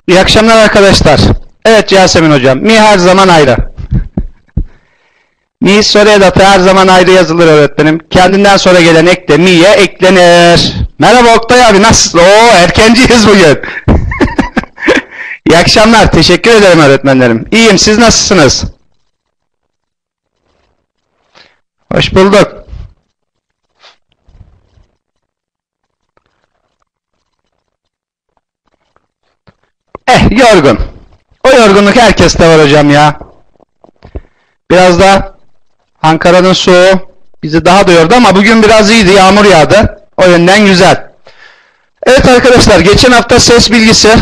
İyi akşamlar arkadaşlar. Evet Yasemin hocam. Mi her zaman ayrı. Mi soru edatı her zaman ayrı yazılır öğretmenim. Kendinden sonra gelen ek de mi'ye eklenir. Merhaba Oktay abi, nasılsın? Oo, erkenciyiz bugün. İyi akşamlar. Teşekkür ederim öğretmenlerim. İyiyim. Siz nasılsınız? Hoş bulduk. Yorgun. O yorgunluk herkeste var hocam ya. Biraz da Ankara'nın soğuğu bizi daha da yordu ama bugün biraz iyiydi. Yağmur yağdı. O yönden güzel. Evet arkadaşlar, geçen hafta ses bilgisi.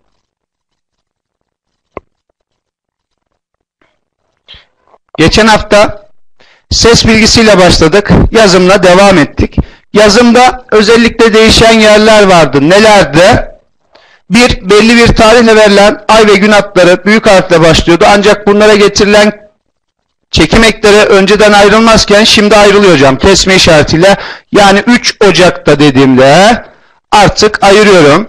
Geçen hafta ses bilgisiyle başladık. Yazımla devam ettik. Yazımda özellikle değişen yerler vardı. Nelerdi? Belli bir tarihle verilen ay ve gün adları büyük harfle başlıyordu. Ancak bunlara getirilen çekim ekleri önceden ayrılmazken şimdi ayrılıyor hocam. Kesme işaretiyle. Yani 3 Ocak'ta dediğimde artık ayırıyorum.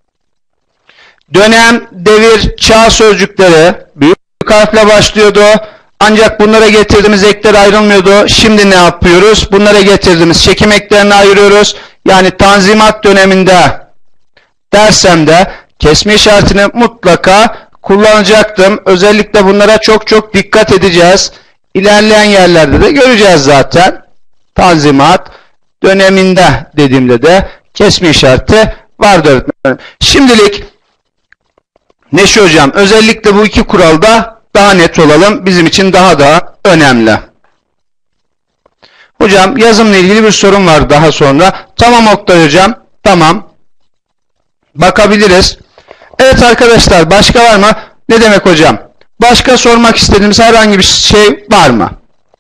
Dönem, devir, çağ sözcükleri büyük harfle başlıyordu. Ancak bunlara getirdiğimiz ekler ayrılmıyordu. Şimdi ne yapıyoruz? Bunlara getirdiğimiz çekim eklerini ayırıyoruz. Yani Tanzimat döneminde dersem de kesme işaretini mutlaka kullanacaktım. Özellikle bunlara çok dikkat edeceğiz. İlerleyen yerlerde de göreceğiz zaten. Tanzimat döneminde dediğimde de kesme işareti vardı öğretmenim. Şimdilik Neşe hocam, özellikle bu iki kuralda daha net olalım. Bizim için daha da önemli. Hocam yazımla ilgili bir sorun var daha sonra. Tamam Oktay hocam. Tamam. Bakabiliriz. Evet arkadaşlar, başka var mı? Ne demek hocam? Başka sormak istediğimiz herhangi bir şey var mı?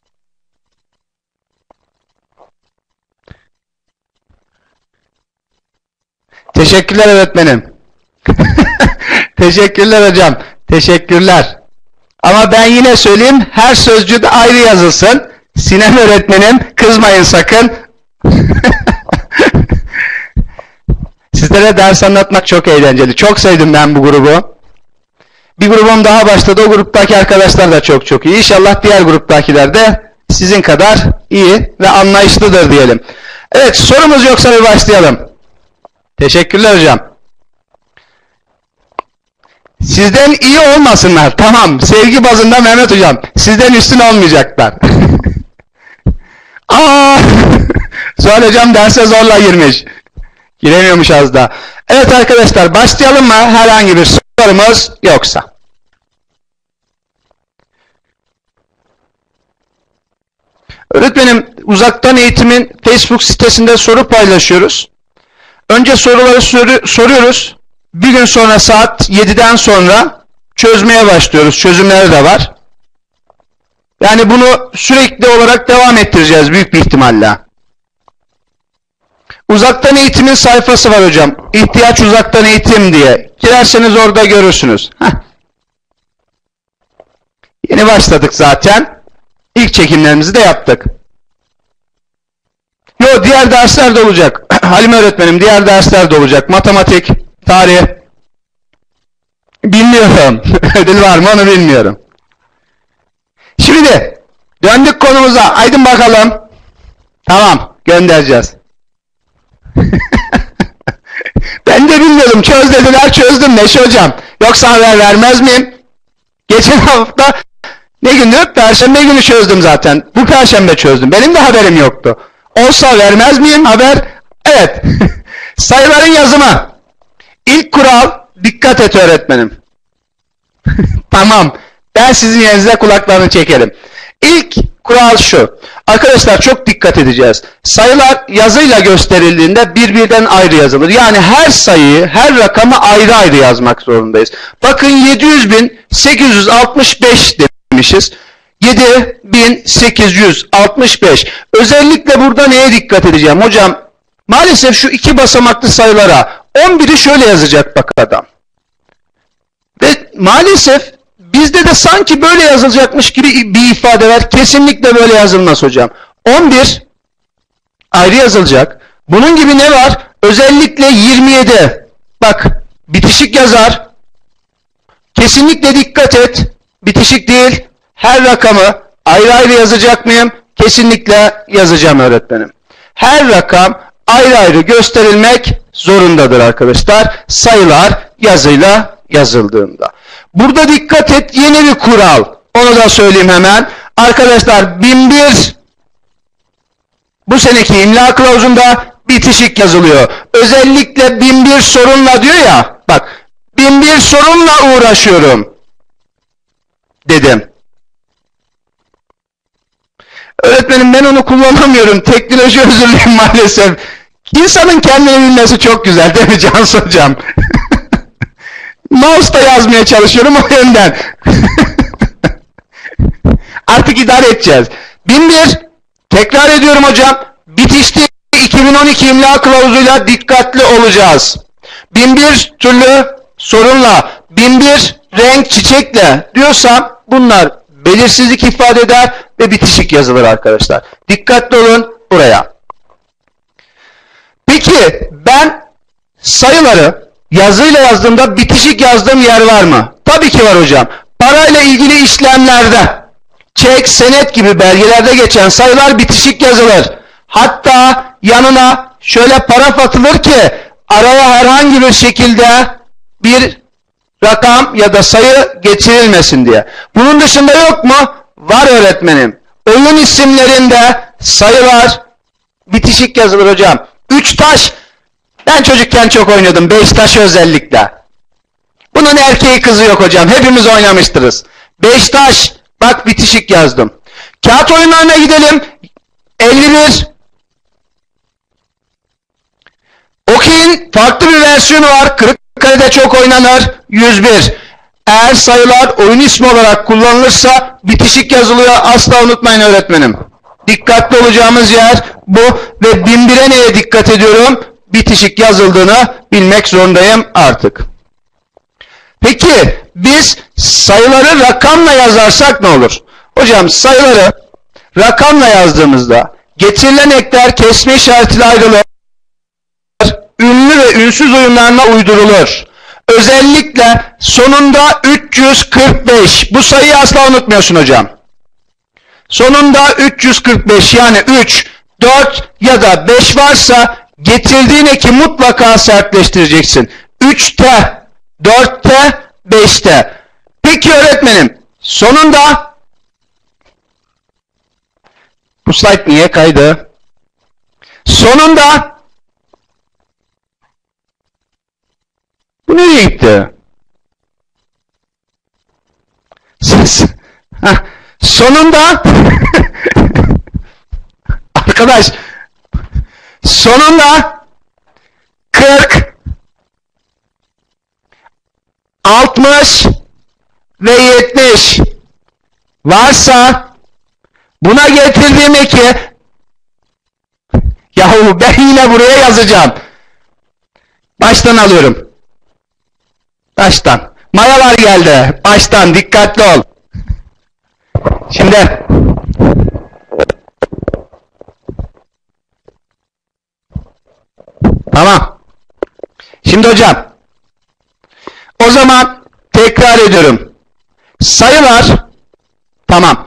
Teşekkürler öğretmenim. Teşekkürler hocam. Teşekkürler. Ama ben yine söyleyeyim, her sözcüğü de ayrı yazılsın. Sinem öğretmenim, kızmayın sakın. Sizlere ders anlatmak çok eğlenceli. Çok sevdim ben bu grubu. Bir grubum daha başladı. O gruptaki arkadaşlar da çok iyi. İnşallah diğer gruptakiler de sizin kadar iyi ve anlayışlıdır diyelim. Evet, sorumuz yoksa bir başlayalım. Teşekkürler hocam. Sizden iyi olmasınlar. Tamam. Sevgi bazında Mehmet hocam. Sizden üstün olmayacaklar. Sual hocam derse zorla girmiş. Giremiyormuş az da. Evet arkadaşlar, başlayalım mı? Herhangi bir sorumuz yoksa. Öğretmenim, uzaktan eğitimin Facebook sitesinde soru paylaşıyoruz. Önce soruları soruyoruz. Bir gün sonra saat 7'den sonra çözmeye başlıyoruz. Çözümleri de var. Yani bunu sürekli olarak devam ettireceğiz büyük bir ihtimalle. Uzaktan eğitimin sayfası var hocam. İhtiyaç uzaktan eğitim diye. Girerseniz orada görürsünüz. Yeni başladık zaten. İlk çekimlerimizi de yaptık. Diğer dersler de olacak. Halime öğretmenim, diğer dersler de olacak. Matematik, tarih. Bilmiyorum. Ödül var mı onu bilmiyorum. Şimdi döndük konumuza. Aydın bakalım. Tamam, göndereceğiz. Ben de bilmiyordum. Çöz dediler, çözdüm Neşe hocam. Yoksa haber vermez miyim? Geçen hafta ne gündü? Perşembe günü çözdüm zaten. Bu perşembe çözdüm. Benim de haberim yoktu. Olsa vermez miyim haber? Evet. Sayıların yazımı. İlk kural, dikkat et öğretmenim. Tamam. Ben sizin yerinize kulaklarını çekelim. İlk kural şu. Arkadaşlar çok dikkat edeceğiz. Sayılar yazıyla gösterildiğinde birbirinden ayrı yazılır. Yani her sayıyı, her rakamı ayrı ayrı yazmak zorundayız. Bakın 700.865 demişiz. 7.865. Özellikle burada neye dikkat edeceğim? Hocam maalesef şu iki basamaklı sayılara 11'i şöyle yazacak bak adam. Ve maalesef bizde de sanki böyle yazılacakmış gibi bir ifade var. Kesinlikle böyle yazılmaz hocam. 11 ayrı yazılacak. Bunun gibi ne var? Özellikle 27. Bak bitişik yazar. Kesinlikle dikkat et. Bitişik değil. Her rakamı ayrı ayrı yazacak mıyım? Kesinlikle yazacağım öğretmenim. Her rakam ayrı ayrı gösterilmek zorundadır arkadaşlar. Sayılar yazıyla yazıldığında. Burada dikkat et, yeni bir kural. Onu da söyleyeyim hemen. Arkadaşlar 1001 bu seneki imla kılavuzunda bitişik yazılıyor. Özellikle 1001 sorunla diyor ya, bak 1001 sorunla uğraşıyorum dedim. Öğretmenim ben onu kullanamıyorum. Teknoloji özürlüyüm maalesef. İnsanın kendini bilmesi çok güzel değil mi Cansu hocam? Mouse'da yazmaya çalışıyorum o yönden. Artık idare edeceğiz. 1001, tekrar ediyorum hocam, bitişti 2012 imla kılavuzuyla dikkatli olacağız. 1001 türlü sorunla, 1001 renk çiçekle diyorsam bunlar belirsizlik ifade eder ve bitişik yazılır arkadaşlar. Dikkatli olun buraya. Peki ben sayıları yazıyla yazdığımda bitişik yazdığım yer var mı? Tabii ki var hocam. Parayla ilgili işlemlerde, çek, senet gibi belgelerde geçen sayılar bitişik yazılır. Hatta yanına şöyle paraf atılır ki araya herhangi bir şekilde bir rakam ya da sayı geçirilmesin diye. Bunun dışında yok mu? Var öğretmenim. Oyun isimlerinde sayılar bitişik yazılır hocam. 3 taş, ben çocukken çok oynadım. 5 taş özellikle. Bunun erkeği kızı yok hocam. Hepimiz oynamıştırız. 5 taş, bak bitişik yazdım. Kağıt oyunlarına gidelim. 51. Okey'in farklı bir versiyonu var. Kırıkkale'de çok oynanır. 101. Eğer sayılar oyun ismi olarak kullanılırsa bitişik yazılıyor. Asla unutmayın öğretmenim. Dikkatli olacağımız yer bu ve 1001'e neye dikkat ediyorum? Bitişik yazıldığını bilmek zorundayım artık. Peki biz sayıları rakamla yazarsak ne olur? Hocam sayıları rakamla yazdığımızda getirilen ekler kesme işaretiyle ayrılır. Ünlü ve ünsüz uyumlarına uydurulur. Özellikle sonunda 345. Bu sayıyı asla unutmuyorsun hocam. Sonunda 345 yani 3, 4 ya da 5 varsa getirdiğin eki mutlaka sertleştireceksin. 3'te, 4'te, 5'te. Peki öğretmenim sonunda bu slide niye kaydı? Sonunda bu nereye gitti? Sonunda arkadaş sonunda 40 60 ve 70 varsa buna getirdiğim eki yahu ben yine buraya yazacağım. Baştan alıyorum. Baştan. Mayalar geldi. Baştan dikkatli ol. Şimdi tamam. Şimdi hocam o zaman tekrar ediyorum. Sayılar tamam.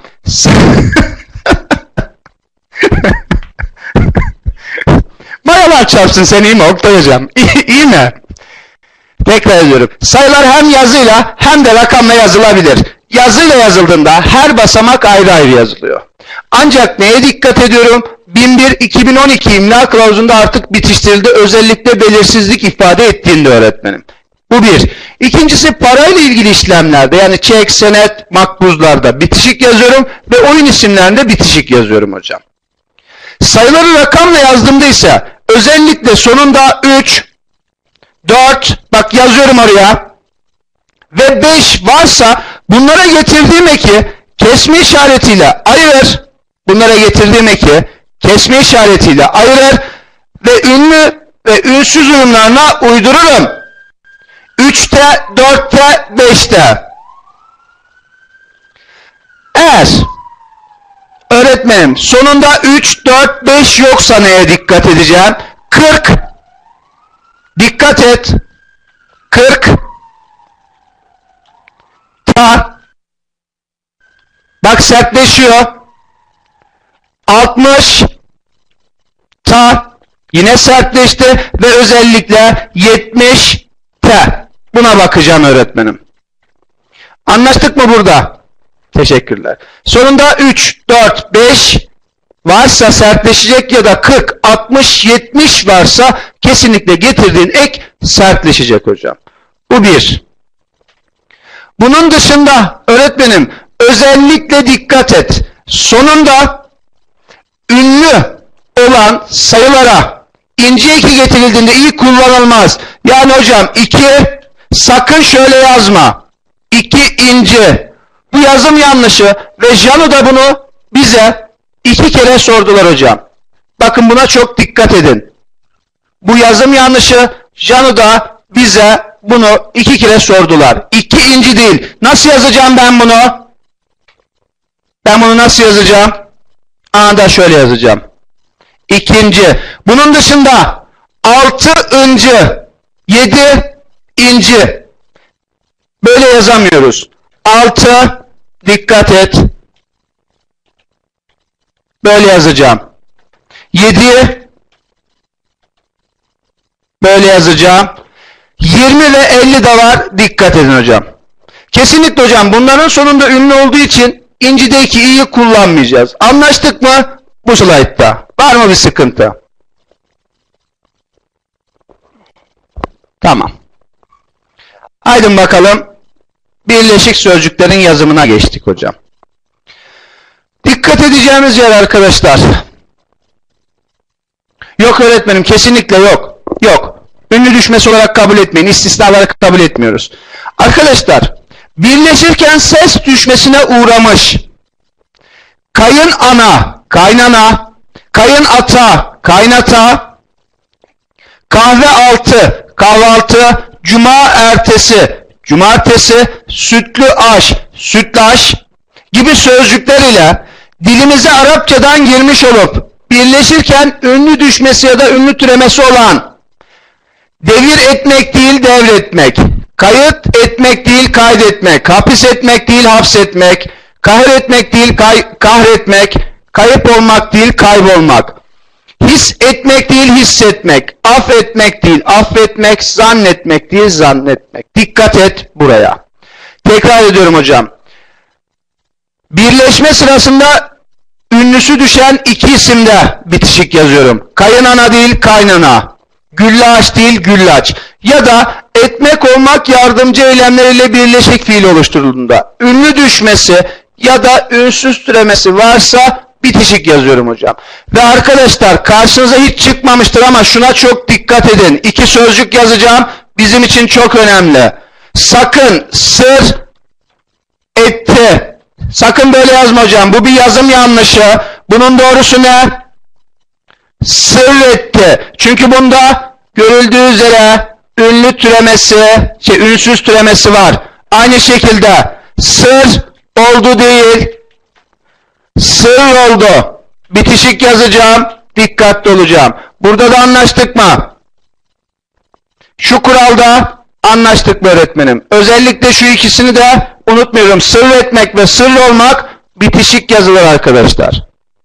Mayalar çarpsın sen iyi mi Oktay hocam? İyi mi? Tekrar ediyorum. Sayılar hem yazıyla hem de rakamla yazılabilir. Yazıyla yazıldığında her basamak ayrı ayrı yazılıyor. Ancak neye dikkat ediyorum? 1001-2012 imla kılavuzunda artık bitiştirildi. Özellikle belirsizlik ifade ettiğinde öğretmenim. Bu bir. İkincisi parayla ilgili işlemlerde yani çek, senet, makbuzlarda bitişik yazıyorum ve oyun isimlerinde bitişik yazıyorum hocam. Sayıları rakamla yazdığımda ise özellikle sonunda 3, 4, bak yazıyorum oraya ve 5 varsa bunlara getirdiğim eki kesme işaretiyle ayırır. Bunlara getirdiğim eki kesme işaretiyle ayırır ve ünlü ve ünsüz uyumlarına uydururum. 3'te, 4'te, 5'te. Eğer öğretmenim sonunda 3, 4, 5 yoksa neye dikkat edeceğim? 40. Dikkat et. 40. ta. Bak sertleşiyor. 60 ta. Yine sertleşti ve özellikle 70 t. Buna bakacağım öğretmenim. Anlaştık mı burada? Teşekkürler. Sonunda 3, 4, 5 varsa sertleşecek ya da 40, 60, 70 varsa kesinlikle getirdiğin ek sertleşecek hocam. Bu bir. Bunun dışında öğretmenim özellikle dikkat et. Sonunda ünlü olan sayılara ince 2 getirildiğinde i kullanılmaz. Yani hocam 2 sakın şöyle yazma. 2 ince. Bu yazım yanlışı ve Janu da bunu bize 2 kere sordular hocam. Bakın buna çok dikkat edin. Bu yazım yanlışı Janu da bize bunu 2 kere sordular. 2 inci değil. Nasıl yazacağım ben bunu? Ben bunu nasıl yazacağım? Da şöyle yazacağım. İkinci. Bunun dışında 6 incı, 7 inci. Böyle yazamıyoruz. 6 dikkat et. Böyle yazacağım. 7 böyle yazacağım. 20 ve 50 de var. Dikkat edin hocam. Kesinlikle hocam bunların sonunda ünlü olduğu için incideki i'yi kullanmayacağız. Anlaştık mı? Bu slaytta. Var mı bir sıkıntı? Tamam. Haydi bakalım. Birleşik sözcüklerin yazımına geçtik hocam. Dikkat edeceğimiz yer arkadaşlar. Yok öğretmenim kesinlikle yok. Yok. Ünlü düşmesi olarak kabul etmeyin. İstisnaları kabul etmiyoruz. Arkadaşlar birleşirken ses düşmesine uğramış. Kayın ana, kaynana, kayın ata, kaynata, kahve altı, kahvaltı, cuma ertesi, cumartesi, sütlü aş, sütlaş gibi sözcükler ile dilimize Arapçadan girmiş olup birleşirken ünlü düşmesi ya da ünlü türemesi olan devir etmek değil devretmek, kayıt etmek değil kaydetmek, hapis etmek değil hapsetmek, kahretmek değil kahretmek, kayıp olmak değil kaybolmak, his etmek değil hissetmek, affetmek değil affetmek, zannetmek değil zannetmek. Dikkat et buraya. Tekrar ediyorum hocam. Birleşme sırasında ünlüsü düşen iki isimde bitişik yazıyorum. Kayınana değil kaynana, güllaç değil güllaç ya da etmek olmak yardımcı eylemleriyle birleşik fiil oluşturulduğunda ünlü düşmesi ya da ünsüz türemesi varsa bitişik yazıyorum hocam. Ve arkadaşlar karşınıza hiç çıkmamıştır ama şuna çok dikkat edin. İki sözcük yazacağım. Bizim için çok önemli. Sakın sır etti. Sakın böyle yazma hocam. Bu bir yazım yanlışı. Bunun doğrusu ne? Sır etti. Çünkü bunda görüldüğü üzere ünlü türemesi, ünsüz türemesi var. Aynı şekilde sır oldu değil, sır oldu. Bitişik yazacağım, dikkatli olacağım. Burada da anlaştık mı? Şu kuralda anlaştık mı öğretmenim? Özellikle şu ikisini de unutmuyorum. Sır etmek ve sır olmak bitişik yazılır arkadaşlar.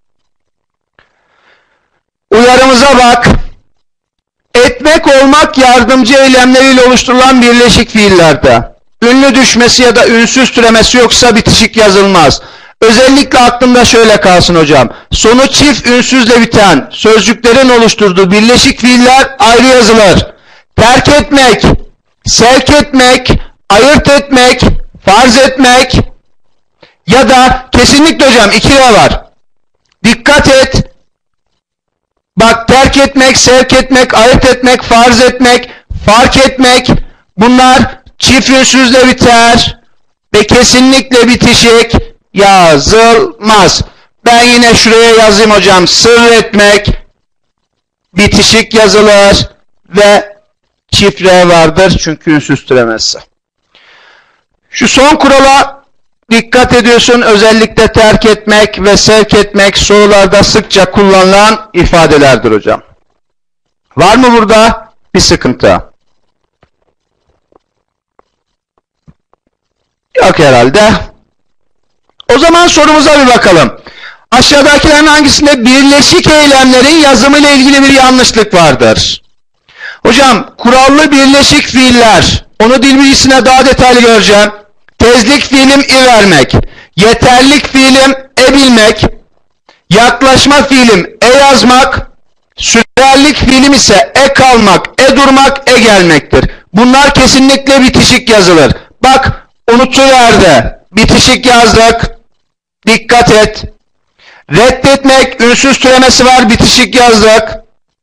Uyarımıza bak. Etmek olmak yardımcı eylemleriyle oluşturulan birleşik fiillerde ünlü düşmesi ya da ünsüz türemesi yoksa bitişik yazılmaz. Özellikle aklımda şöyle kalsın hocam. Sonu çift ünsüzle biten sözcüklerin oluşturduğu birleşik fiiller ayrı yazılır. Terk etmek, sevk etmek, ayırt etmek, farz etmek ya da kesinlikle hocam 2'de var. Dikkat et. Bak terk etmek, sevk etmek, ayırt etmek, farz etmek, fark etmek bunlar çift ünsüzle biter ve kesinlikle bitişik yazılmaz. Ben yine şuraya yazayım hocam. Sır etmek bitişik yazılır ve çift R vardır çünkü ünsüz türemesi. Şu son kurala dikkat ediyorsun. Özellikle terk etmek ve sevk etmek sorularda sıkça kullanılan ifadelerdir hocam. Var mı burada bir sıkıntı? Yok herhalde. O zaman sorumuza bir bakalım. Aşağıdakilerin hangisinde birleşik eylemlerin yazımıyla ilgili bir yanlışlık vardır? Hocam, kurallı birleşik fiiller. Onu dil bilgisine daha detaylı göreceğim. Tezlik fiilim i vermek. Yeterlik fiilim e bilmek. Yaklaşma fiilim e yazmak. Sürerlik fiilim ise e kalmak, e durmak, e gelmektir. Bunlar kesinlikle bitişik yazılır. Bak, unutuverdi. Bitişik yazdık. Dikkat et. Reddetmek, ünsüz türemesi var, bitişik yazdık.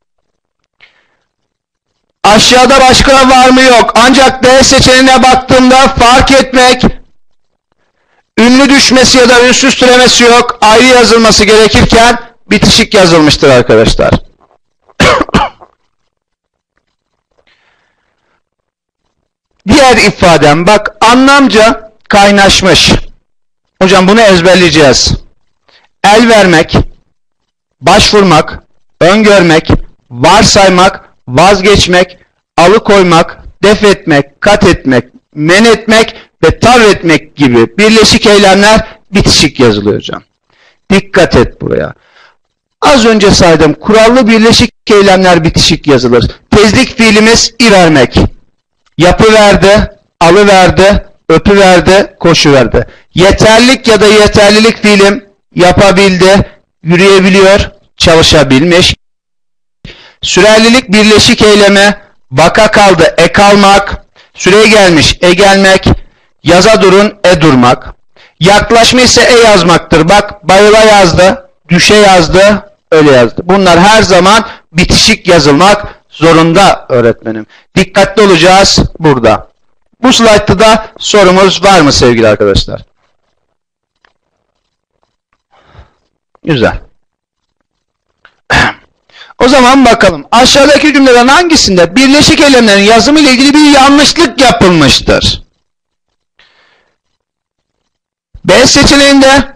Aşağıda başka var mı yok. Ancak D seçeneğine baktığımda fark etmek, ünlü düşmesi ya da ünsüz türemesi yok. Ayrı yazılması gerekirken bitişik yazılmıştır arkadaşlar. Diğer ifadem, bak, anlamca kaynaşmış. Hocam bunu ezberleyeceğiz. El vermek, başvurmak, öngörmek, varsaymak, vazgeçmek, alıkoymak, def etmek, kat etmek, men etmek ve tavretmek gibi birleşik eylemler bitişik yazılıyor hocam. Dikkat et buraya. Az önce saydım, kurallı birleşik eylemler bitişik yazılır. Tezlik fiilimiz i vermek. Yapıverdi, alıverdi, öpüverdi, koşuverdi. Yeterlik ya da yeterlilik fiilim yapabildi, yürüyebiliyor, çalışabilmiş. Sürerlilik birleşik eyleme, vaka kaldı, e kalmak, süreye gelmiş, e gelmek, yaza durun, e durmak. Yaklaşma ise e yazmaktır. Bak, bayıla yazdı, düşe yazdı, öyle yazdı. Bunlar her zaman bitişik yazılmak zorunda öğretmenim. Dikkatli olacağız burada. Bu slaytta da sorumuz var mı sevgili arkadaşlar? Güzel. O zaman bakalım. Aşağıdaki cümlelerin hangisinde birleşik eylemlerin yazımı ile ilgili bir yanlışlık yapılmıştır? B seçeneğinde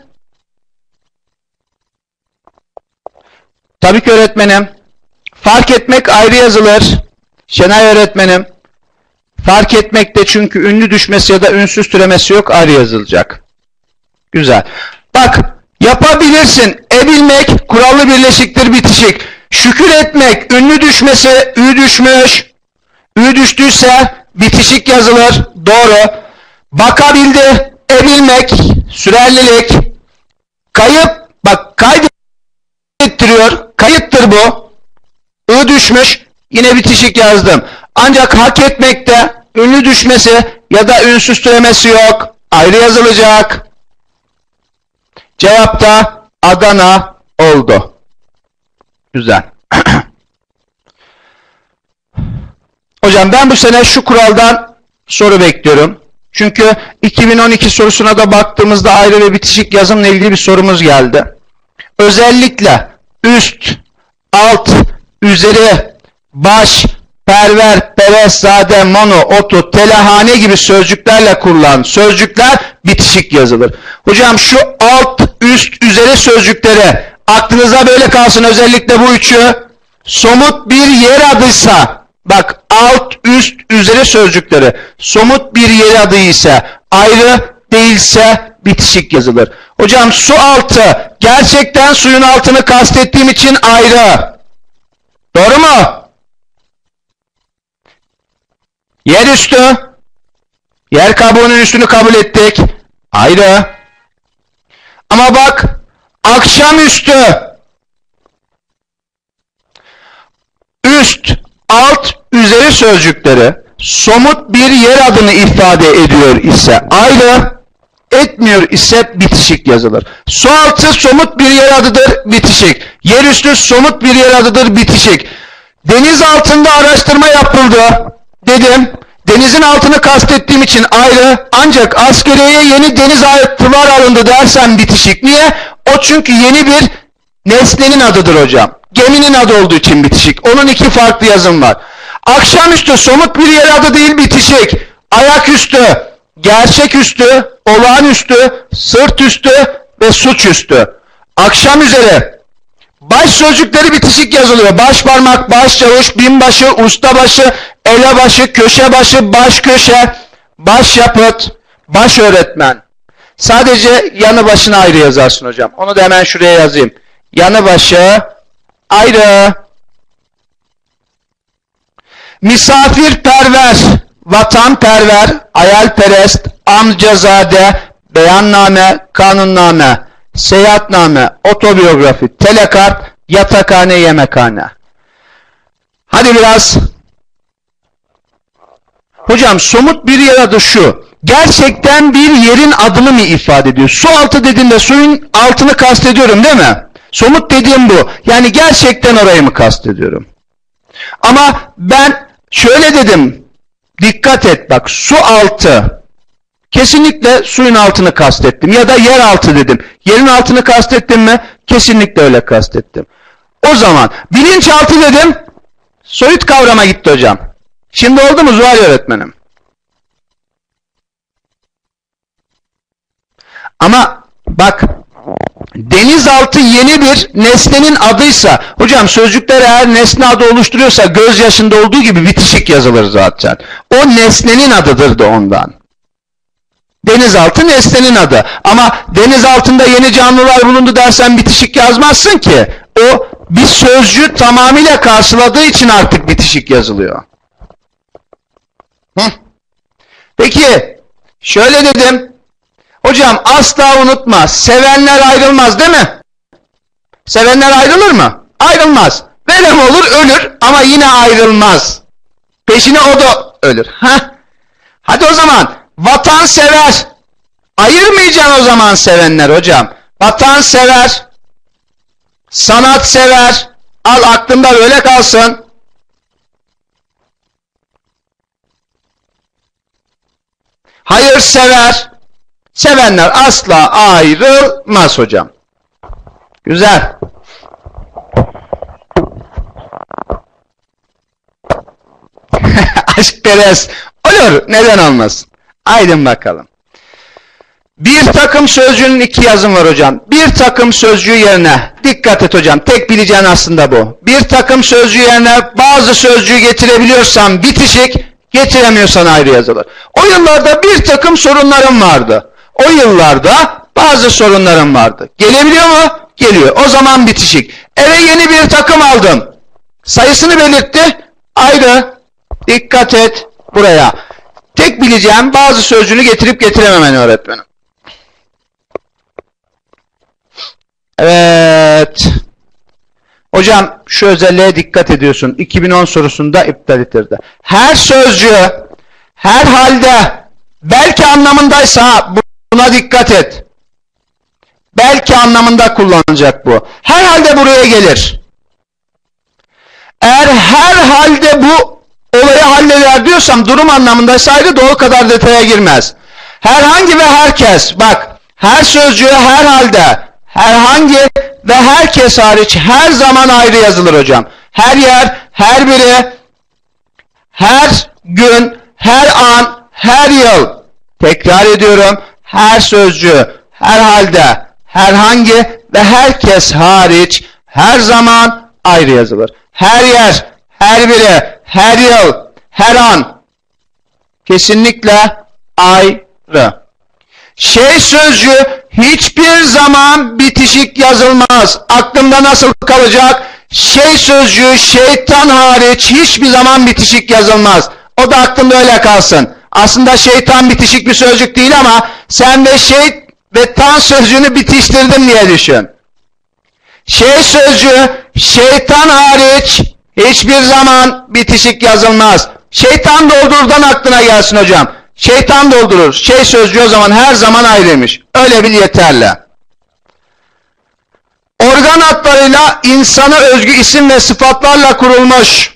tabii ki öğretmenim. Fark etmek ayrı yazılır. Şenay öğretmenim. Fark etmekte çünkü ünlü düşmesi ya da ünsüz türemesi yok, ayrı yazılacak. Güzel. Bak, yapabilirsin. E bilmek kurallı birleşiktir, bitişik. Şükür etmek, ünlü düşmesi, ü düşmüş. Ü düştüyse bitişik yazılır. Doğru. Bakabildi, e bilmek, sürerlilik. Kayıp, bak, kaydettiriyor. Kayıptır bu. I düşmüş, yine bitişik yazdım. Ancak hak etmekte ünlü düşmesi ya da ünsüz türemesi yok. Ayrı yazılacak. Cevapta Adana oldu. Güzel. Hocam ben bu sene şu kuraldan soru bekliyorum. Çünkü 2012 sorusuna da baktığımızda ayrı ve bitişik yazımla ilgili bir sorumuz geldi. Özellikle üst, alt, üzeri, baş, perver, perezade, mono, otu, telahane gibi sözcüklerle kurulan sözcükler bitişik yazılır. Hocam şu alt, üst, üzeri sözcükleri aklınıza böyle kalsın, özellikle bu üçü. Somut bir yer adıysa, bak, alt, üst, üzeri sözcükleri somut bir yer adı ise, ayrı değilse bitişik yazılır. Hocam su altı, gerçekten suyun altını kastettiğim için ayrı. Doğru mu? Yer üstü, yer kabuğunun üstünü kabul ettik. Ayrı. Ama bak, akşamüstü, üst, alt, üzeri sözcükleri somut bir yer adını ifade ediyor ise ayrı, etmiyor ise bitişik yazılır. Su altı somut bir yer adıdır, bitişik. Yer üstü somut bir yer adıdır, bitişik. Deniz altında araştırma yapıldı dedim. Denizin altını kastettiğim için ayrı, ancak askeriyeye yeni deniz atılar alındı dersen bitişik. Niye? O çünkü yeni bir nesnenin adıdır hocam. Geminin adı olduğu için bitişik. Onun iki farklı yazım var. Akşamüstü somut bir yer adı değil, bitişik. Ayaküstü, gerçeküstü, olağanüstü, sırtüstü ve suçüstü. Akşam üzeri. Baş sözcükleri bitişik yazılıyor. Baş parmak, baş çavuş, binbaşı, ustabaşı, elebaşı, köşebaşı, baş köşe, baş yapıt, Baş öğretmen. Sadece yanı başına ayrı yazarsın hocam. Onu da hemen şuraya yazayım. Yanı başı ayrı. Misafirperver, vatanperver, hayalperest, amcazade, beyanname, kanunname, seyahatname, otobiyografi, telekart, yatakhane, yemekhane. Hadi biraz. Hocam somut bir yer adı şu. Gerçekten bir yerin adını mı ifade ediyor? Su altı dediğimde suyun altını kastediyorum değil mi? Somut dediğim bu. Yani gerçekten orayı mı kastediyorum? Ama ben şöyle dedim. Dikkat et bak, su altı. Kesinlikle suyun altını kastettim. Ya da yer altı dedim. Yerin altını kastettim mi? Kesinlikle öyle kastettim. O zaman bilinçaltı dedim. Soyut kavrama gitti hocam. Şimdi oldu mu Zuhal öğretmenim? Ama bak, denizaltı yeni bir nesnenin adıysa, hocam sözcükler eğer nesne adı oluşturuyorsa gözyaşında olduğu gibi bitişik yazılır zaten. O nesnenin adıdır da ondan. Denizaltı nesnenin adı. Ama deniz altında yeni canlılar bulundu dersen bitişik yazmazsın ki. O bir sözcüğü tamamıyla karşıladığı için artık bitişik yazılıyor. Peki, şöyle dedim. Hocam asla unutma, sevenler ayrılmaz değil mi? Sevenler ayrılır mı? Ayrılmaz. Verem olur, ölür ama yine ayrılmaz. Peşine o da ölür. Hadi o zaman, vatansever. Ayırmayacaksın o zaman sevenler hocam. Vatansever, sanatsever. Al aklında böyle kalsın. Hayırsever. Sevenler asla ayrılmaz hocam. Güzel. Aşkperest. Olur. Neden olmasın? Aydın bakalım. Bir takım sözcüğünün iki yazım var hocam. Bir takım sözcüğü yerine, dikkat et hocam, tek bileceğin aslında bu. Bir takım sözcüğü yerine bazı sözcüğü getirebiliyorsan bitişik, getiremiyorsan ayrı yazılır. O yıllarda bir takım sorunlarım vardı. O yıllarda bazı sorunlarım vardı. Gelebiliyor mu? Geliyor. O zaman bitişik. Eve yeni bir takım aldım. Sayısını belirtti. Ayrı. Dikkat et buraya. Tek bileceğim bazı sözcüğünü getirip getirememeni öğretmenim. Evet. Hocam şu özelliğe dikkat ediyorsun. 2010 sorusunda iptal ettirdi. Her sözcüğü her halde belki anlamındaysa buna dikkat et. Belki anlamında kullanacak bu. Herhalde buraya gelir. Eğer herhalde bu olayı halleder diyorsam durum anlamındaysa ayrı da o kadar detaya girmez. Herhangi ve herkes, bak, her sözcüğü herhalde, herhangi ve herkes hariç her zaman ayrı yazılır hocam. Her yer, her biri, her gün, her an, her yıl. Tekrar ediyorum. Her sözcüğü herhalde, herhangi ve herkes hariç her zaman ayrı yazılır. Her yer, her biri, her yıl, her an kesinlikle ayrı. Şey sözcüğü hiçbir zaman bitişik yazılmaz. Aklımda nasıl kalacak? Şey sözcüğü şeytan hariç hiçbir zaman bitişik yazılmaz. O da aklımda öyle kalsın. Aslında şeytan bitişik bir sözcük değil ama sen de şey ve tan sözcüğünü bitiştirdin diye düşün. Şey sözcüğü şeytan hariç hiçbir zaman bitişik yazılmaz. Şeytan doldururdan aklına gelsin hocam. Şeytan doldurur. Şey sözcüğü o zaman her zaman ayrıymış. Öyle bil yeterli. Organ adlarıyla insana özgü isim ve sıfatlarla kurulmuş.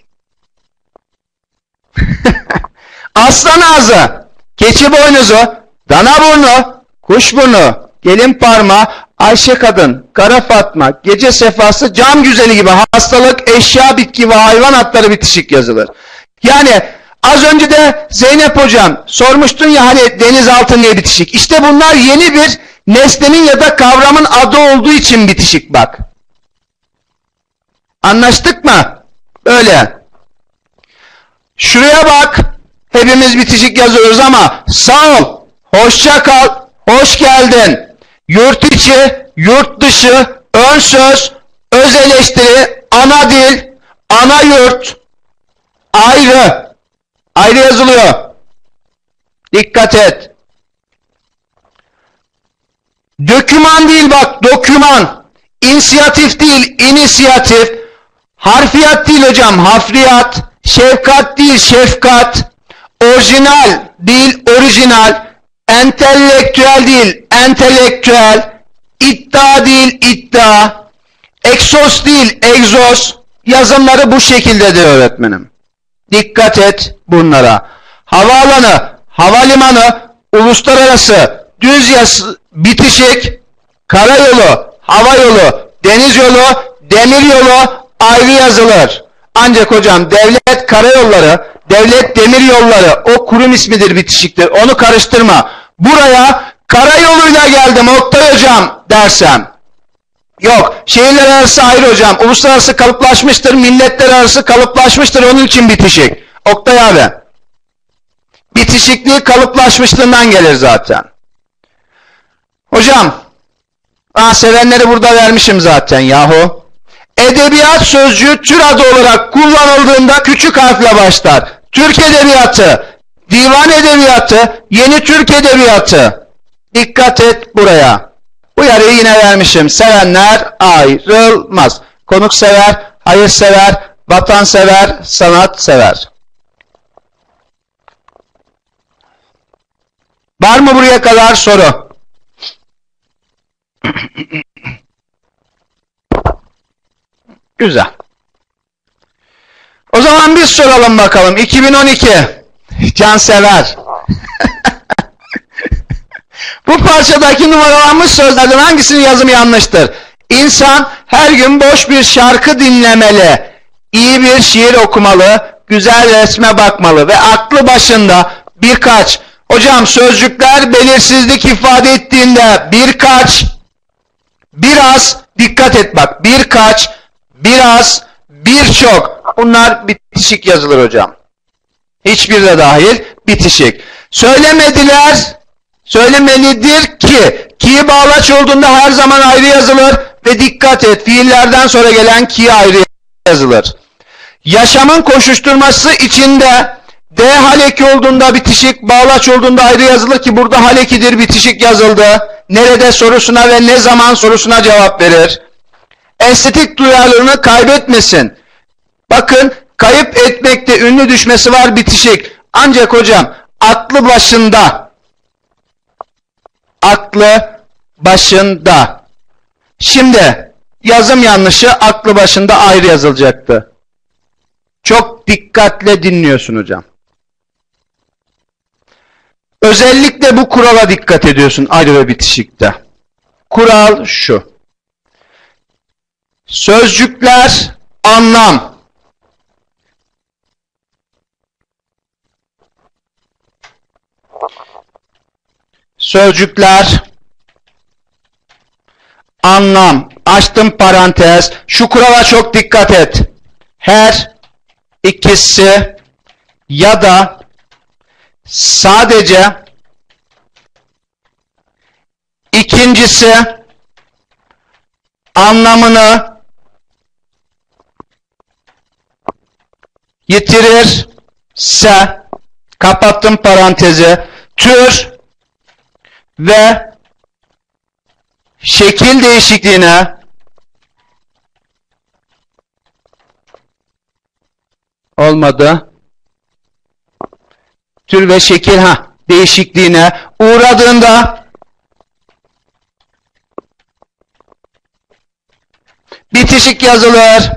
Aslan ağzı, keçi boynuzu, dana burnu, kuş burnu, gelin parmağı, Ayşe kadın, Kara Fatma, gece sefası, cam güzeli gibi hastalık, eşya, bitki ve hayvan adları bitişik yazılır. Yani az önce de Zeynep hocam sormuştun ya hani denizaltı niye bitişik? İşte bunlar yeni bir nesnenin ya da kavramın adı olduğu için bitişik bak. Anlaştık mı? Öyle. Şuraya bak. Hepimiz bitişik yazıyoruz ama sağ ol. hoşça kal, hoş geldin, yurt içi, yurt dışı, ön söz, öz eleştiri, ana dil, ana yurt, ayrı. Ayrı yazılıyor. Dikkat et. Döküman değil bak, doküman. İnisiyatif değil, inisiyatif. Harfiyat değil hocam, hafriyat. Şefkat değil, şefkat. Orijinal değil, orijinal. Entelektüel değil, entelektüel. İddia değil, iddia. Eksos değil, egzoz. Yazımları bu şekildedir öğretmenim. Dikkat et bunlara. Havaalanı, havalimanı, uluslararası, düz yazı, bitişik, karayolu, hava yolu, deniz yolu, demir yolu ayrı yazılır. Ancak hocam devlet karayolları, devlet demir yolları o kurum ismidir, bitişiktir. Onu karıştırma. Buraya karayoluyla geldim Oktay hocam dersem. Yok, şehirler arası ayrı hocam. Uluslararası kalıplaşmıştır, milletler arası kalıplaşmıştır. Onun için bitişik. Oktay abi. Bitişikliği kalıplaşmışlığından gelir zaten. Hocam, sevenleri burada vermişim zaten yahu. Edebiyat sözcüğü tür adı olarak kullanıldığında küçük harfle başlar. Türk edebiyatı, divan edebiyatı, yeni Türk edebiyatı. Dikkat et buraya. Uyarıyı yine vermişim. Sevenler ayrılmaz. Konuksever, hayırsever, vatansever, sanatsever. Var mı buraya kadar soru? Güzel. O zaman biz soralım bakalım. 2012. Cansever. Bu parçadaki numaralanmış sözlerden hangisinin yazımı yanlıştır? İnsan her gün boş bir şarkı dinlemeli, iyi bir şiir okumalı, güzel resme bakmalı ve aklı başında birkaç, hocam sözcükler belirsizlik ifade ettiğinde birkaç, biraz, dikkat et bak, birkaç, biraz, birçok, bunlar bitişik yazılır hocam. Hiçbir de dahil bitişik. Söylemediler, söylemelidir ki bağlaç olduğunda her zaman ayrı yazılır ve dikkat et fiillerden sonra gelen ki ayrı yazılır. Yaşamın koşuşturması içinde D haleki olduğunda bitişik, bağlaç olduğunda ayrı yazılır ki burada halekidir, bitişik yazıldı. Nerede sorusuna ve ne zaman sorusuna cevap verir. Estetik duyarlılığını kaybetmesin. Bakın kayıp etmekte ünlü düşmesi var, bitişik. Ancak hocam aklı başında, aklı başında. Şimdi yazım yanlışı aklı başında ayrı yazılacaktı. Çok dikkatle dinliyorsun hocam. Özellikle bu kurala dikkat ediyorsun ayrı ve bitişikte. Kural şu. Sözcükler anlam. Sözcükler anlam. Açtım parantez. Şu kurala çok dikkat et. Her ikisi ya da sadece ikincisi anlamını yitirirse, kapattım parantezi, tür ve şekil değişikliğine olmadı. Tür ve şekil değişikliğine uğradığında bitişik yazılır.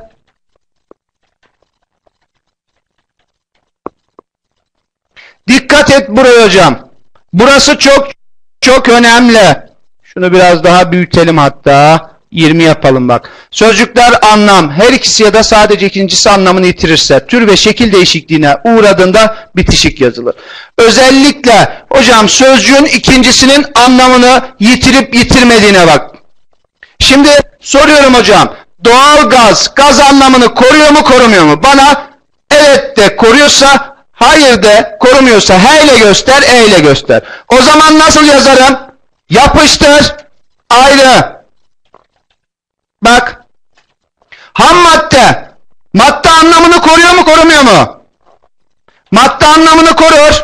Dikkat et buraya hocam. Burası çok önemli. Şunu biraz daha büyütelim hatta. 20 yapalım bak. Sözcükler anlam. Her ikisi ya da sadece ikincisi anlamını yitirirse, tür ve şekil değişikliğine uğradığında bitişik yazılır. Özellikle hocam sözcüğün ikincisinin anlamını yitirip yitirmediğine bak. Şimdi soruyorum hocam. Doğal gaz, gaz anlamını koruyor mu korumuyor mu? Bana evet de koruyorsa hayır de, korumuyorsa H ile göster, E ile göster. O zaman nasıl yazarım? Yapıştır, ayrı. Bak, ham madde, madde anlamını koruyor mu, korumuyor mu? Madde anlamını korur.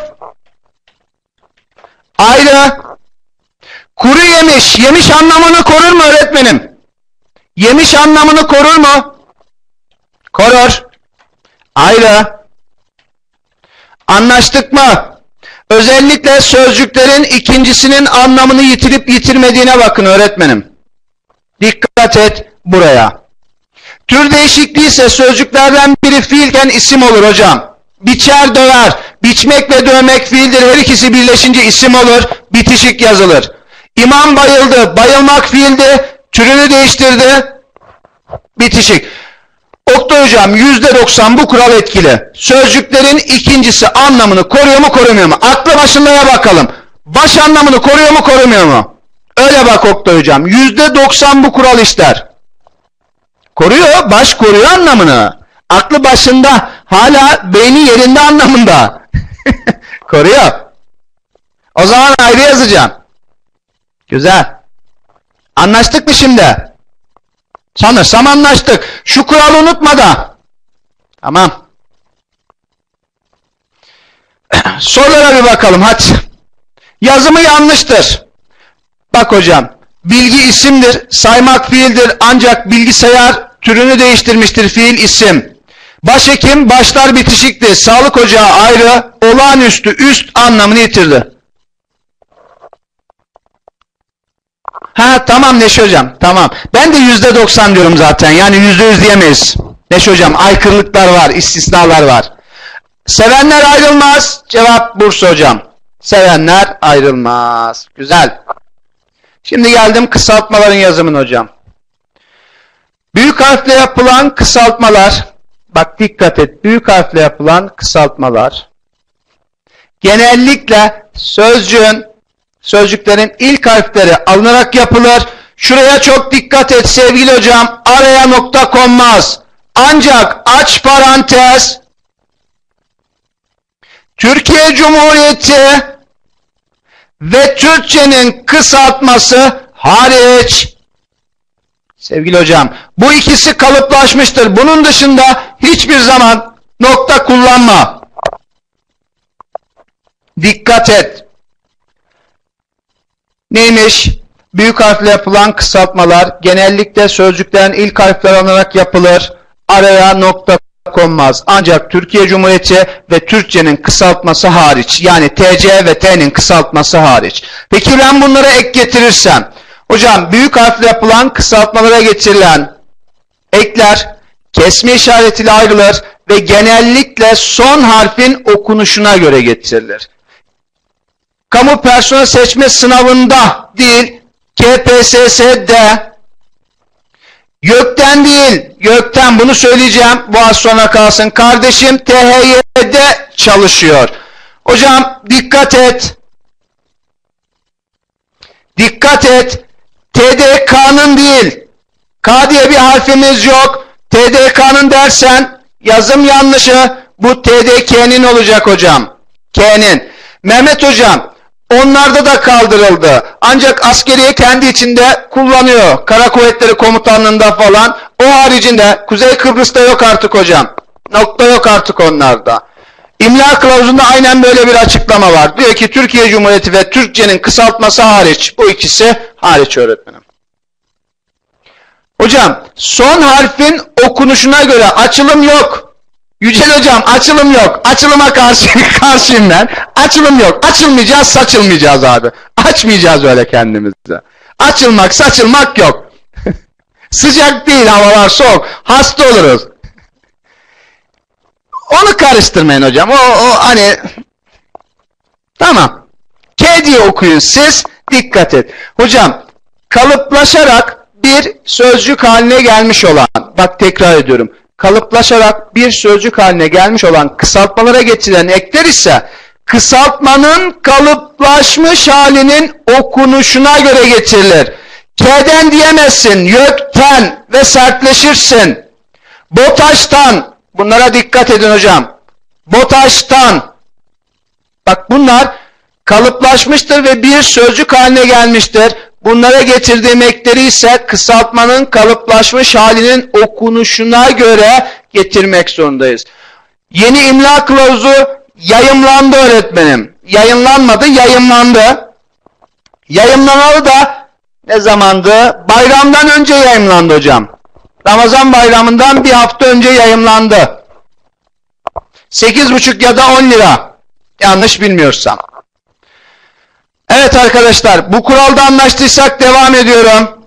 Ayrı. Kuru yemiş, yemiş anlamını korur mu öğretmenim? Yemiş anlamını korur mu? Korur. Ayrı. Anlaştık mı? Özellikle sözcüklerin ikincisinin anlamını yitirip yitirmediğine bakın öğretmenim. Dikkat et buraya. Tür değişikliği ise sözcüklerden biri fiilken isim olur hocam. Biçer, döver. Biçmek ve dövmek fiildir. Her ikisi birleşince isim olur. Bitişik yazılır. İmam bayıldı. Bayılmak fiildi. Türünü değiştirdi. Bitişik. Oktay hocam %90 bu kural etkili. Sözcüklerin ikincisi anlamını koruyor mu, korumuyor mu? Aklı başındaya bakalım. Baş anlamını koruyor mu, korumuyor mu? Öyle bak Oktay hocam. %90 bu kural işler. Koruyor, baş koruyor anlamını. Aklı başında, hala beyni yerinde anlamında. Koruyor. O zaman ayrı yazacağım. Güzel. Anlaştık mı şimdi? Sanırsam anlaştık. Şu kuralı unutma da. Tamam. Sorulara bir bakalım hadi. Yazımı yanlıştır. Bak hocam. Bilgi isimdir. Saymak fiildir. Ancak bilgisayar türünü değiştirmiştir. Fiil isim. Başhekim başlar bitişikti. Sağlık ocağı ayrı. Olağanüstü üst anlamını yitirdi. Ha tamam Neşe hocam, tamam. Ben de %90 diyorum zaten. Yani %100 diyemeyiz. Neşe hocam, aykırılıklar var, istisnalar var. Sevenler ayrılmaz. Cevap Bursa hocam. Sevenler ayrılmaz. Güzel. Şimdi geldim kısaltmaların yazımına hocam. Büyük harfle yapılan kısaltmalar. Bak dikkat et. Büyük harfle yapılan kısaltmalar. Genellikle sözcüklerin ilk harfleri alınarak yapılır. Şuraya çok dikkat et sevgili hocam. Araya nokta konmaz. Ancak aç parantez Türkiye Cumhuriyeti ve Türkçenin kısaltması hariç. Sevgili hocam, bu ikisi kalıplaşmıştır. Bunun dışında hiçbir zaman nokta kullanma. Dikkat et. Neymiş? Büyük harfle yapılan kısaltmalar genellikle sözcüklerin ilk harfleri alınarak yapılır. Araya nokta konmaz. Ancak Türkiye Cumhuriyeti ve Türkçenin kısaltması hariç. Yani TC ve T'nin kısaltması hariç. Peki ben bunlara ek getirirsem. Hocam büyük harfle yapılan kısaltmalara getirilen ekler kesme işaretiyle ayrılır ve genellikle son harfin okunuşuna göre getirilir. Kamu personel seçme sınavında değil, KPSS'de, YÖK'ten değil, YÖK'ten bunu söyleyeceğim, bu az sonra kalsın. Kardeşim THY'de çalışıyor. Hocam dikkat et. Dikkat et. TDK'nın değil. K diye bir harfimiz yok. TDK'nın dersen yazım yanlışı. Bu TDK'nin olacak hocam. K'nin. Mehmet hocam onlarda da kaldırıldı. Ancak askeriye kendi içinde kullanıyor. Kara Kuvvetleri Komutanlığı'nda falan. O haricinde Kuzey Kıbrıs'ta yok artık hocam. Nokta yok artık onlarda. İmla kılavuzunda aynen böyle bir açıklama var. Diyor ki Türkiye Cumhuriyeti ve Türkçenin kısaltması hariç. Bu ikisi hariç öğretmenim. Hocam son harfin okunuşuna göre açılım yok. Yücel hocam açılım yok. Açılıma karşıyım ben. Açılım yok. Açılmayacağız, saçılmayacağız abi. Açmayacağız öyle kendimize. Açılmak, saçılmak yok. Sıcak değil, havalar soğuk. Hasta oluruz. Onu karıştırmayın hocam. O hani tamam. K diye okuyun siz. Dikkat et. Hocam kalıplaşarak bir sözcük haline gelmiş olan, bak tekrar ediyorum. Kalıplaşarak bir sözcük haline gelmiş olan kısaltmalara getirilen ekler ise kısaltmanın kalıplaşmış halinin okunuşuna göre getirilir. K'den diyemezsin, YÖK'ten ve sertleşirsin. BOTAŞ'tan, bunlara dikkat edin hocam. BOTAŞ'tan. Bak bunlar kalıplaşmıştır ve bir sözcük haline gelmiştir. Bunlara getirdiğim ekleri ise kısaltmanın kalıplaşmış halinin okunuşuna göre getirmek zorundayız. Yeni imla kılavuzu yayımlandı öğretmenim. Yayınlanmadı, yayımlandı. Yayımlanalı da ne zamandı? Bayramdan önce yayımlandı hocam. Ramazan bayramından bir hafta önce yayımlandı. 8,5 ya da 10 lira. Yanlış bilmiyorsam. Evet arkadaşlar, bu kuralda anlaştıysak devam ediyorum.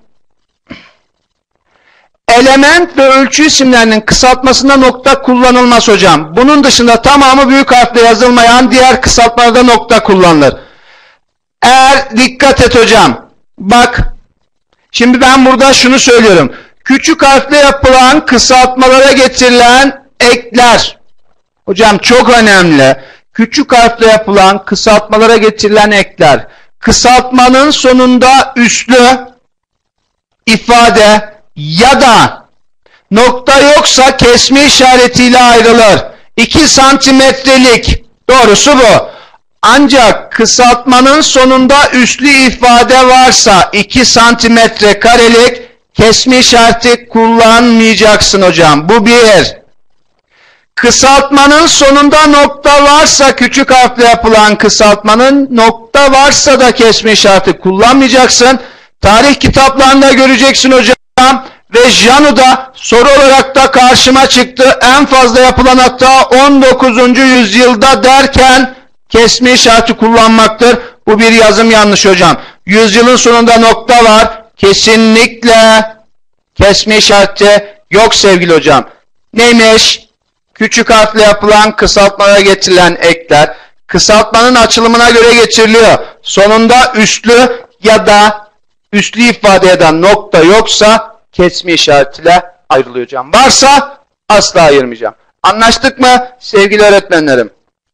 Element ve ölçü isimlerinin kısaltmasında nokta kullanılmaz hocam. Bunun dışında tamamı büyük harfle yazılmayan diğer kısaltmalarda nokta kullanılır. Eğer dikkat et hocam. Bak, şimdi ben burada şunu söylüyorum. Küçük harfle yapılan kısaltmalara getirilen ekler. Hocam çok önemli. Küçük harfle yapılan kısaltmalara getirilen ekler. Kısaltmanın sonunda üslü ifade ya da nokta yoksa kesme işaretiyle ayrılır. 2 santimetrelik. Doğrusu bu. Ancak kısaltmanın sonunda üslü ifade varsa 2 santimetre karelik kesme işareti kullanmayacaksın hocam. Bu bir. Kısaltmanın sonunda nokta varsa küçük harfle yapılan kısaltmanın nokta varsa da kesme işareti kullanmayacaksın. Tarih kitaplarında göreceksin hocam ve JANU'da soru olarak da karşıma çıktı. En fazla yapılan hata 19. yüzyılda derken kesme işareti kullanmaktır. Bu bir yazım yanlış hocam. Yüzyılın sonunda nokta var. Kesinlikle kesme işareti yok sevgili hocam. Neymiş? Küçük harfle yapılan kısaltmalara getirilen ekler kısaltmanın açılımına göre getiriliyor. Sonunda üslü ya da üslü ifade eden nokta yoksa kesme işaretiyle ayrılıyor hocam. Varsa asla ayırmayacağım. Anlaştık mı sevgili öğretmenlerim?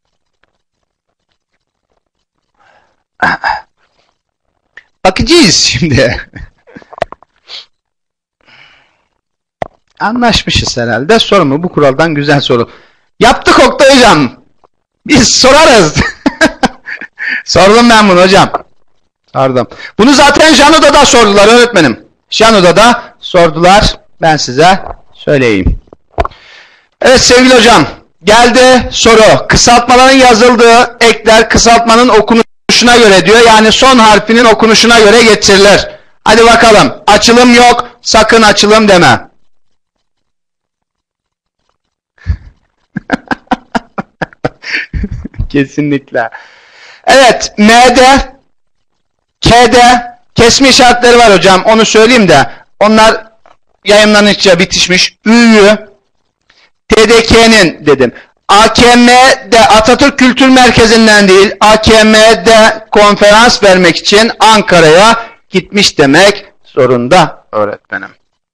Bakacağız şimdi. Anlaşmışız herhalde. Soru mu? Bu kuraldan güzel soru. Yaptık Oktay hocam. Biz sorarız. Sordum ben bunu hocam. Sordum. Bunu zaten JANU'da da sordular öğretmenim. JANU'da da sordular. Ben size söyleyeyim. Evet sevgili hocam. Geldi soru. Kısaltmaların yazıldığı ekler kısaltmanın okunuşuna göre diyor. Yani son harfinin okunuşuna göre getirilir. Hadi bakalım. Açılım yok. Sakın açılım deme. Kesinlikle. Evet. M'de, K'de kesme işaretleri var hocam. Onu söyleyeyim de. Onlar yayınlanınca bitişmiş. Ü'yü TDK'nin dedim. AKM'de Atatürk Kültür Merkezi'nden değil, AKM'de konferans vermek için Ankara'ya gitmiş demek zorunda öğretmenim.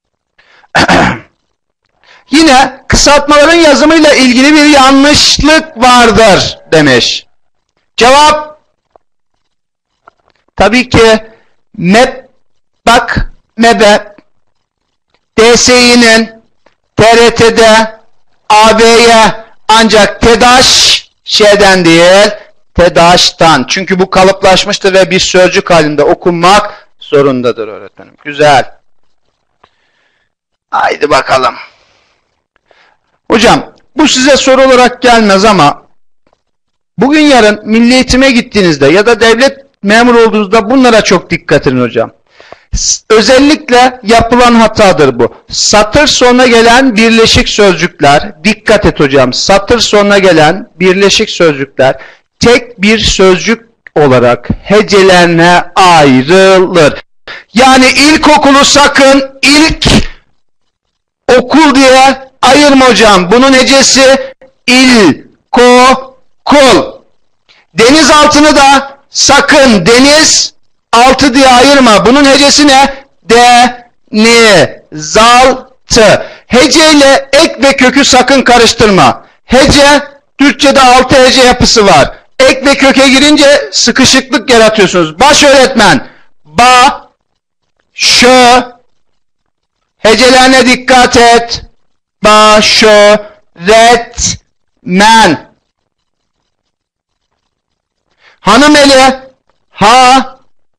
Yine kısaltmaların yazımıyla ilgili bir yanlışlık vardır demiş. Cevap tabii ki MEB DSİ'nin TRT'de AB'ye ancak TEDAŞ şeyden değil TEDAŞ'tan. Çünkü bu kalıplaşmıştır ve bir sözcük halinde okunmak zorundadır öğretmenim. Güzel. Haydi bakalım. Hocam bu size soru olarak gelmez ama bugün yarın milli eğitime gittiğinizde ya da devlet memuru olduğunuzda bunlara çok dikkat edin hocam. Özellikle yapılan hatadır bu. Satır sonuna gelen birleşik sözcükler, dikkat et hocam, satır sonuna gelen birleşik sözcükler tek bir sözcük olarak hecelerine ayrılır. Yani ilkokulu sakın ilk okul diye ayırma hocam. Bunun hecesi il-ko-kul. Denizaltını da sakın deniz altı diye ayırma. Bunun hecesi ne? De-ni-zal-tı. Hece ile ek ve kökü sakın karıştırma. Hece, Türkçe'de 6 hece yapısı var. Ek ve köke girince sıkışıklık yaratıyorsunuz. Baş öğretmen, ba, şö, hecelerine dikkat et. Ba, şö, ret, men. Hanım eli ha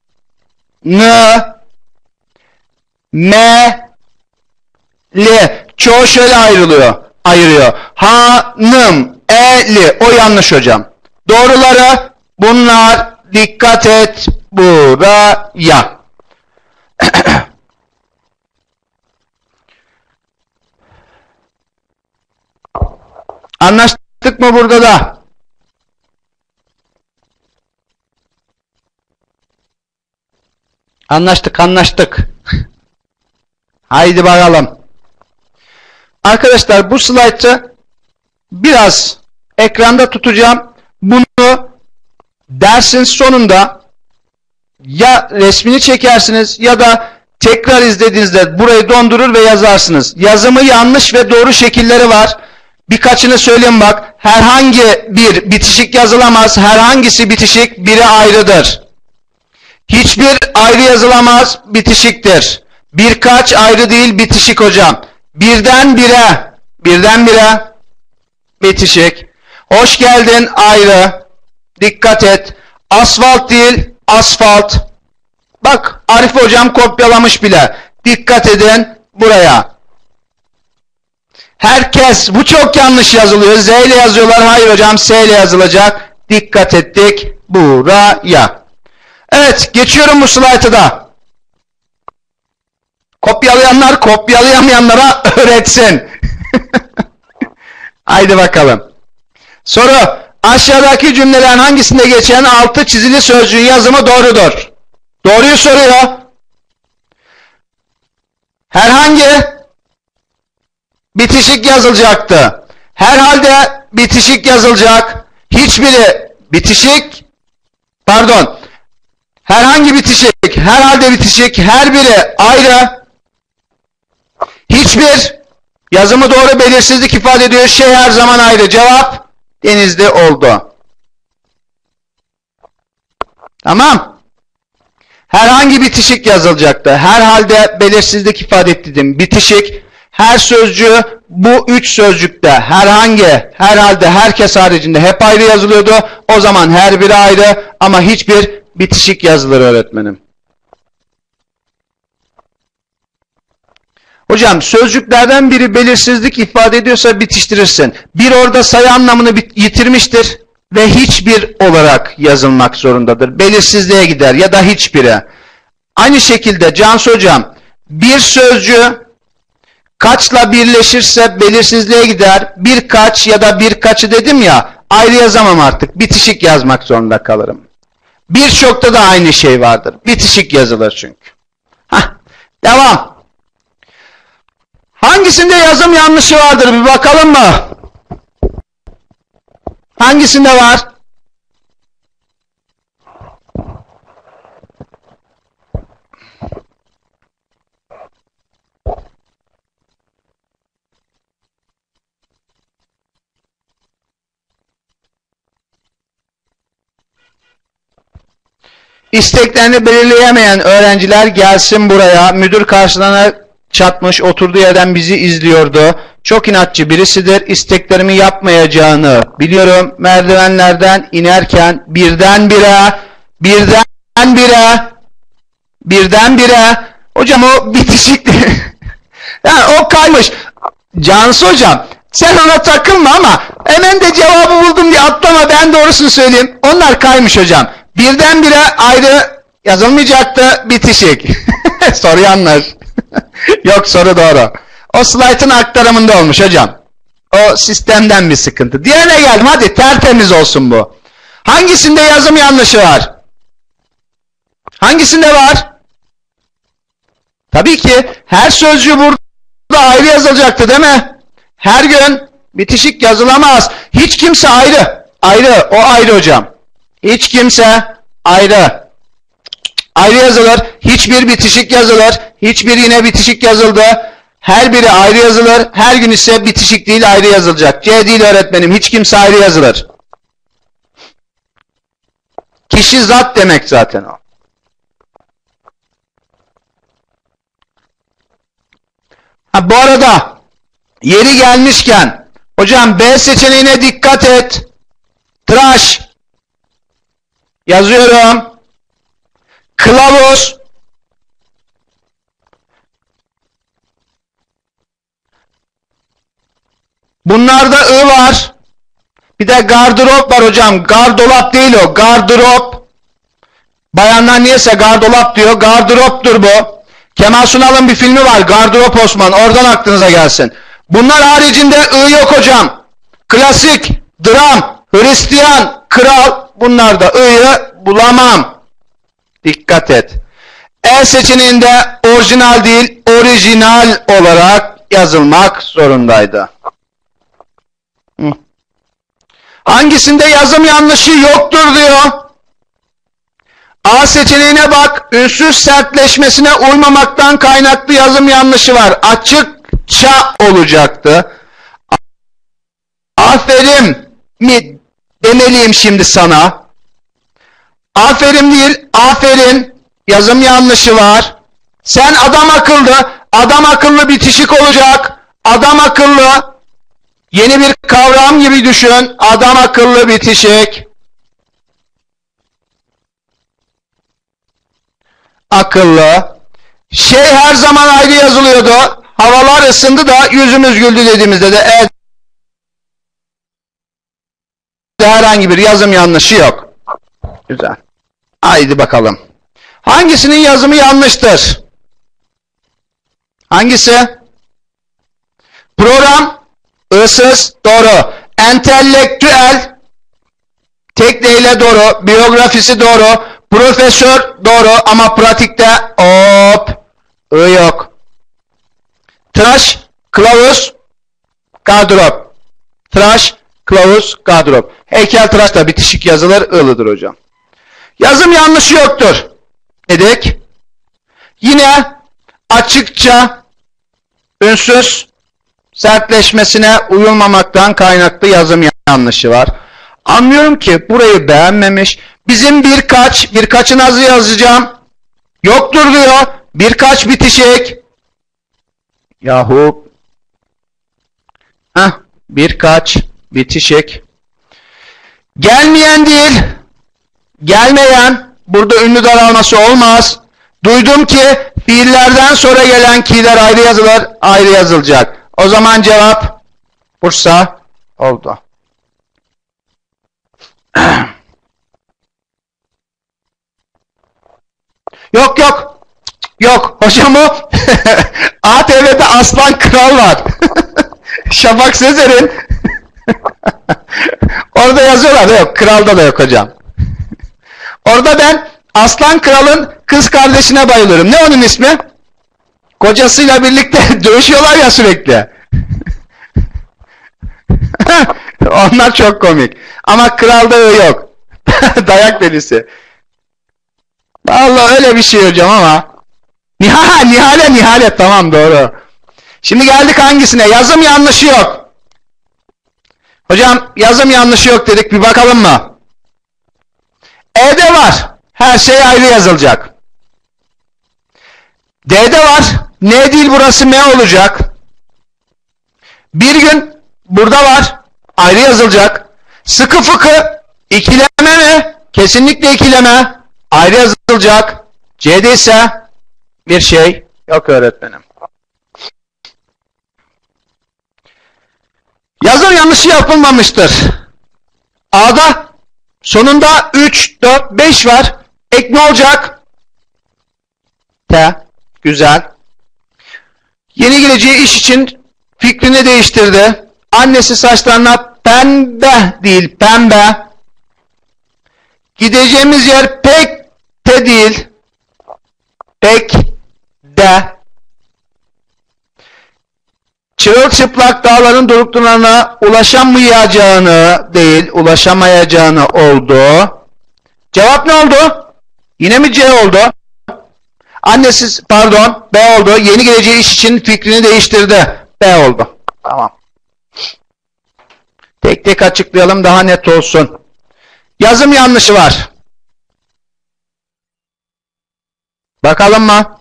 n me li. Çoğu şöyle ayırıyor. Hanım eli. O yanlış hocam. Doğruları bunlar. Dikkat et buraya. Anlaştık mı burada da? Anlaştık. Haydi bakalım. Arkadaşlar bu slaytı biraz ekranda tutacağım. Bunu dersin sonunda ya resmini çekersiniz ya da tekrar izlediğinizde burayı dondurur ve yazarsınız. Yazımı yanlış ve doğru şekilleri var. Birkaçını söyleyeyim bak. Herhangi bir bitişik yazılamaz. Herhangisi bitişik, biri ayrıdır. Hiçbir ayrı yazılamaz, bitişiktir. Birkaç ayrı değil, bitişik hocam. Birden bire bitişik. Hoş geldin, ayrı. Dikkat et. Asfalt değil, asfalt. Bak Arif hocam kopyalamış bile. Dikkat edin buraya. Herkes, bu çok yanlış yazılıyor. Z ile yazıyorlar. Hayır hocam, S ile yazılacak. Dikkat ettik buraya. Evet, geçiyorum bu slaytı da. Kopyalayanlar kopyalayamayanlara öğretsin. Haydi bakalım. Soru: aşağıdaki cümlelerin hangisinde geçen altı çizili sözcüğün yazımı doğrudur? Doğruyu soruyor. Herhangi bitişik yazılacaktı. Herhalde bitişik yazılacak. Hiçbiri bitişik. Pardon. Herhangi bitişik. Herhalde bitişik. Her biri ayrı. Hiçbir yazımı doğru, belirsizlik ifade ediyor. Şey her zaman ayrı. Cevap Denizli oldu. Tamam. Herhangi bitişik yazılacaktı. Herhalde belirsizlik ifade ettim. Bitişik. Her sözcüğü bu üç sözcükte herhangi, herhalde, herkes haricinde hep ayrı yazılıyordu. O zaman her biri ayrı ama hiçbir bitişik yazılır öğretmenim. Hocam sözcüklerden biri belirsizlik ifade ediyorsa bitiştirirsin. Bir orada sayı anlamını yitirmiştir ve hiçbir olarak yazılmak zorundadır. Belirsizliğe gider ya da hiçbiri. Aynı şekilde Cansu hocam bir sözcüğü kaçla birleşirse belirsizliğe gider. Birkaç ya da birkaçı dedim ya, ayrı yazamam artık. Bitişik yazmak zorunda kalırım. Birçokta da aynı şey vardır. Bitişik yazılır çünkü. Devam. Hangisinde yazım yanlışı vardır bir bakalım mı? Hangisinde var? İsteklerini belirleyemeyen öğrenciler gelsin buraya. Müdür karşılarına çatmış, oturduğu yerden bizi izliyordu. Çok inatçı birisidir. İsteklerimi yapmayacağını biliyorum. Merdivenlerden inerken birdenbire hocam o bitişikti. Yani o kaymış. Cansu hocam sen ona takılma ama hemen de cevabı buldum diye atlama, ben doğrusunu söyleyeyim. Onlar kaymış hocam. Birdenbire ayrı yazılmayacaktı, bitişik. Soru yanlış. Yok, soru doğru. O slaytın aktarımında olmuş hocam. O sistemden bir sıkıntı. Diğerine geldim, hadi tertemiz olsun bu. Hangisinde yazım yanlışı var? Hangisinde var? Tabii ki her sözcüğü burada ayrı yazılacaktı değil mi? Her gün bitişik yazılamaz. Hiç kimse ayrı. Ayrı, o ayrı hocam. Hiç kimse ayrı. Ayrı yazılır. Hiçbir bitişik yazılır. Hiçbir yine bitişik yazıldı. Her biri ayrı yazılır. Her gün ise bitişik değil, ayrı yazılacak. C değil öğretmenim. Hiç kimse ayrı yazılır. Kişi zat demek zaten o. Bu arada yeri gelmişken hocam B seçeneğine dikkat et. Tıraş. Yazıyorum. Kılavuz. Bunlarda ı var. Bir de gardırop var hocam. Gardolap değil o. Gardırop. Bayanlar niyeyse gardolap diyor. Gardıroptur bu. Kemal Sunal'ın bir filmi var. Gardırop Osman. Oradan aklınıza gelsin. Bunlar haricinde ı yok hocam. Klasik, dram, Hristiyan, kral. Bunlarda ı'yı bulamam. Dikkat et. E seçeneğinde orijinal değil, orijinal olarak yazılmak zorundaydı. Hangisinde yazım yanlışı yoktur diyor. A seçeneğine bak. Ünsüz sertleşmesine uymamaktan kaynaklı yazım yanlışı var. Açıkça olacaktı. Aferin mi demeliyim şimdi sana? Aferin değil, aferin. Yazım yanlışı var. Sen adam akıllı bitişik olacak. Adam akıllı. Yeni bir kavram gibi düşün. Adam akıllı bitişik. Akıllı. Şey her zaman ayrı yazılıyordu. Havalar ısındı da yüzümüz güldü dediğimizde de evet, herhangi bir yazım yanlışı yok. Güzel. Haydi bakalım. Hangisinin yazımı yanlıştır? Hangisi? Program, ıssız, doğru. Entelektüel, tek ile doğru. Biyografisi doğru. Profesör, doğru. Ama pratikte hop, ı yok. Tıraş, kılavuz, gardırop. Tıraş, kılavuz, gardırop. Heykeltıraş da bitişik yazılır, ılıdır hocam. Yazım yanlışı yoktur. Dedik. Yine açıkça ünsüz sertleşmesine uyulmamaktan kaynaklı yazım yanlışı var. Anlıyorum ki burayı beğenmemiş. Bizim birkaçı nasıl yazacağım? Yoktur diyor. Birkaç bitişik. Yahu. Birkaç bitişik. Gelmeyen değil. Gelmeyen. Burada ünlü daralması olmaz. Duydum ki fiillerden sonra gelen ki'ler ayrı yazılır, ayrı yazılacak. O zaman cevap Bursa oldu. Yok yok. Yok. Hocam o ATV'de Aslan Kral var. Şafak Sezer'in orada yazıyorlar da yok. Kral'da da yok hocam. Orada ben Aslan Kral'ın kız kardeşine bayılıyorum. Ne onun ismi? Kocasıyla birlikte dövüşüyorlar ya sürekli. Onlar çok komik. Ama Kral'da yok. Dayak delisi. Vallahi öyle bir şey hocam ama. Nihale tamam doğru. Şimdi geldik hangisine? Yazım yanlışı yok. Hocam yazım yanlışı yok dedik, bir bakalım mı? E'de var. Her şey ayrı yazılacak. D'de var. N değil burası M olacak. Bir gün burada var. Ayrı yazılacak. Sıkı fıkı ikileme mi? Kesinlikle ikileme. Ayrı yazılacak. C'de ise bir şey yok öğretmenim. Yazım yanlışı yapılmamıştır. A'da sonunda 3, 4, 5 var. Ek ne olacak? T. Güzel. Yeni geleceği iş için fikrini değiştirdi. Annesi saçlarına pembe değil pembe. Gideceğimiz yer pek de değil. Pek de. Çırılçıplak dağların doruklarına ulaşamayacağını değil, ulaşamayacağını oldu. Cevap ne oldu? Yine mi C oldu? Annesi, pardon, B oldu. Yeni geleceği iş için fikrini değiştirdi. B oldu. Tamam. Tek tek açıklayalım daha net olsun. Yazım yanlışı var. Bakalım mı?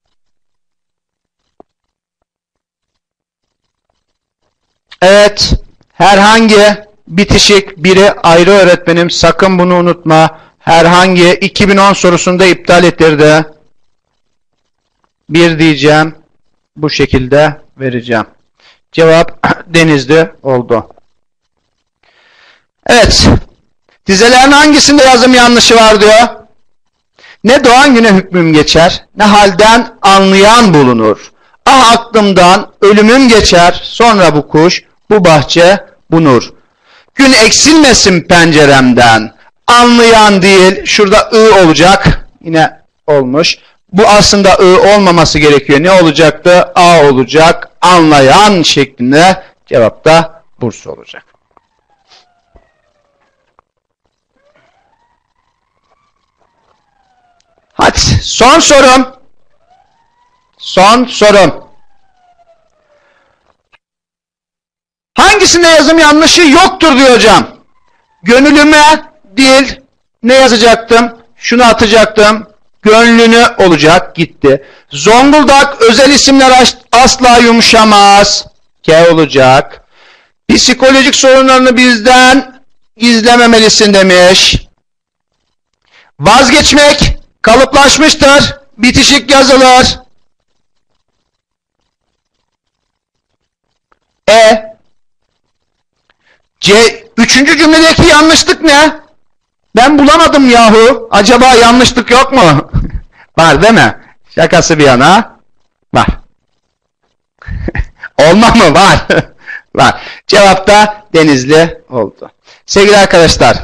Evet. Herhangi bitişik biri ayrı öğretmenim. Sakın bunu unutma. herhangi 2010 sorusunda iptal ettirdi. 1 diyeceğim. Bu şekilde vereceğim. Cevap Denizli oldu. Evet. Dizelerin hangisinde yazım yanlışı var diyor. Ne doğan güne hükmüm geçer, ne halden anlayan bulunur. Ah aklımdan ölümüm geçer, sonra bu kuş, bu bahçe, bu nur. Gün eksilmesin penceremden, anlayan değil, şurada ı olacak, yine olmuş. Bu aslında ı olmaması gerekiyor. Ne olacaktı? A olacak, anlayan şeklinde, cevap da Bursa olacak. Hadi son sorum. Son sorum. Hangisinde yazım yanlışı yoktur diyor hocam. Gönlüme değil, ne yazacaktım? Şunu atacaktım. Gönlünü olacak, gitti. Zonguldak özel isimler asla yumuşamaz. K olacak. Psikolojik sorunlarını bizden gizlememelisin demiş. Vazgeçmek kalıplaşmıştır. Bitişik yazılır. Üçüncü cümledeki yanlışlık ne? Ben bulamadım yahu. Acaba yanlışlık yok mu? Var değil mi? Şakası bir yana. Var. Olmaz mı? Var. Var. Cevap da Denizli oldu. Sevgili arkadaşlar.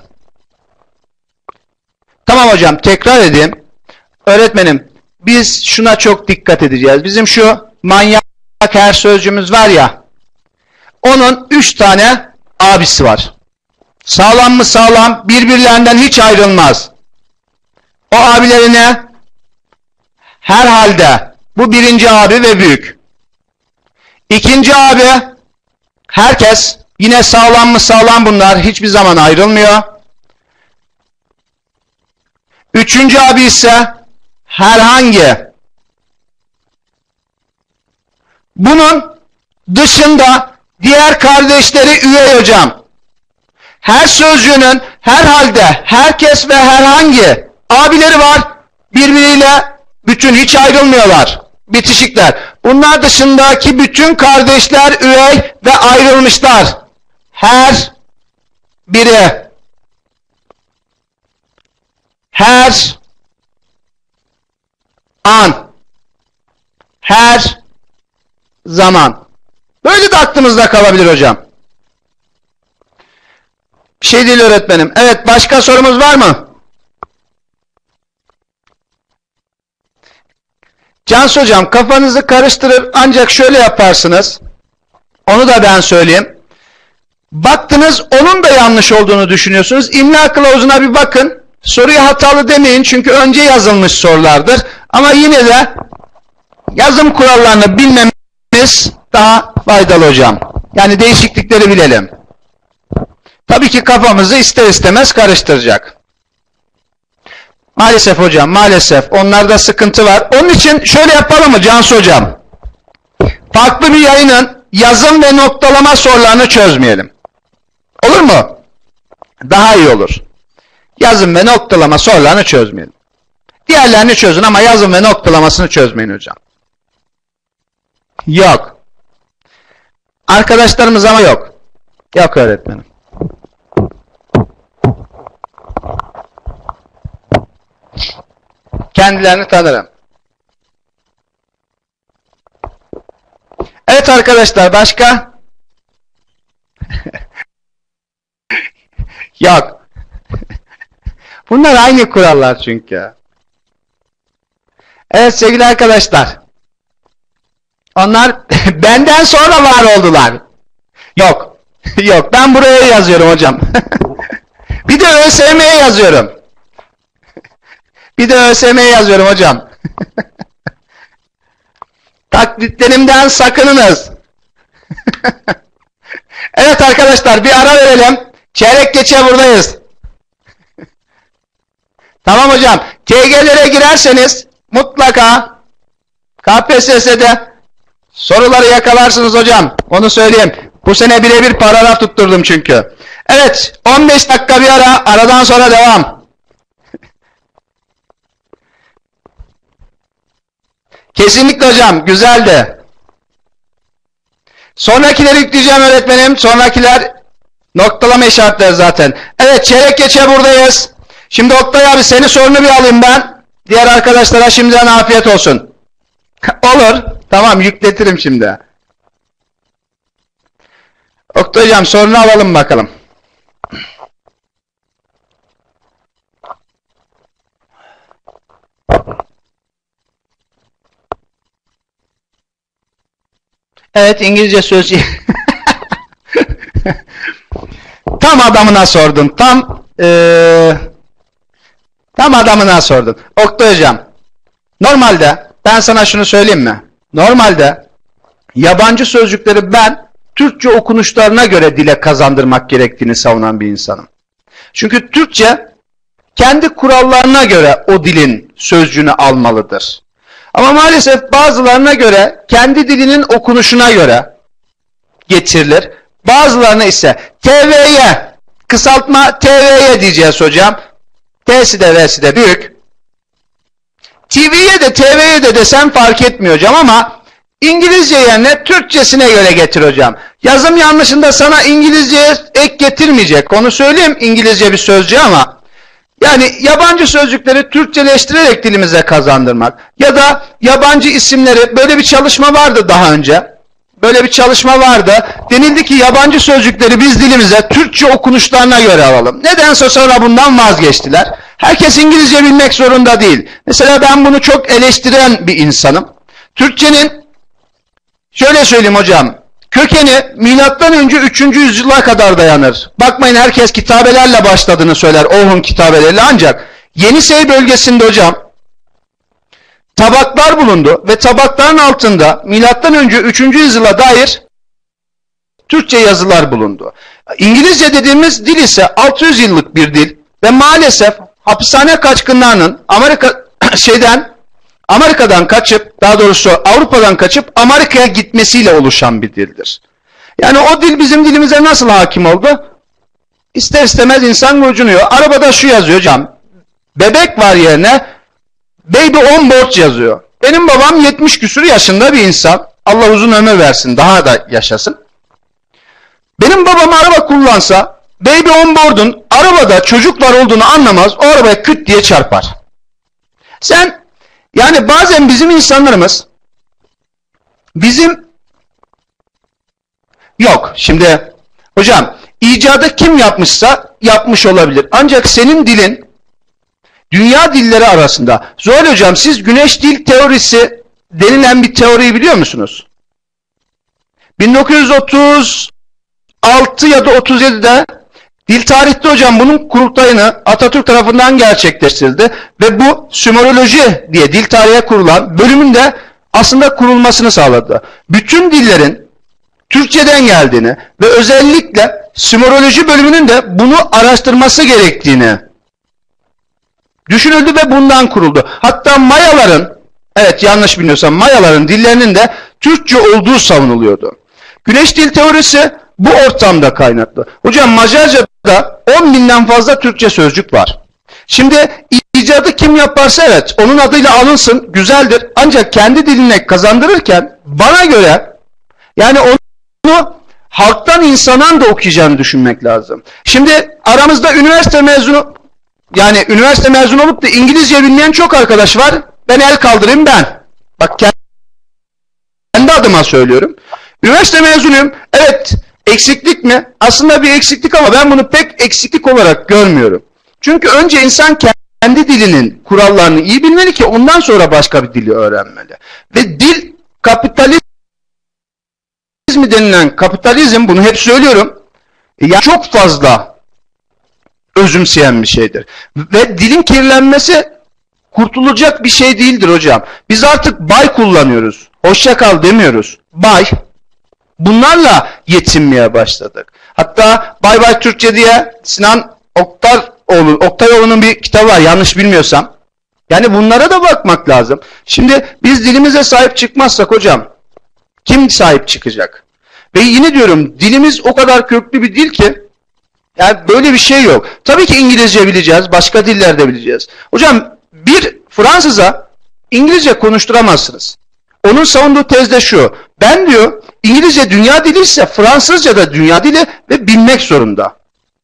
Tamam hocam, tekrar edeyim. Öğretmenim, biz şuna çok dikkat edeceğiz. Bizim şu manyak her sözcüğümüz var ya, onun 3 tane abisi var. Sağlam mı sağlam, birbirlerinden hiç ayrılmaz. O abilerine herhalde, bu birinci abi ve büyük. İkinci abi, herkes, yine sağlam mı sağlam, bunlar hiçbir zaman ayrılmıyor. Üçüncü abi ise herhangi. Bunun dışında diğer kardeşleri üvey hocam. Her sözcüğünün herhalde, herkes ve herhangi abileri var. Birbiriyle bütün, hiç ayrılmıyorlar. Bitişikler. Bunlar dışındaki bütün kardeşler üvey ve ayrılmışlar. Her biri. Her an. Her zaman. Böyle de aklımızda kalabilir hocam. Bir şey değil öğretmenim. Evet, başka sorumuz var mı? Cansu hocam, kafanızı karıştırır ancak şöyle yaparsınız. Onu da ben söyleyeyim. Baktınız onun da yanlış olduğunu düşünüyorsunuz. İmla kılavuzuna bir bakın. Soruya hatalı demeyin çünkü önce yazılmış sorulardır. Ama yine de yazım kurallarını bilmemiz daha faydalı hocam. Yani değişiklikleri bilelim. Tabii ki kafamızı ister istemez karıştıracak. Maalesef hocam, maalesef. Onlarda sıkıntı var. Onun için şöyle yapalım mı Cansu hocam? Farklı bir yayının yazım ve noktalama sorularını çözmeyelim. Olur mu? Daha iyi olur. Yazım ve noktalama sorularını çözmeyelim. Diğerlerini çözün ama yazım ve noktalamasını çözmeyin hocam. Yok. Arkadaşlarımız ama yok. Yok öğretmenim. Kendilerini tanırım. Evet arkadaşlar, başka? Yok. Bunlar aynı kurallar çünkü. Evet sevgili arkadaşlar. Onlar benden sonra var oldular. Yok. Yok. Ben buraya yazıyorum hocam. Bir de ÖSYM'ye yazıyorum. Bir de ÖSYM'ye yazıyorum hocam. Taklitlerimden sakınınız. Evet arkadaşlar, bir ara verelim. Çeyrek geçe buradayız. Tamam hocam. TG'lere girerseniz mutlaka KPSS'de soruları yakalarsınız hocam. Onu söyleyeyim. Bu sene birebir paragraf tutturdum çünkü. Evet. 15 dakika bir ara. Aradan sonra devam. Kesinlikle hocam. Güzeldi. Sonrakileri yükleyeceğim öğretmenim. Sonrakiler noktalama işaretleri zaten. Evet, çeyrek geçe buradayız. Şimdi Oktay abi senin sorunu bir alayım ben. Diğer arkadaşlara şimdiden afiyet olsun. Olur. Tamam, yükletirim şimdi. Oktay hocam sorunu alalım bakalım. Evet, İngilizce sözcüğü. Tam adamına sordun. Tam adamına sordun. Oktay hocam, normalde ben sana şunu söyleyeyim mi? Normalde yabancı sözcükleri ben Türkçe okunuşlarına göre dile kazandırmak gerektiğini savunan bir insanım. Çünkü Türkçe kendi kurallarına göre o dilin sözcüğünü almalıdır. Ama maalesef bazılarına göre kendi dilinin okunuşuna göre getirilir. Bazılarına ise TV'ye, kısaltma TV'ye diyeceğiz hocam. T'si de V'si de büyük. TV'ye de TV'ye de desem fark etmiyor hocam ama İngilizce yerine Türkçesine göre getir hocam. Yazım yanlışında sana İngilizceye ek getirmeyecek. Onu söyleyeyim, İngilizce bir sözcüğü ama yani yabancı sözcükleri Türkçeleştirerek dilimize kazandırmak ya da yabancı isimleri, böyle bir çalışma vardı daha önce. Böyle bir çalışma vardı. Denildi ki yabancı sözcükleri biz dilimize Türkçe okunuşlarına göre alalım. Nedense sonra bundan vazgeçtiler. Herkes İngilizce bilmek zorunda değil. Mesela ben bunu çok eleştiren bir insanım. Türkçenin, şöyle söyleyeyim hocam, kökeni milattan önce 3. yüzyıla kadar dayanır. Bakmayın herkes kitabelerle başladığını söyler, Orhun kitabeleriyle, ancak Yenisey bölgesinde hocam tabaklar bulundu ve tabakların altında milattan önce 3. yüzyıla dair Türkçe yazılar bulundu. İngilizce dediğimiz dil ise 600 yıllık bir dil ve maalesef hapishane kaçkınlarının Amerika'dan kaçıp, daha doğrusu Avrupa'dan kaçıp Amerika'ya gitmesiyle oluşan bir dildir. Yani o dil bizim dilimize nasıl hakim oldu? İster istemez insan gocunuyor. Arabada şu yazıyor hocam, bebek var yerine baby on board yazıyor. Benim babam 70 küsur yaşında bir insan. Allah uzun ömür versin, daha da yaşasın. Benim babam araba kullansa baby on board'un arabada çocuklar olduğunu anlamaz. O arabaya küt diye çarpar. Yani bazen bizim insanlarımız yok. Şimdi hocam icadı kim yapmışsa yapmış olabilir. Ancak senin dilin dünya dilleri arasında. Zuhal hocam, siz güneş dil teorisi denilen bir teoriyi biliyor musunuz? 1936 ya da 37'de dil tarihte hocam bunun kurultayını Atatürk tarafından gerçekleştirildi ve bu Sümeroloji diye dil tarihe kurulan bölümün de aslında kurulmasını sağladı. Bütün dillerin Türkçeden geldiğini ve özellikle Sümeroloji bölümünün de bunu araştırması gerektiğini düşünüldü ve bundan kuruldu. Hatta Mayaların, evet yanlış bilmiyorsam Mayaların dillerinin de Türkçe olduğu savunuluyordu. Güneş dil teorisi bu ortamda kaynaklı. Hocam Macarca'da 10.000'den fazla Türkçe sözcük var. Şimdi icadı kim yaparsa evet onun adıyla alınsın, güzeldir. Ancak kendi diline kazandırırken bana göre yani onu halktan insandan da okuyacağını düşünmek lazım. Şimdi aramızda üniversite mezunu olup da İngilizce bilmeyen çok arkadaş var. Ben el kaldırayım ben. Bak kendi adıma söylüyorum. Üniversite mezunuyum. Evet, eksiklik mi? Aslında bir eksiklik ama ben bunu pek eksiklik olarak görmüyorum. Çünkü önce insan kendi dilinin kurallarını iyi bilmeli ki ondan sonra başka bir dili öğrenmeli. Ve dil kapitalizmi denilen kapitalizm, bunu hep söylüyorum, yani çok fazla özümseyen bir şeydir. Ve dilin kirlenmesi kurtulacak bir şey değildir hocam. Biz artık bay kullanıyoruz. Hoşça kal demiyoruz. Bay. Bunlarla yetinmeye başladık. Hatta Bay Bay Türkçe diye Sinan Oktayoğlu'nun bir kitabı var yanlış bilmiyorsam. Yani bunlara da bakmak lazım. Şimdi biz dilimize sahip çıkmazsak hocam kim sahip çıkacak? Ve yine diyorum dilimiz o kadar köklü bir dil ki yani böyle bir şey yok. Tabii ki İngilizce bileceğiz, başka diller de bileceğiz. Hocam bir Fransız'a İngilizce konuşturamazsınız. Onun savunduğu tez de şu. Ben diyor İngilizce dünya dili ise Fransızca da dünya dili ve bilmek zorunda.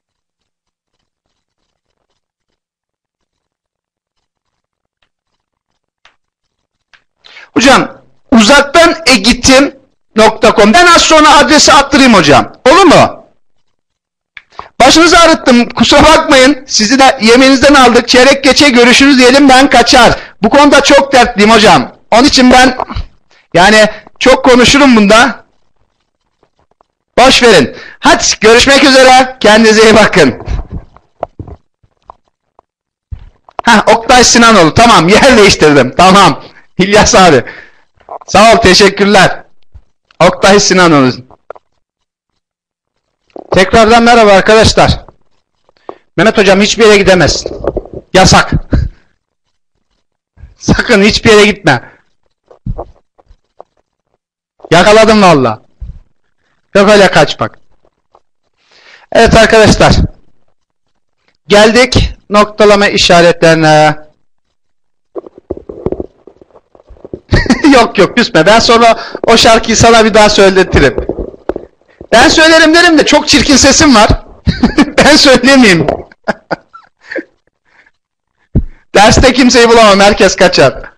Hocam uzaktan eğitim.com. Ben az sonra adresi attırayım hocam. Olur mu? Başınızı ağrıttım. Kusura bakmayın. Sizi de yemeğinizden aldık. Çeyrek geçe görüşürüz diyelim, ben kaçar. Bu konuda çok dertliyim hocam. Onun için ben yani çok konuşurum bunda. Boş verin. Hadi görüşmek üzere. Kendinize iyi bakın. Oktay Sinanoğlu. Tamam, yer değiştirdim. Tamam. İlyas abi. Sağ ol, teşekkürler. Oktay Sinanoğlu. Tekrardan merhaba arkadaşlar. Mehmet hocam hiçbir yere gidemezsin. Yasak. Sakın hiçbir yere gitme. Yakaladım valla. Yok öyle kaçmak. Evet arkadaşlar. Geldik noktalama işaretlerine. Yok küsme. Ben sonra o şarkıyı sana bir daha söyletirim. Ben söylerim derim de çok çirkin sesim var. Ben söylemeyeyim. Derste kimseyi bulamam. Herkes kaçar.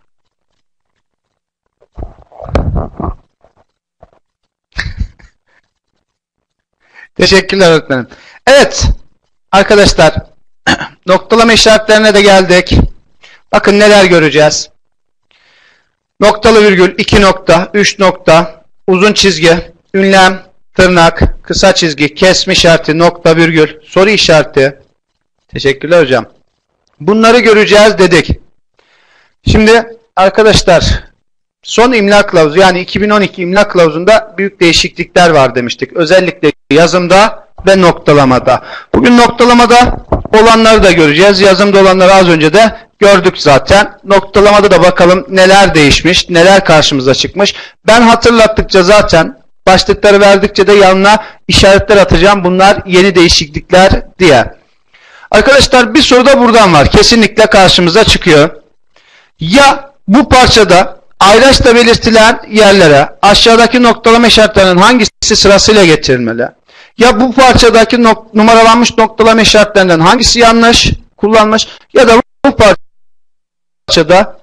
Teşekkürler öğretmenim. Evet arkadaşlar, noktalama işaretlerine de geldik. Bakın neler göreceğiz. Noktalı virgül, 2 nokta, 3 nokta, uzun çizgi, ünlem, tırnak, kısa çizgi, kesme işareti, nokta virgül, soru işareti. Teşekkürler hocam. Bunları göreceğiz dedik. Şimdi arkadaşlar son imla kılavuzu, yani 2012 imla kılavuzunda büyük değişiklikler var demiştik. Özellikle yazımda ve noktalamada. Bugün noktalamada olanları da göreceğiz. Yazımda olanları az önce de gördük zaten. Noktalamada da bakalım neler değişmiş, neler karşımıza çıkmış. Ben hatırlattıkça zaten, başlıkları verdikçe de yanına işaretler atacağım. Bunlar yeni değişiklikler diye. Arkadaşlar bir soru da buradan var. Kesinlikle karşımıza çıkıyor. Ya bu parçada ayraçla belirtilen yerlere aşağıdaki noktalama işaretlerinin hangisi sırasıyla getirilmeli? Ya bu parçadaki numaralanmış noktalama işaretlerinden hangisi yanlış kullanmış? Ya da bu parçada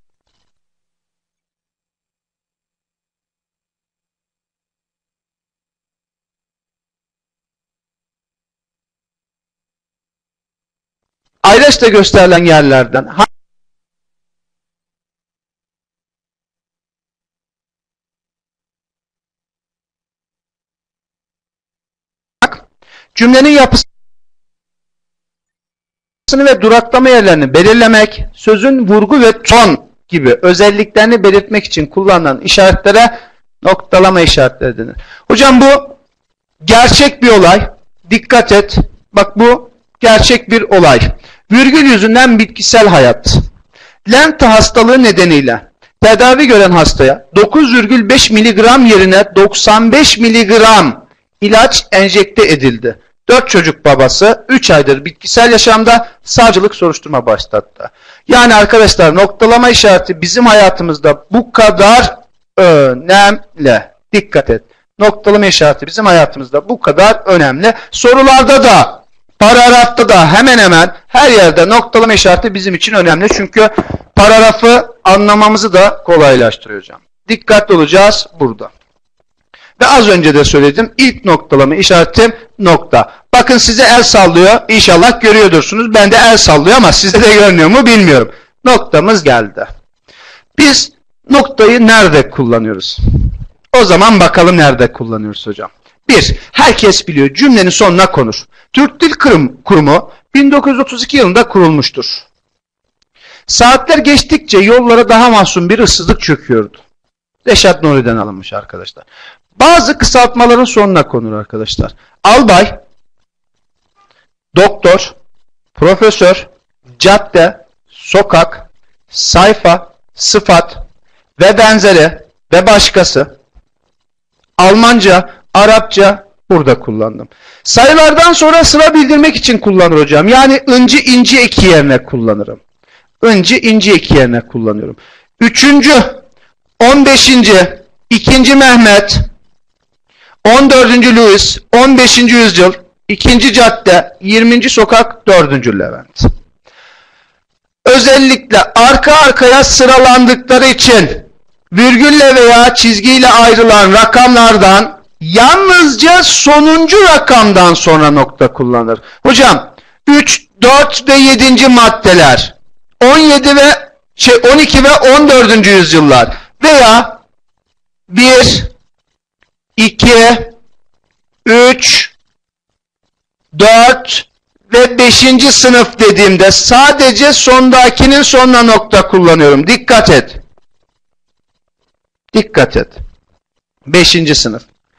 ayraçla gösterilen yerlerden cümlenin yapısını ve duraklama yerlerini belirlemek, sözün vurgu ve ton gibi özelliklerini belirtmek için kullanılan işaretlere noktalama işaretleri denir. Hocam bu gerçek bir olay. Dikkat et. Bak bu gerçek bir olay. Virgül yüzünden bitkisel hayat. Lenti hastalığı nedeniyle tedavi gören hastaya 9,5 mg yerine 95 mg ilaç enjekte edildi. 4 çocuk babası 3 aydır bitkisel yaşamda, savcılık soruşturma başlattı. Yani arkadaşlar noktalama işareti bizim hayatımızda bu kadar önemli. Dikkat et. Noktalama işareti bizim hayatımızda bu kadar önemli. Sorularda da, paragrafta da hemen hemen her yerde noktalama işareti bizim için önemli. Çünkü paragrafı anlamamızı da kolaylaştırıyor hocam. Dikkatli olacağız burada. Ve az önce de söyledim. İlk noktalama işaretim nokta. Bakın size el sallıyor. İnşallah görüyordursunuz. Ben de el sallıyor ama sizde de görünüyor mu bilmiyorum. Noktamız geldi. Biz noktayı nerede kullanıyoruz? O zaman bakalım nerede kullanıyoruz hocam. 1. Herkes biliyor. Cümlenin sonuna konur. Türk Dil Kurumu 1932 yılında kurulmuştur. Saatler geçtikçe yollara daha mahzun bir ıssızlık çöküyordu. Reşat Nuri'den alınmış arkadaşlar. Bazı kısaltmaların sonuna konur arkadaşlar. Albay, doktor, profesör, cadde, sokak, sayfa, sıfat ve benzeri ve başkası. Almanca, Arapça burada kullandım. Sayılardan sonra sıra bildirmek için kullanır hocam. Yani ıncı inci eki yerine kullanırım. Incı inci eki yerine kullanıyorum. Üçüncü 15. 2. Mehmet, 14. Louis, 15. yüzyıl, 2. cadde, 20. sokak, 4. Levent. Özellikle arka arkaya sıralandıkları için virgülle veya çizgiyle ayrılan rakamlardan yalnızca sonuncu rakamdan sonra nokta kullanılır. Hocam 3, 4 ve 7. maddeler 12 ve 14. yüzyıllar veya 1, 2, 3, 4 ve 5. sınıf dediğimde sadece sondakinin sonuna nokta kullanıyorum. Dikkat et. Dikkat et. 5. sınıf.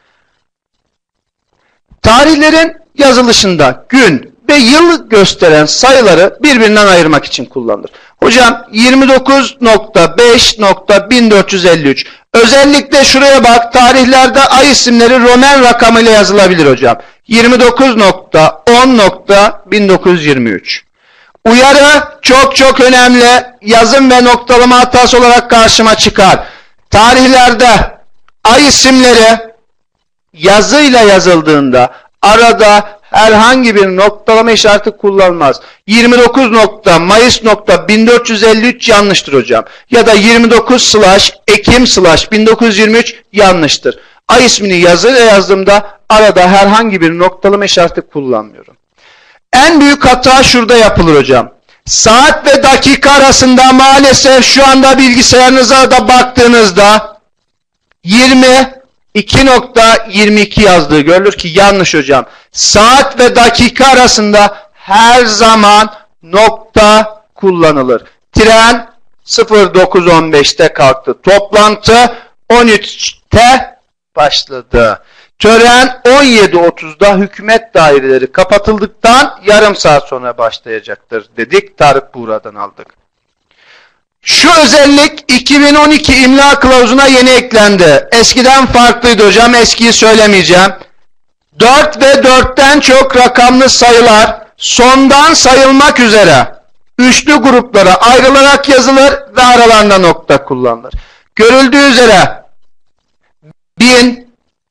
Tarihlerin yazılışında gün ve yıl gösteren sayıları birbirinden ayırmak için kullanılır. Hocam 29.5.1453. Özellikle şuraya bak, tarihlerde ay isimleri Roman rakamıyla yazılabilir hocam. 29.10.1923. Uyarı çok önemli. Yazım ve noktalama hatası olarak karşıma çıkar. Tarihlerde ay isimleri yazıyla yazıldığında arada herhangi bir noktalama işareti kullanılmaz. 29.Mayıs.1453 yanlıştır hocam. Ya da 29/Ekim/1923 yanlıştır. Ay ismini yazıyla yazdığımda arada herhangi bir noktalama işareti kullanmıyorum. En büyük hata şurada yapılır hocam. Saat ve dakika arasında maalesef şu anda bilgisayarınıza da baktığınızda 22.22 yazdığı görülür ki yanlış hocam. Saat ve dakika arasında her zaman nokta kullanılır. Tren 09.15'te kalktı. Toplantı 13'te başladı. Tören 17.30'da hükümet daireleri kapatıldıktan yarım saat sonra başlayacaktır dedik. Tarık Buğra'dan aldık. Şu özellik 2012 imla kılavuzuna yeni eklendi. Eskiden farklıydı hocam. Eskiyi söylemeyeceğim. 4 ve 4'ten çok rakamlı sayılar sondan sayılmak üzere üçlü gruplara ayrılarak yazılır ve aralarında nokta kullanılır. Görüldüğü üzere 1000,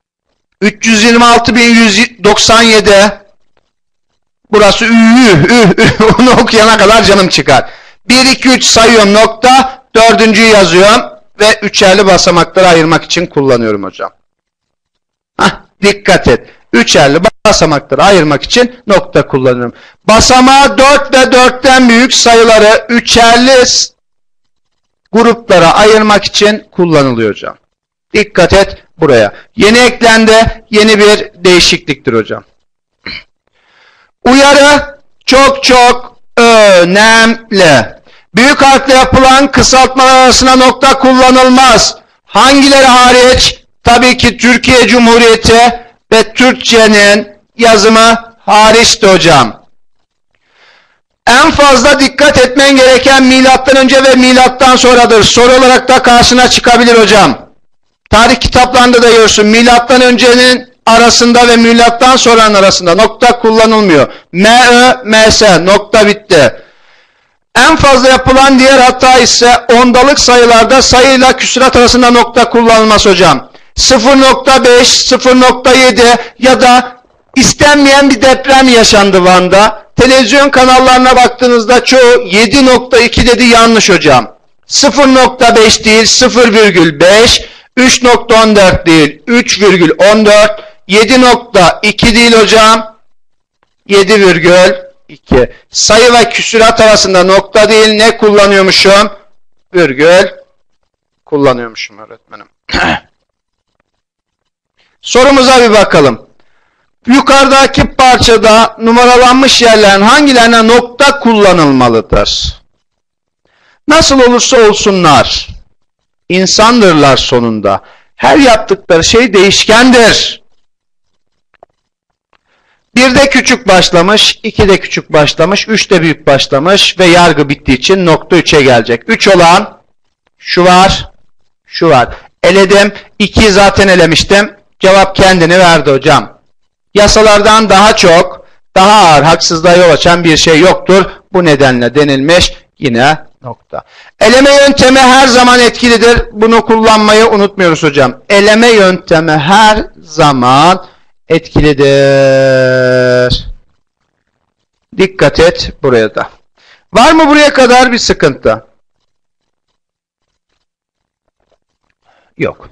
326.197, burası onu okuyana kadar canım çıkar. 1, 2, 3 sayıyorum nokta, 4.'yü yazıyorum ve üçerli basamakları ayırmak için kullanıyorum hocam. Dikkat et. Üçerli basamakları ayırmak için nokta kullanıyorum. Basamağı 4 ve 4'ten büyük sayıları üçerli gruplara ayırmak için kullanılıyor hocam. Dikkat et buraya. Yeni eklendi, yeni bir değişikliktir hocam. Uyarı çok önemli. Büyük harfle yapılan kısaltmalar arasına nokta kullanılmaz. Hangileri hariç? Tabii ki Türkiye Cumhuriyeti ve Türkçenin yazımı hariçti hocam. En fazla dikkat etmen gereken milattan önce ve milattan sonradır. Soru olarak da karşına çıkabilir hocam. Tarih kitaplarında da görürsün. Milattan öncenin arasında ve milattan sonranın arasında nokta kullanılmıyor. M-Ö-M-S nokta bitti. En fazla yapılan diğer hata ise ondalık sayılarda sayıyla küsurat arasında nokta kullanılmaz hocam. 0.5, 0.7 ya da istenmeyen bir deprem yaşandı Van'da. Televizyon kanallarına baktığınızda çoğu 7.2 dedi, yanlış hocam. 0.5 değil 0,5, 3.14 değil 3,14, 7.2 değil hocam 7,2. Sayı ve küsurat arasında nokta değil ne kullanıyormuşum? Virgül kullanıyormuşum öğretmenim. Sorumuza bir bakalım. Yukarıdaki parçada numaralanmış yerlerin hangilerine nokta kullanılmalıdır? Nasıl olursa olsunlar, İnsandırlar sonunda. Her yaptıkları şey değişkendir. 1'de küçük başlamış, 2'de küçük başlamış, 3'de büyük başlamış ve yargı bittiği için nokta 3'e gelecek. 3 olan şu var, şu var. Eledim, 2'yi zaten elemiştim. Cevap kendini verdi hocam. Yasalardan daha çok, daha ağır haksızlığa yol açan bir şey yoktur. Bu nedenle denilmiş, yine Nokta. Eleme yöntemi her zaman etkilidir. Bunu kullanmayı unutmuyoruz hocam. Eleme yöntemi her zaman etkilidir. Dikkat et buraya da. Var mı buraya kadar bir sıkıntı? Yok.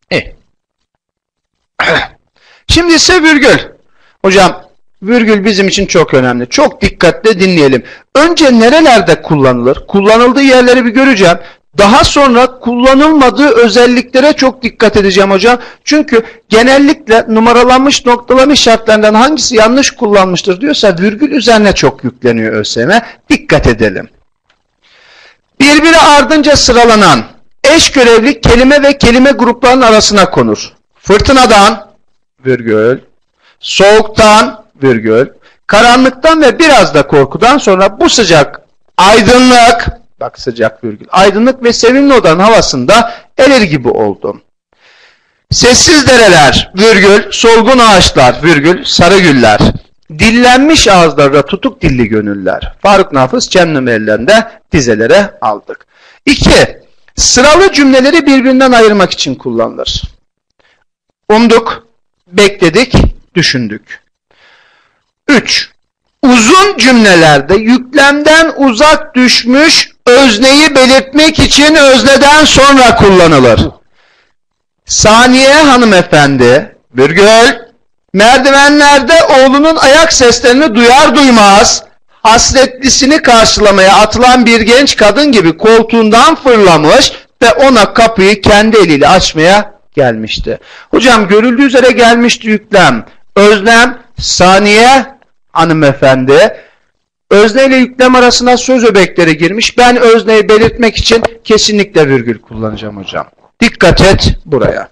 Şimdi ise virgül. Hocam virgül bizim için çok önemli. Çok dikkatle dinleyelim. Önce nerelerde kullanılır? Kullanıldığı yerleri bir göreceğim. Daha sonra kullanılmadığı özelliklere çok dikkat edeceğim hocam. Çünkü genellikle numaralanmış noktalama işaretlerinden hangisi yanlış kullanmıştır diyorsa virgül üzerine çok yükleniyor ÖSYM. Dikkat edelim. Birbiri ardınca sıralanan eş görevli kelime ve kelime gruplarının arasına konur. Fırtınadan, virgül, soğuktan, virgül, karanlıktan ve biraz da korkudan sonra bu sıcak, aydınlık, bak sıcak virgül, aydınlık ve sevimli odanın havasında erir gibi oldum. Sessiz dereler, virgül, solgun ağaçlar, virgül, sarı güller. Dillenmiş ağızlarda tutuk dilli gönüller. Faruk Nafiz Çemnimelilerinde dizelere aldık. 2. Sıralı cümleleri birbirinden ayırmak için kullanılır. Umduk, bekledik, düşündük. 3. Uzun cümlelerde yüklemden uzak düşmüş özneyi belirtmek için özneden sonra kullanılır. Saniye hanımefendi, virgül, merdivenlerde oğlunun ayak seslerini duyar duymaz, hasretlisini karşılamaya atılan bir genç kadın gibi koltuğundan fırlamış ve ona kapıyı kendi eliyle açmaya gelmişti. Hocam görüldüğü üzere gelmişti yüklem. Özlem, saniye hanımefendi. Özne ile yüklem arasına söz öbekleri girmiş. Ben özneyi belirtmek için kesinlikle virgül kullanacağım hocam. Dikkat et buraya.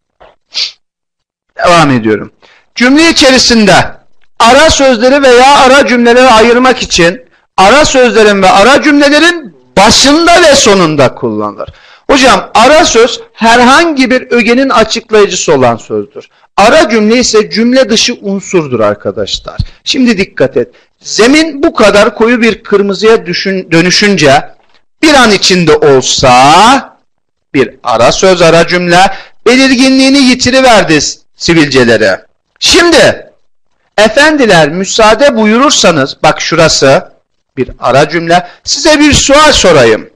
Devam ediyorum. Cümle içerisinde ara sözleri veya ara cümleleri ayırmak için ara sözlerin ve ara cümlelerin başında ve sonunda kullanılır. Hocam ara söz herhangi bir ögenin açıklayıcısı olan sözdür. Ara cümle ise cümle dışı unsurdur arkadaşlar. Şimdi dikkat et. Zemin bu kadar koyu bir kırmızıya dönüşünce bir an içinde olsa bir ara söz, ara cümle belirginliğini yitiriverdi sivilcelere. Şimdi efendiler müsaade buyurursanız, bak şurası bir ara cümle, size bir sual sorayım.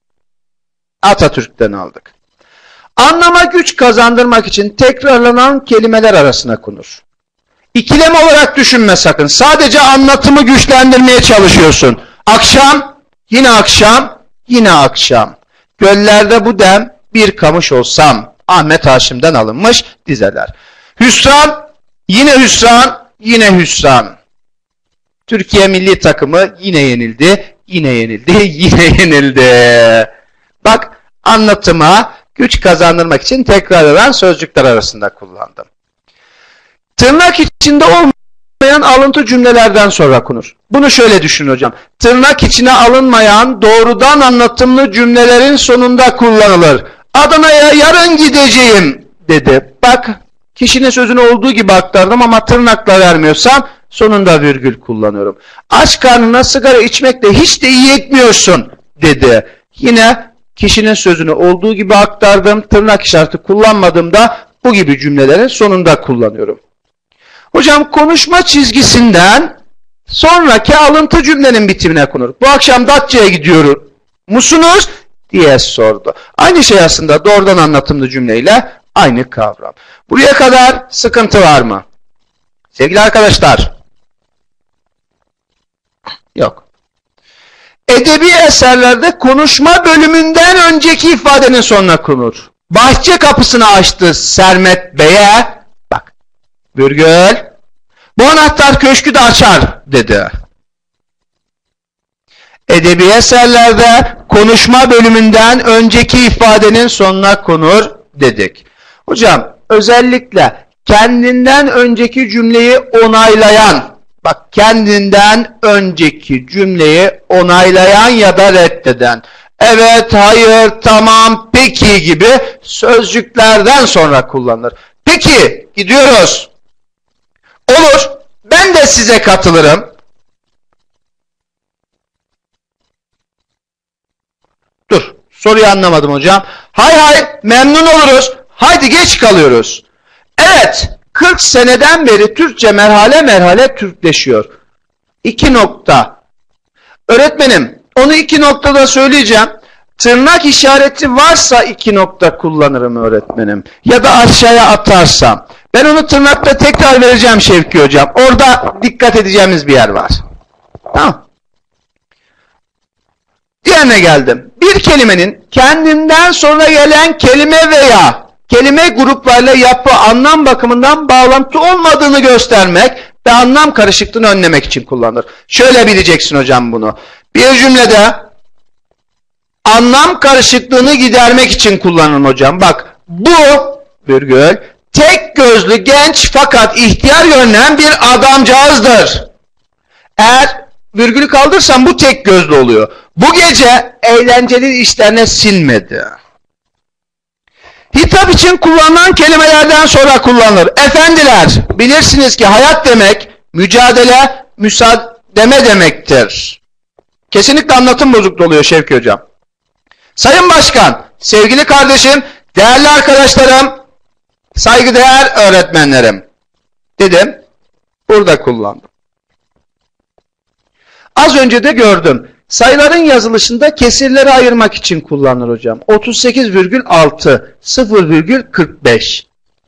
Atatürk'ten aldık. Anlama güç kazandırmak için tekrarlanan kelimeler arasına konur. İkilem olarak düşünme sakın. Sadece anlatımı güçlendirmeye çalışıyorsun. Akşam, yine akşam, yine akşam. Göllerde bu dem bir kamış olsam. Ahmet Haşim'den alınmış dizeler. Hüsran, yine hüsran, yine hüsran. Türkiye milli takımı yine yenildi, yine yenildi, yine yenildi. Bak anlatıma güç kazandırmak için tekrarlanan sözcükler arasında kullandım. Tırnak içinde olmayan alıntı cümlelerden sonra konur. Bunu şöyle düşün hocam. Tırnak içine alınmayan doğrudan anlatımlı cümlelerin sonunda kullanılır. Adana'ya yarın gideceğim dedi. Bak kişinin sözünü olduğu gibi aktardım ama tırnakla vermiyorsam sonunda virgül kullanıyorum. Aç karnına sigara içmekle hiç de iyi etmiyorsun dedi. Yine kişinin sözünü olduğu gibi aktardım. Tırnak işareti kullanmadığımda bu gibi cümlelerin sonunda kullanıyorum. Hocam konuşma çizgisinden sonraki alıntı cümlenin bitimine konur. Bu akşam Datça'ya gidiyor musunuz diye sordu. Aynı şey aslında doğrudan anlatımlı cümleyle aynı kavram. Buraya kadar sıkıntı var mı? Sevgili arkadaşlar. Yok. Edebi eserlerde konuşma bölümünden önceki ifadenin sonuna konur. Bahçe kapısını açtı Sermet Bey'e. Bak. Virgül. Bu anahtar köşkü de açar dedi. Edebi eserlerde konuşma bölümünden önceki ifadenin sonuna konur dedik. Hocam özellikle kendinden önceki cümleyi onaylayan, bak kendinden önceki cümleyi onaylayan ya da reddeden, evet, hayır, tamam, peki gibi sözcüklerden sonra kullanılır. Peki gidiyoruz. Olur, ben de size katılırım. Soruyu anlamadım hocam. Hay hay memnun oluruz. Haydi geç kalıyoruz. Evet 40 seneden beri Türkçe merhale merhale Türkleşiyor. 2 nokta. Öğretmenim onu 2 noktada söyleyeceğim. Tırnak işareti varsa 2 nokta kullanırım öğretmenim. Ya da aşağıya atarsam. Ben onu tırnakla tekrar vereceğim Şevki hocam. Orada dikkat edeceğimiz bir yer var. Tamam. Diğerine geldim. Bir kelimenin kendinden sonra gelen kelime veya kelime gruplarıyla yapı, anlam bakımından bağlantı olmadığını göstermek ve anlam karışıklığını önlemek için kullanılır. Şöyle bileceksin hocam bunu. Bir cümlede anlam karışıklığını gidermek için kullanılır hocam. Bak bu virgül tek gözlü genç fakat ihtiyar görünen bir adamcağızdır. Eğer virgülü kaldırsam bu tek gözlü oluyor. Bu gece eğlenceli işlerine silmedi. Hitap için kullanılan kelimelerden sonra kullanılır. Efendiler, bilirsiniz ki hayat demek mücadele, müsaademe demektir. Kesinlikle anlatım bozukluğu oluyor Şevki hocam. Sayın Başkan, sevgili kardeşim, değerli arkadaşlarım, saygıdeğer öğretmenlerim dedim. Burada kullandım. Az önce de gördüm. Sayıların yazılışında kesirleri ayırmak için kullanılır hocam. 38,6, 0,45.